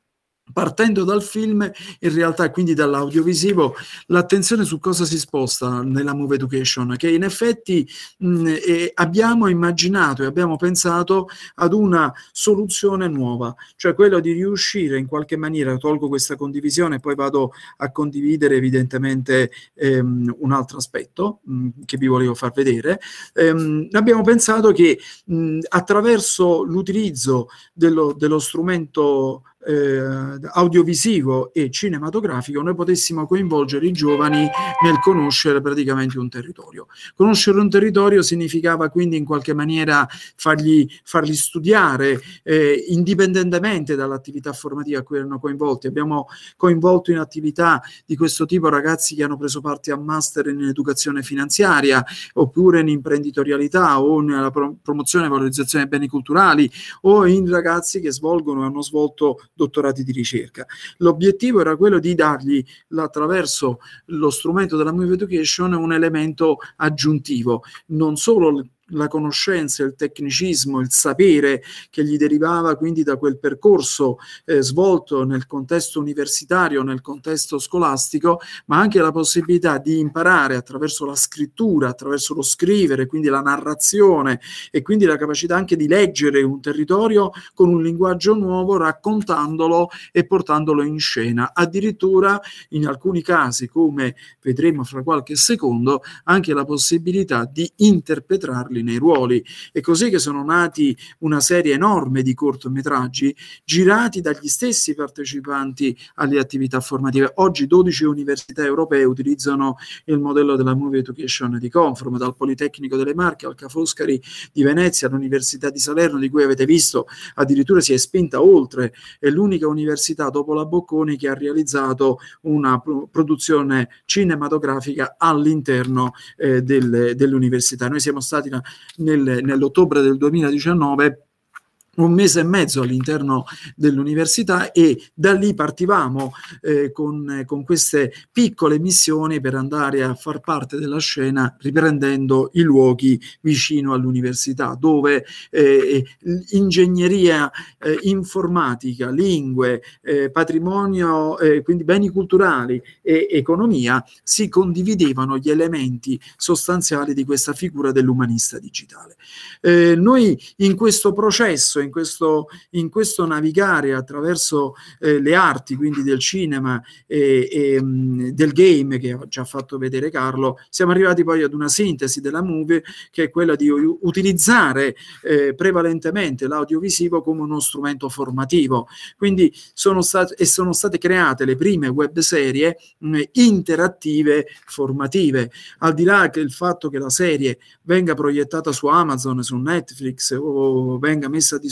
partendo dal film, in realtà, quindi dall'audiovisivo, l'attenzione su cosa si sposta nella Move Education, che in effetti mh, eh, abbiamo immaginato e abbiamo pensato ad una soluzione nuova, cioè quello di riuscire in qualche maniera, tolgo questa condivisione e poi vado a condividere evidentemente ehm, un altro aspetto mh, che vi volevo far vedere. Ehm, abbiamo pensato che mh, attraverso l'utilizzo dello, dello strumento Eh, audiovisivo e cinematografico noi potessimo coinvolgere i giovani nel conoscere praticamente un territorio. Conoscere un territorio significava quindi in qualche maniera fargli, farli studiare eh, indipendentemente dall'attività formativa a cui erano coinvolti. Abbiamo coinvolto in attività di questo tipo ragazzi che hanno preso parte a master in educazione finanziaria oppure in imprenditorialità o nella pro promozione e valorizzazione dei beni culturali o in ragazzi che svolgono e hanno svolto dottorati di ricerca. L'obiettivo era quello di dargli, attraverso lo strumento della Move Education, un elemento aggiuntivo, non solo la conoscenza, il tecnicismo, il sapere che gli derivava quindi da quel percorso eh, svolto nel contesto universitario, nel contesto scolastico, ma anche la possibilità di imparare attraverso la scrittura, attraverso lo scrivere, quindi la narrazione e quindi la capacità anche di leggere un territorio con un linguaggio nuovo, raccontandolo e portandolo in scena. Addirittura in alcuni casi, come vedremo fra qualche secondo, anche la possibilità di interpretarli nei ruoli. È così che sono nati una serie enorme di cortometraggi girati dagli stessi partecipanti alle attività formative. Oggi dodici università europee utilizzano il modello della Move Education di Conform, dal Politecnico delle Marche al Ca' Foscari di Venezia, all'Università di Salerno, di cui avete visto addirittura si è spinta oltre. È l'unica università dopo la Bocconi che ha realizzato una produzione cinematografica all'interno eh, del, dell'università. Noi siamo stati una Nel, nell'ottobre del duemiladiciannove un mese e mezzo all'interno dell'università e da lì partivamo eh, con, con queste piccole missioni per andare a far parte della scena riprendendo i luoghi vicino all'università dove eh, ingegneria eh, informatica, lingue, eh, patrimonio, eh, quindi beni culturali e economia si condividevano gli elementi sostanziali di questa figura dell'umanista digitale. Eh, noi in questo processo, in questo, in questo navigare attraverso eh, le arti, quindi del cinema e, e mh, del game che ha già fatto vedere Carlo, siamo arrivati poi ad una sintesi della Move che è quella di utilizzare eh, prevalentemente l'audiovisivo come uno strumento formativo. Quindi sono state, e sono state create le prime web serie mh, interattive formative. Al di là che il fatto che la serie venga proiettata su Amazon, su Netflix o venga messa a disposizione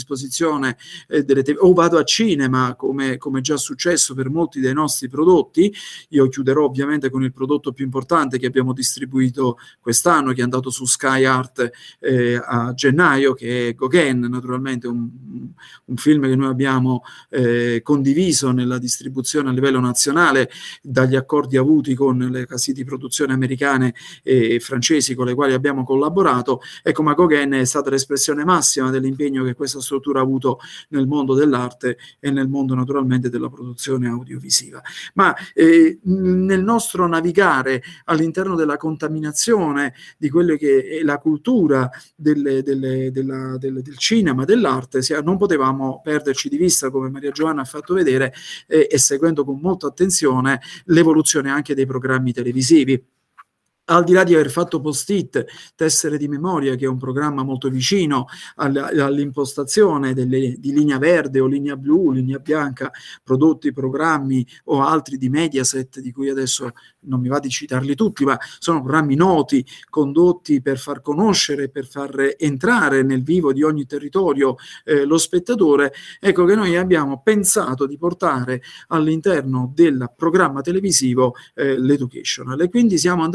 eh, delle te- o vado a cinema come, come già successo per molti dei nostri prodotti. Io chiuderò ovviamente con il prodotto più importante che abbiamo distribuito quest'anno, che è andato su Sky Art eh, a gennaio, che è Gauguin, naturalmente un, un film che noi abbiamo eh, condiviso nella distribuzione a livello nazionale dagli accordi avuti con le case di produzione americane e francesi con le quali abbiamo collaborato. Ecco, ma Gauguin è stata l'espressione massima dell'impegno che questa struttura ha avuto nel mondo dell'arte e nel mondo naturalmente della produzione audiovisiva. Ma eh, nel nostro navigare all'interno della contaminazione di quelle che è la cultura delle, delle, della, delle, del cinema, dell'arte, non potevamo perderci di vista, come Maria Giovanna ha fatto vedere, eh, e seguendo con molta attenzione l'evoluzione anche dei programmi televisivi. Al di là di aver fatto post-it, tessere di memoria, che è un programma molto vicino all'impostazione delle, di linea verde o linea blu, linea bianca, prodotti, programmi o altri di Mediaset, di cui adesso non mi va di citarli tutti, ma sono programmi noti, condotti per far conoscere, per far entrare nel vivo di ogni territorio eh, lo spettatore. Ecco che noi abbiamo pensato di portare all'interno del programma televisivo eh, l'educational, e quindi siamo andati a creare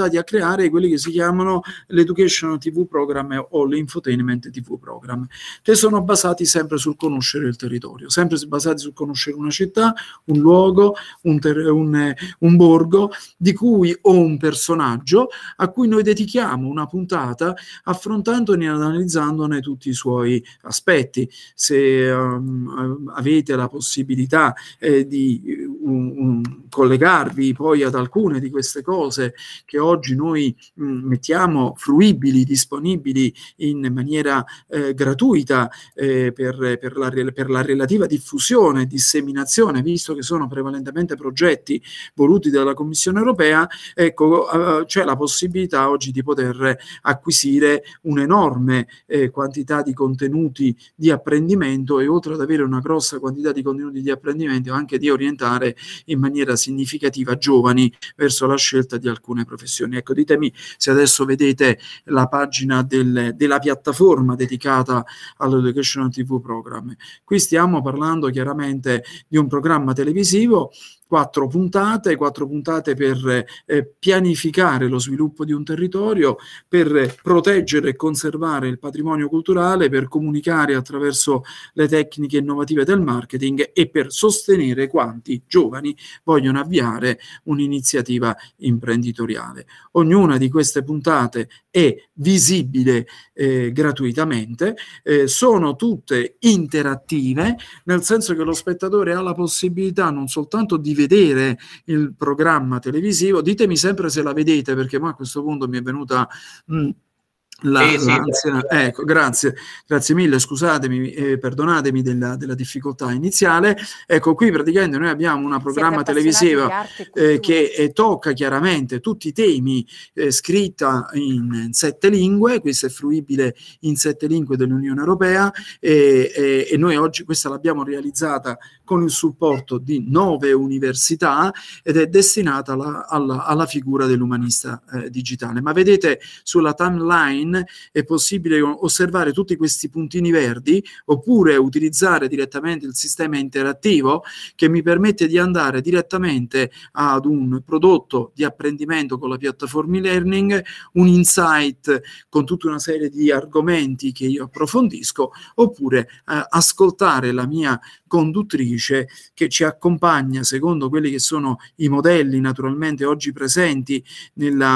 creare quelli che si chiamano l'Educational T V Program o l'Infotainment T V Program, che sono basati sempre sul conoscere il territorio, sempre basati sul conoscere una città, un luogo, un, un, un borgo, di cui o un personaggio a cui noi dedichiamo una puntata affrontandone e analizzandone tutti i suoi aspetti. Se um, avete la possibilità eh, di um, um, collegarvi poi ad alcune di queste cose che oggi noi mh, mettiamo fruibili, disponibili in maniera eh, gratuita eh, per, per, la, per la relativa diffusione e disseminazione, visto che sono prevalentemente progetti voluti dalla Commissione europea, ecco, eh, c'è la possibilità oggi di poter acquisire un'enorme eh, quantità di contenuti di apprendimento e oltre ad avere una grossa quantità di contenuti di apprendimento anche di orientare in maniera significativa giovani verso la scelta di alcune professioni. Ecco, ditemi se adesso vedete la pagina del, della piattaforma dedicata all'Educational T V Program. Qui stiamo parlando chiaramente di un programma televisivo, quattro puntate, quattro puntate per eh, pianificare lo sviluppo di un territorio, per proteggere e conservare il patrimonio culturale, per comunicare attraverso le tecniche innovative del marketing e per sostenere quanti giovani vogliono avviare un'iniziativa imprenditoriale. Ognuna di queste puntate è visibile eh, gratuitamente, eh, sono tutte interattive, nel senso che lo spettatore ha la possibilità non soltanto di vedere il programma televisivo, ditemi sempre se la vedete, perché a questo punto mi è venuta mh, La, sì, l'ansia, sì. Ecco, grazie, grazie mille, scusatemi, eh, perdonatemi della, della difficoltà iniziale. Ecco, qui praticamente noi abbiamo una programma televisiva eh, che eh, tocca chiaramente tutti i temi, eh, scritta in, in sette lingue, questa è fruibile in sette lingue dell'Unione Europea e, e, e noi oggi questa l'abbiamo realizzata con il supporto di nove università ed è destinata alla, alla, alla figura dell'umanista eh, digitale. Ma vedete sulla timeline è possibile osservare tutti questi puntini verdi oppure utilizzare direttamente il sistema interattivo che mi permette di andare direttamente ad un prodotto di apprendimento con la piattaforma e-learning, un insight con tutta una serie di argomenti che io approfondisco, oppure eh, ascoltare la mia conduttrice che ci accompagna secondo quelli che sono i modelli naturalmente oggi presenti nella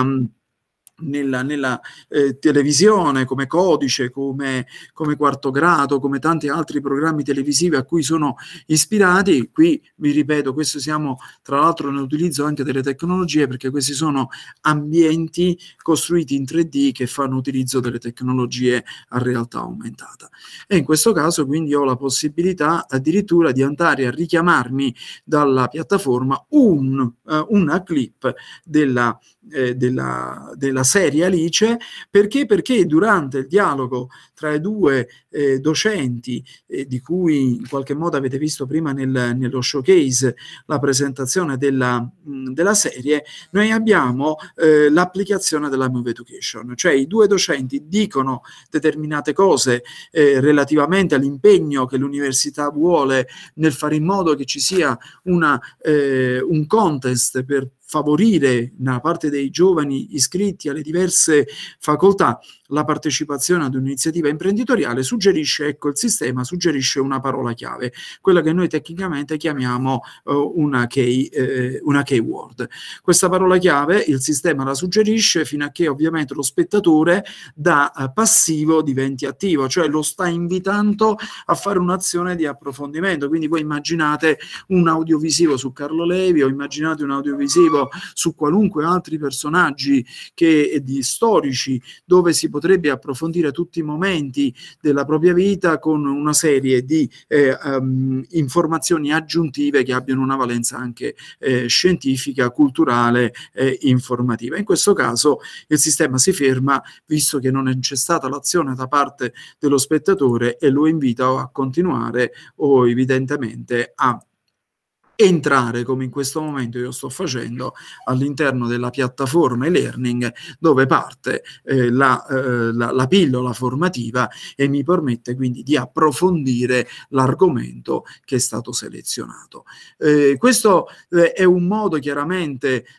nella, nella eh, televisione, come Codice, come, come Quarto Grado, come tanti altri programmi televisivi a cui sono ispirati. Qui vi ripeto, questo siamo tra l'altro nell'utilizzo anche delle tecnologie, perché questi sono ambienti costruiti in tre D che fanno utilizzo delle tecnologie a realtà aumentata. E in questo caso quindi ho la possibilità addirittura di andare a richiamarmi dalla piattaforma un, uh, una clip della Eh, della, della serie Alice. Perché? Perché durante il dialogo tra i due eh, docenti, eh, di cui in qualche modo avete visto prima nel, nello showcase la presentazione della, mh, della serie, noi abbiamo eh, l'applicazione della Move Education, cioè i due docenti dicono determinate cose eh, relativamente all'impegno che l'università vuole nel fare in modo che ci sia una, eh, un contest per favorire da parte dei giovani iscritti alle diverse facoltà la partecipazione ad un'iniziativa imprenditoriale. Suggerisce, ecco, il sistema suggerisce una parola chiave, quella che noi tecnicamente chiamiamo uh, una, key, eh, una keyword. Questa parola chiave il sistema la suggerisce fino a che ovviamente lo spettatore da uh, passivo diventi attivo, cioè lo sta invitando a fare un'azione di approfondimento. Quindi voi immaginate un audiovisivo su Carlo Levi o immaginate un audiovisivo su qualunque altri personaggi che, di storici, dove si potrebbe approfondire tutti i momenti della propria vita con una serie di eh, um, informazioni aggiuntive che abbiano una valenza anche eh, scientifica, culturale e eh, informativa. In questo caso il sistema si ferma, visto che non c'è stata l'azione da parte dello spettatore, e lo invita a continuare o evidentemente a entrare, come in questo momento io sto facendo, all'interno della piattaforma e-learning, dove parte eh, la, eh, la, la pillola formativa e mi permette quindi di approfondire l'argomento che è stato selezionato. Eh, questo eh, è un modo chiaramente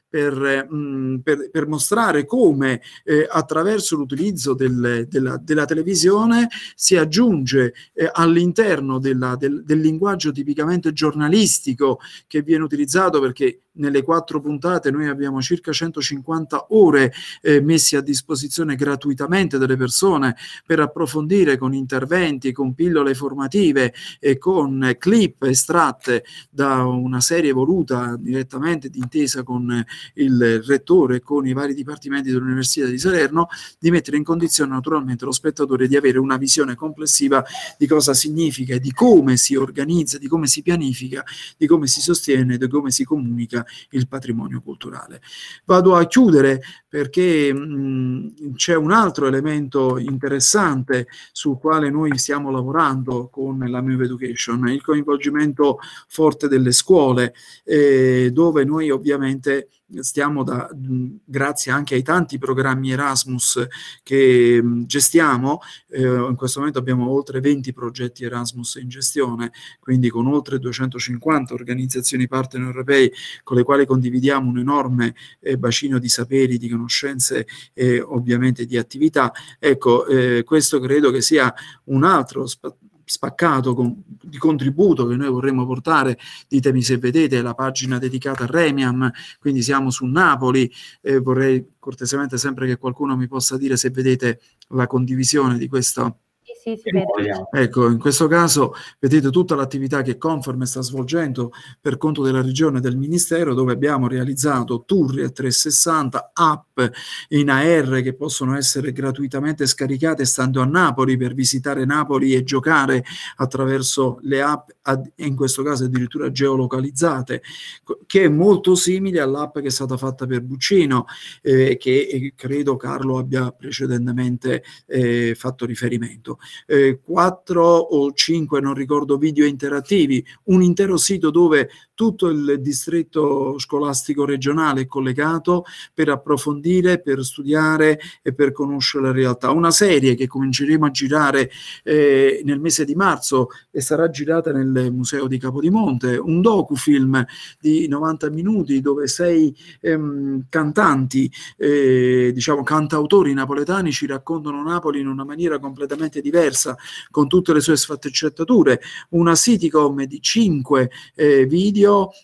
per, mh, per, per mostrare come eh, attraverso l'utilizzo del, della, della televisione si aggiunge eh, all'interno della, del, del linguaggio tipicamente giornalistico che viene utilizzato, perché nelle quattro puntate noi abbiamo circa centocinquanta ore eh, messi a disposizione gratuitamente delle persone per approfondire con interventi, con pillole formative e con clip estratte da una serie voluta direttamente d'intesa con il rettore e con i vari dipartimenti dell'Università di Salerno, di mettere in condizione naturalmente lo spettatore di avere una visione complessiva di cosa significa e di come si organizza, di come si pianifica, di come si sostiene, di come si comunica il patrimonio culturale. Vado a chiudere perché mh, c'è un altro elemento interessante sul quale noi stiamo lavorando con la Move Education, il coinvolgimento forte delle scuole, eh, dove noi ovviamente stiamo da, grazie anche ai tanti programmi Erasmus che mh, gestiamo, eh, in questo momento abbiamo oltre venti progetti Erasmus in gestione, quindi con oltre duecentocinquanta organizzazioni partner europei con le quali condividiamo un enorme eh, bacino di saperi, di conoscenze e ovviamente di attività. Ecco, eh, questo credo che sia un altro spazio spaccato con, di contributo che noi vorremmo portare. Ditemi se vedete la pagina dedicata a Remiam, quindi siamo su Napoli, eh, vorrei cortesemente sempre che qualcuno mi possa dire se vedete la condivisione di questo. Sì, si vede. Ecco, in questo caso vedete tutta l'attività che Conferme sta svolgendo per conto della regione e del ministero, dove abbiamo realizzato tour trecentosessanta, app in A R che possono essere gratuitamente scaricate stando a Napoli per visitare Napoli e giocare attraverso le app, in questo caso addirittura geolocalizzate, che è molto simile all'app che è stata fatta per Buccino, eh, che credo Carlo abbia precedentemente eh, fatto riferimento. Eh, quattro o cinque, non ricordo, video interattivi, un intero sito dove tutto il distretto scolastico regionale è collegato per approfondire, per studiare e per conoscere la realtà. Una serie che cominceremo a girare eh, nel mese di marzo e sarà girata nel Museo di Capodimonte, un docufilm di novanta minuti dove sei ehm, cantanti, eh, diciamo cantautori napoletani ci raccontano Napoli in una maniera completamente diversa, con tutte le sue sfaccettature, una sitcom di cinque eh, video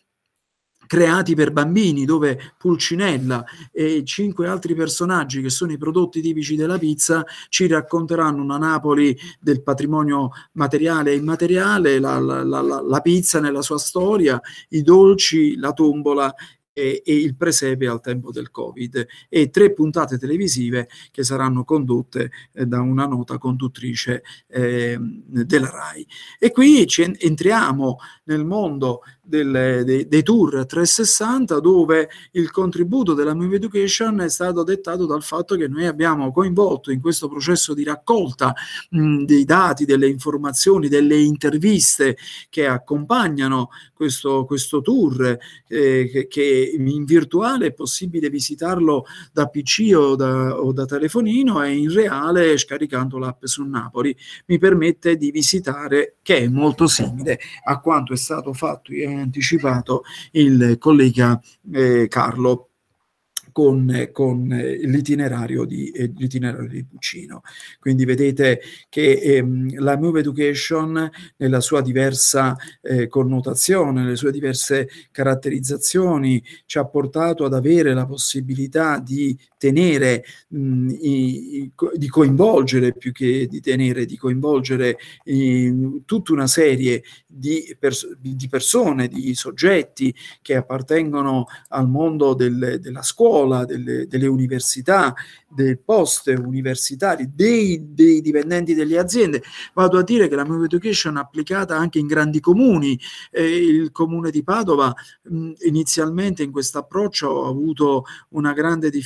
creati per bambini, dove Pulcinella e cinque altri personaggi che sono i prodotti tipici della pizza ci racconteranno una Napoli del patrimonio materiale e immateriale, la, la, la, la pizza nella sua storia, i dolci, la tombola e, e il presepe al tempo del Covid, e tre puntate televisive che saranno condotte eh, da una nota conduttrice eh, della RAI. E qui ci entriamo nel mondo del, dei, dei tour trecentosessanta, dove il contributo della Move Education è stato dettato dal fatto che noi abbiamo coinvolto in questo processo di raccolta mh, dei dati, delle informazioni, delle interviste che accompagnano questo, questo tour, eh, che, che in virtuale è possibile visitarlo da P C o da, o da telefonino, e in reale scaricando l'app su Napoli mi permette di visitare, che è molto simile a quanto è stato fatto e anticipato il collega eh, Carlo con, con l'itinerario di, eh, l'itinerario di Buccino. Quindi vedete che ehm, la Move Education, nella sua diversa eh, connotazione, nelle sue diverse caratterizzazioni, ci ha portato ad avere la possibilità di tenere, mh, i, i, di coinvolgere, più che di tenere, di coinvolgere i, tutta una serie di, pers- di persone, di soggetti che appartengono al mondo del, della scuola, Delle, delle università, dei post universitari, dei, dei dipendenti delle aziende. Vado a dire che la Move Education è applicata anche in grandi comuni. Eh, il comune di Padova mh, inizialmente in questo approccio ha avuto una grande difficoltà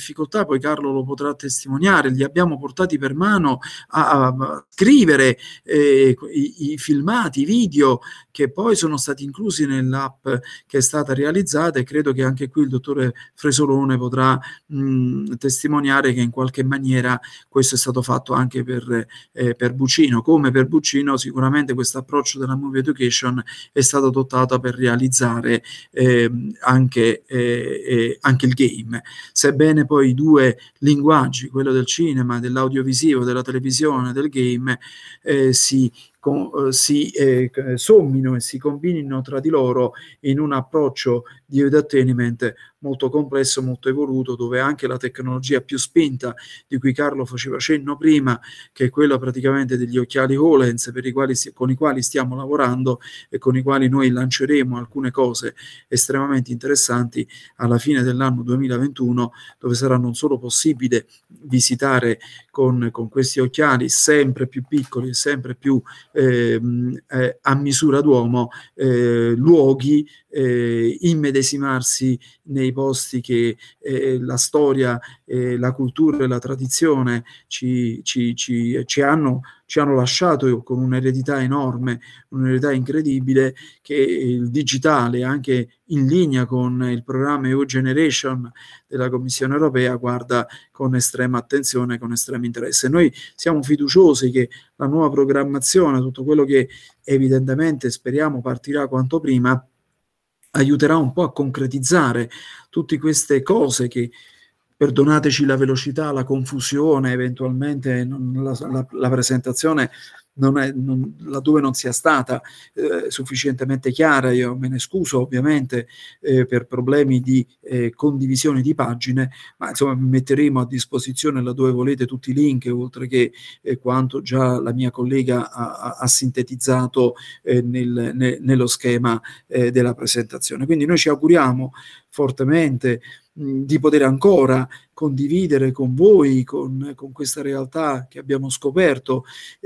poi Carlo lo potrà testimoniare, li abbiamo portati per mano a, a scrivere eh, i, i filmati, i video che poi sono stati inclusi nell'app che è stata realizzata, e credo che anche qui il dottore Fresolone potrà mh, testimoniare che in qualche maniera questo è stato fatto anche per, eh, per Buccino. Come per Buccino sicuramente questo approccio della Movie Education è stato adottato per realizzare eh, anche, eh, eh, anche il game, sebbene poi i due linguaggi, quello del cinema, dell'audiovisivo, della televisione, del game, eh, si Con, si eh, sommino e si combinino tra di loro in un approccio di entertainment molto complesso, molto evoluto, dove anche la tecnologia più spinta di cui Carlo faceva cenno prima, che è quella praticamente degli occhiali HoloLens, per i quali, con i quali stiamo lavorando e con i quali noi lanceremo alcune cose estremamente interessanti alla fine dell'anno duemilaventuno, dove sarà non solo possibile visitare con, con questi occhiali sempre più piccoli e sempre più eh, eh, a misura d'uomo eh, luoghi, eh, immedesimarsi nei posti che eh, la storia, eh, la cultura e la tradizione ci, ci, ci, ci hanno ci hanno lasciato con un'eredità enorme, un'eredità incredibile, che il digitale, anche in linea con il programma E U Generation della Commissione Europea, guarda con estrema attenzione, con estremo interesse. Noi siamo fiduciosi che la nuova programmazione, tutto quello che evidentemente speriamo partirà quanto prima, aiuterà un po' a concretizzare tutte queste cose che, perdonateci la velocità, la confusione, eventualmente non, la, la, la presentazione non è, non, laddove non sia stata eh, sufficientemente chiara, io me ne scuso ovviamente eh, per problemi di eh, condivisione di pagine, ma insomma metteremo a disposizione laddove volete tutti i link, oltre che eh, quanto già la mia collega ha, ha sintetizzato eh, nel, ne, nello schema eh, della presentazione. Quindi noi ci auguriamo fortemente mh, di poter ancora condividere con voi, con, con questa realtà che abbiamo scoperto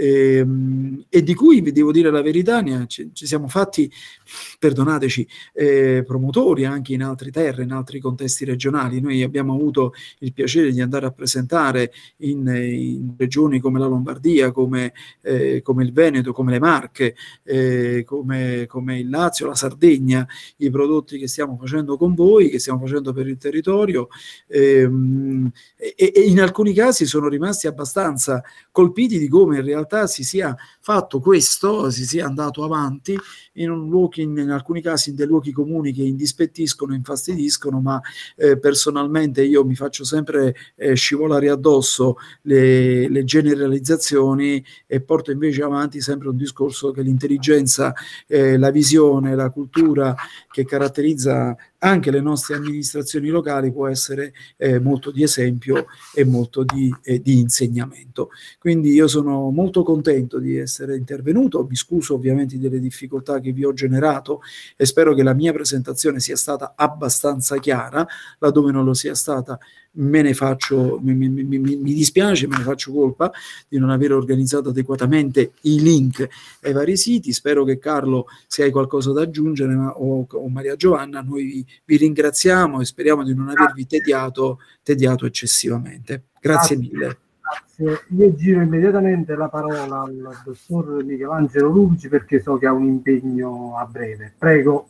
ehm, e di cui, vi devo dire la verità, ne, ci, ci siamo fatti, perdonateci, eh, promotori anche in altre terre, in altri contesti regionali. Noi abbiamo avuto il piacere di andare a presentare in, in regioni come la Lombardia, come, eh, come il Veneto, come le Marche, eh, come, come il Lazio, la Sardegna, i prodotti che stiamo facendo con voi, che stiamo facendo per il territorio, ehm, E, e in alcuni casi sono rimasti abbastanza colpiti di come in realtà si sia fatto questo, si sia andato avanti in, un luogo, in, in alcuni casi in dei luoghi comuni che indispettiscono, infastidiscono, ma eh, personalmente io mi faccio sempre eh, scivolare addosso le, le generalizzazioni e porto invece avanti sempre un discorso che l'intelligenza, eh, la visione, la cultura che caratterizza anche le nostre amministrazioni locali può essere eh, molto di esempio e molto di, eh, di insegnamento. Quindi io sono molto contento di essere intervenuto, mi scuso ovviamente delle difficoltà che vi ho generato e spero che la mia presentazione sia stata abbastanza chiara. Laddove non lo sia stata me ne faccio, mi, mi, mi, mi dispiace, me ne faccio colpa di non aver organizzato adeguatamente i link ai vari siti. Spero che Carlo, se hai qualcosa da aggiungere, ma, o, o Maria Giovanna, noi vi, vi ringraziamo e speriamo di non avervi tediato, tediato eccessivamente. Grazie, Grazie mille. Grazie. Io giro immediatamente la parola al dottor Michelangelo Luigi perché so che ha un impegno a breve. Prego.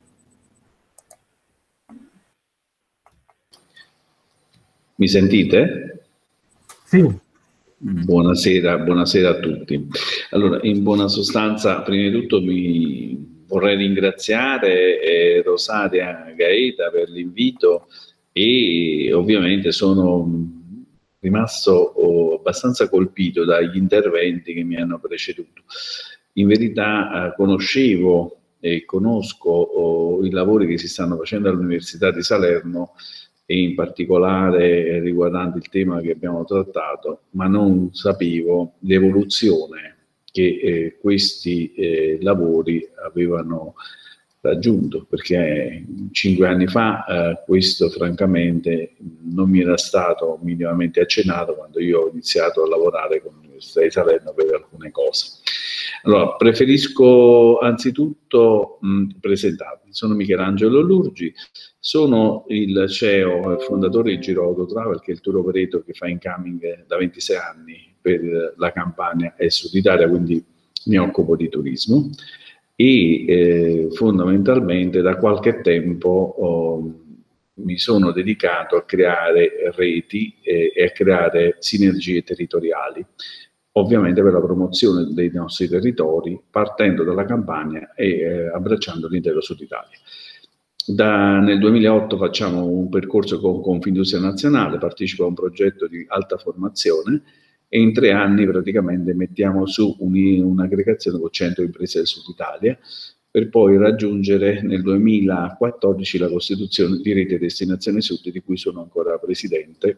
Mi sentite? Sì. Buonasera, buonasera a tutti. Allora, in buona sostanza, prima di tutto mi vorrei ringraziare eh, Rosaria Gaeta per l'invito e ovviamente sono rimasto oh, abbastanza colpito dagli interventi che mi hanno preceduto. In verità eh, conoscevo e conosco oh, i lavori che si stanno facendo all'Università di Salerno e in particolare riguardante il tema che abbiamo trattato, ma non sapevo l'evoluzione che eh, questi eh, lavori avevano raggiunto, perché cinque anni fa eh, questo francamente non mi era stato minimamente accennato quando io ho iniziato a lavorare con l'Università di Salerno per alcune cose. Allora, preferisco anzitutto mh, presentarmi. Sono Michelangelo Lurgi, Sono il C E O e fondatore di Giro Auto Travel, che è il tour operator che fa incoming da ventisei anni per la Campania e Sud Italia, quindi mi occupo di turismo e eh, fondamentalmente da qualche tempo oh, mi sono dedicato a creare reti eh, e a creare sinergie territoriali, ovviamente per la promozione dei nostri territori, partendo dalla Campania e eh, abbracciando l'intero Sud Italia. Da, nel duemilaotto facciamo un percorso con Confindustria Nazionale, partecipo a un progetto di alta formazione e in tre anni praticamente mettiamo su un'aggregazione con cento imprese del Sud Italia, per poi raggiungere nel duemilaquattordici la costituzione di Rete Destinazione Sud, di cui sono ancora presidente,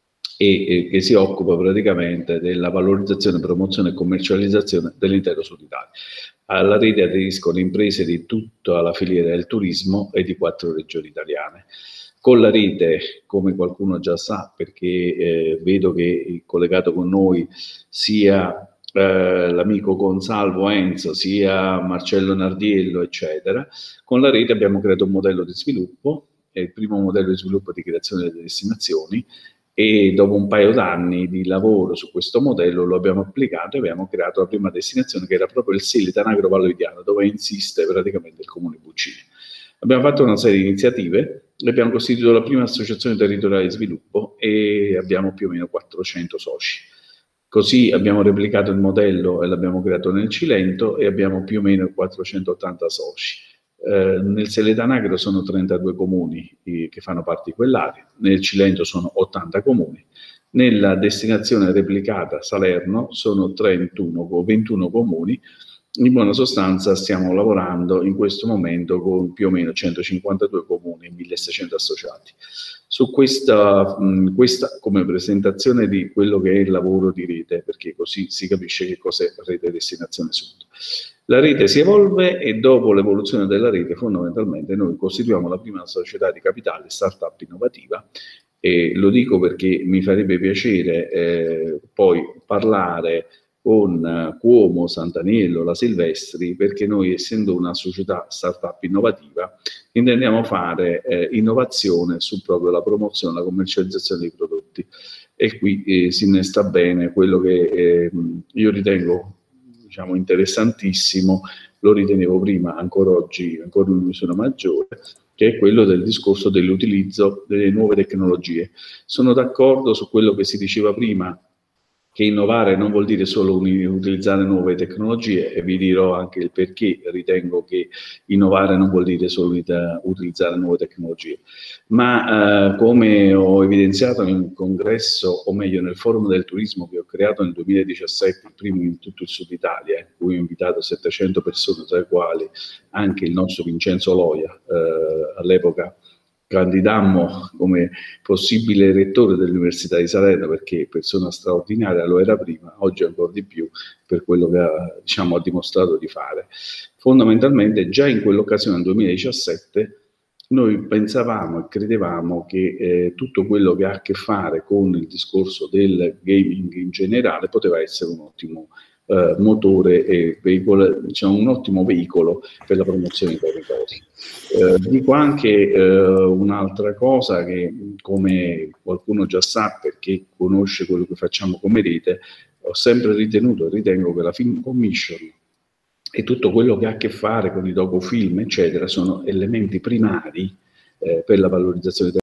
e, e che si occupa praticamente della valorizzazione, promozione e commercializzazione dell'intero Sud Italia. Alla rete aderiscono imprese di tutta la filiera del turismo e di quattro regioni italiane. Con la rete, come qualcuno già sa, perché eh, vedo che è collegato con noi sia Eh, l'amico Gonsalvo Enzo, sia Marcello Nardiello, eccetera, con la rete abbiamo creato un modello di sviluppo, è il primo modello di sviluppo di creazione delle destinazioni, e dopo un paio d'anni di lavoro su questo modello lo abbiamo applicato e abbiamo creato la prima destinazione, che era proprio il Sele-Tanagro Vallovidiano, dove insiste praticamente il Comune Buccini. Abbiamo fatto una serie di iniziative, abbiamo costituito la prima associazione territoriale di sviluppo e abbiamo più o meno quattrocento soci. Così abbiamo replicato il modello e l'abbiamo creato nel Cilento e abbiamo più o meno quattrocentottanta soci. Eh, nel Sele-Tanagro sono trentadue comuni eh, che fanno parte di quell'area, nel Cilento sono ottanta comuni, nella destinazione replicata Salerno sono trentuno, ventuno comuni. In buona sostanza stiamo lavorando in questo momento con più o meno centocinquantadue comuni e milleseicento associati. Su questa, mh, questa come presentazione di quello che è il lavoro di rete, perché così si capisce che cos'è Rete Destinazione Sud. La rete si evolve e dopo l'evoluzione della rete fondamentalmente noi costituiamo la prima società di capitale startup innovativa, e lo dico perché mi farebbe piacere eh, poi parlare con Cuomo, Sant'Aniello, la Silvestri, perché noi, essendo una società startup innovativa, intendiamo fare eh, innovazione su proprio la promozione e la commercializzazione dei prodotti. E qui eh, si innesta bene quello che eh, io ritengo, diciamo, interessantissimo, lo ritenevo prima, ancora oggi, ancora in misura maggiore, che è quello del discorso dell'utilizzo delle nuove tecnologie. Sono d'accordo su quello che si diceva prima, che innovare non vuol dire solo utilizzare nuove tecnologie, e vi dirò anche il perché ritengo che innovare non vuol dire solo utilizzare nuove tecnologie. Ma eh, come ho evidenziato in un congresso, o meglio nel forum del turismo che ho creato nel duemiladiciassette, il primo in tutto il Sud Italia, in cui ho invitato settecento persone, tra le quali anche il nostro Vincenzo Loia, eh, all'epoca candidammo come possibile rettore dell'Università di Salerno, perché persona straordinaria lo era prima, oggi ancora di più per quello che ha, diciamo, ha dimostrato di fare. Fondamentalmente già in quell'occasione, nel duemiladiciassette, noi pensavamo e credevamo che eh, tutto quello che ha a che fare con il discorso del gaming in generale poteva essere un ottimo Uh, motore e veicolo, diciamo, un ottimo veicolo per la promozione dei territori. Uh, dico anche uh, un'altra cosa che, come qualcuno già sa perché conosce quello che facciamo come rete, ho sempre ritenuto e ritengo che la Film Commission e tutto quello che ha a che fare con i docufilm, eccetera, sono elementi primari eh, per la valorizzazione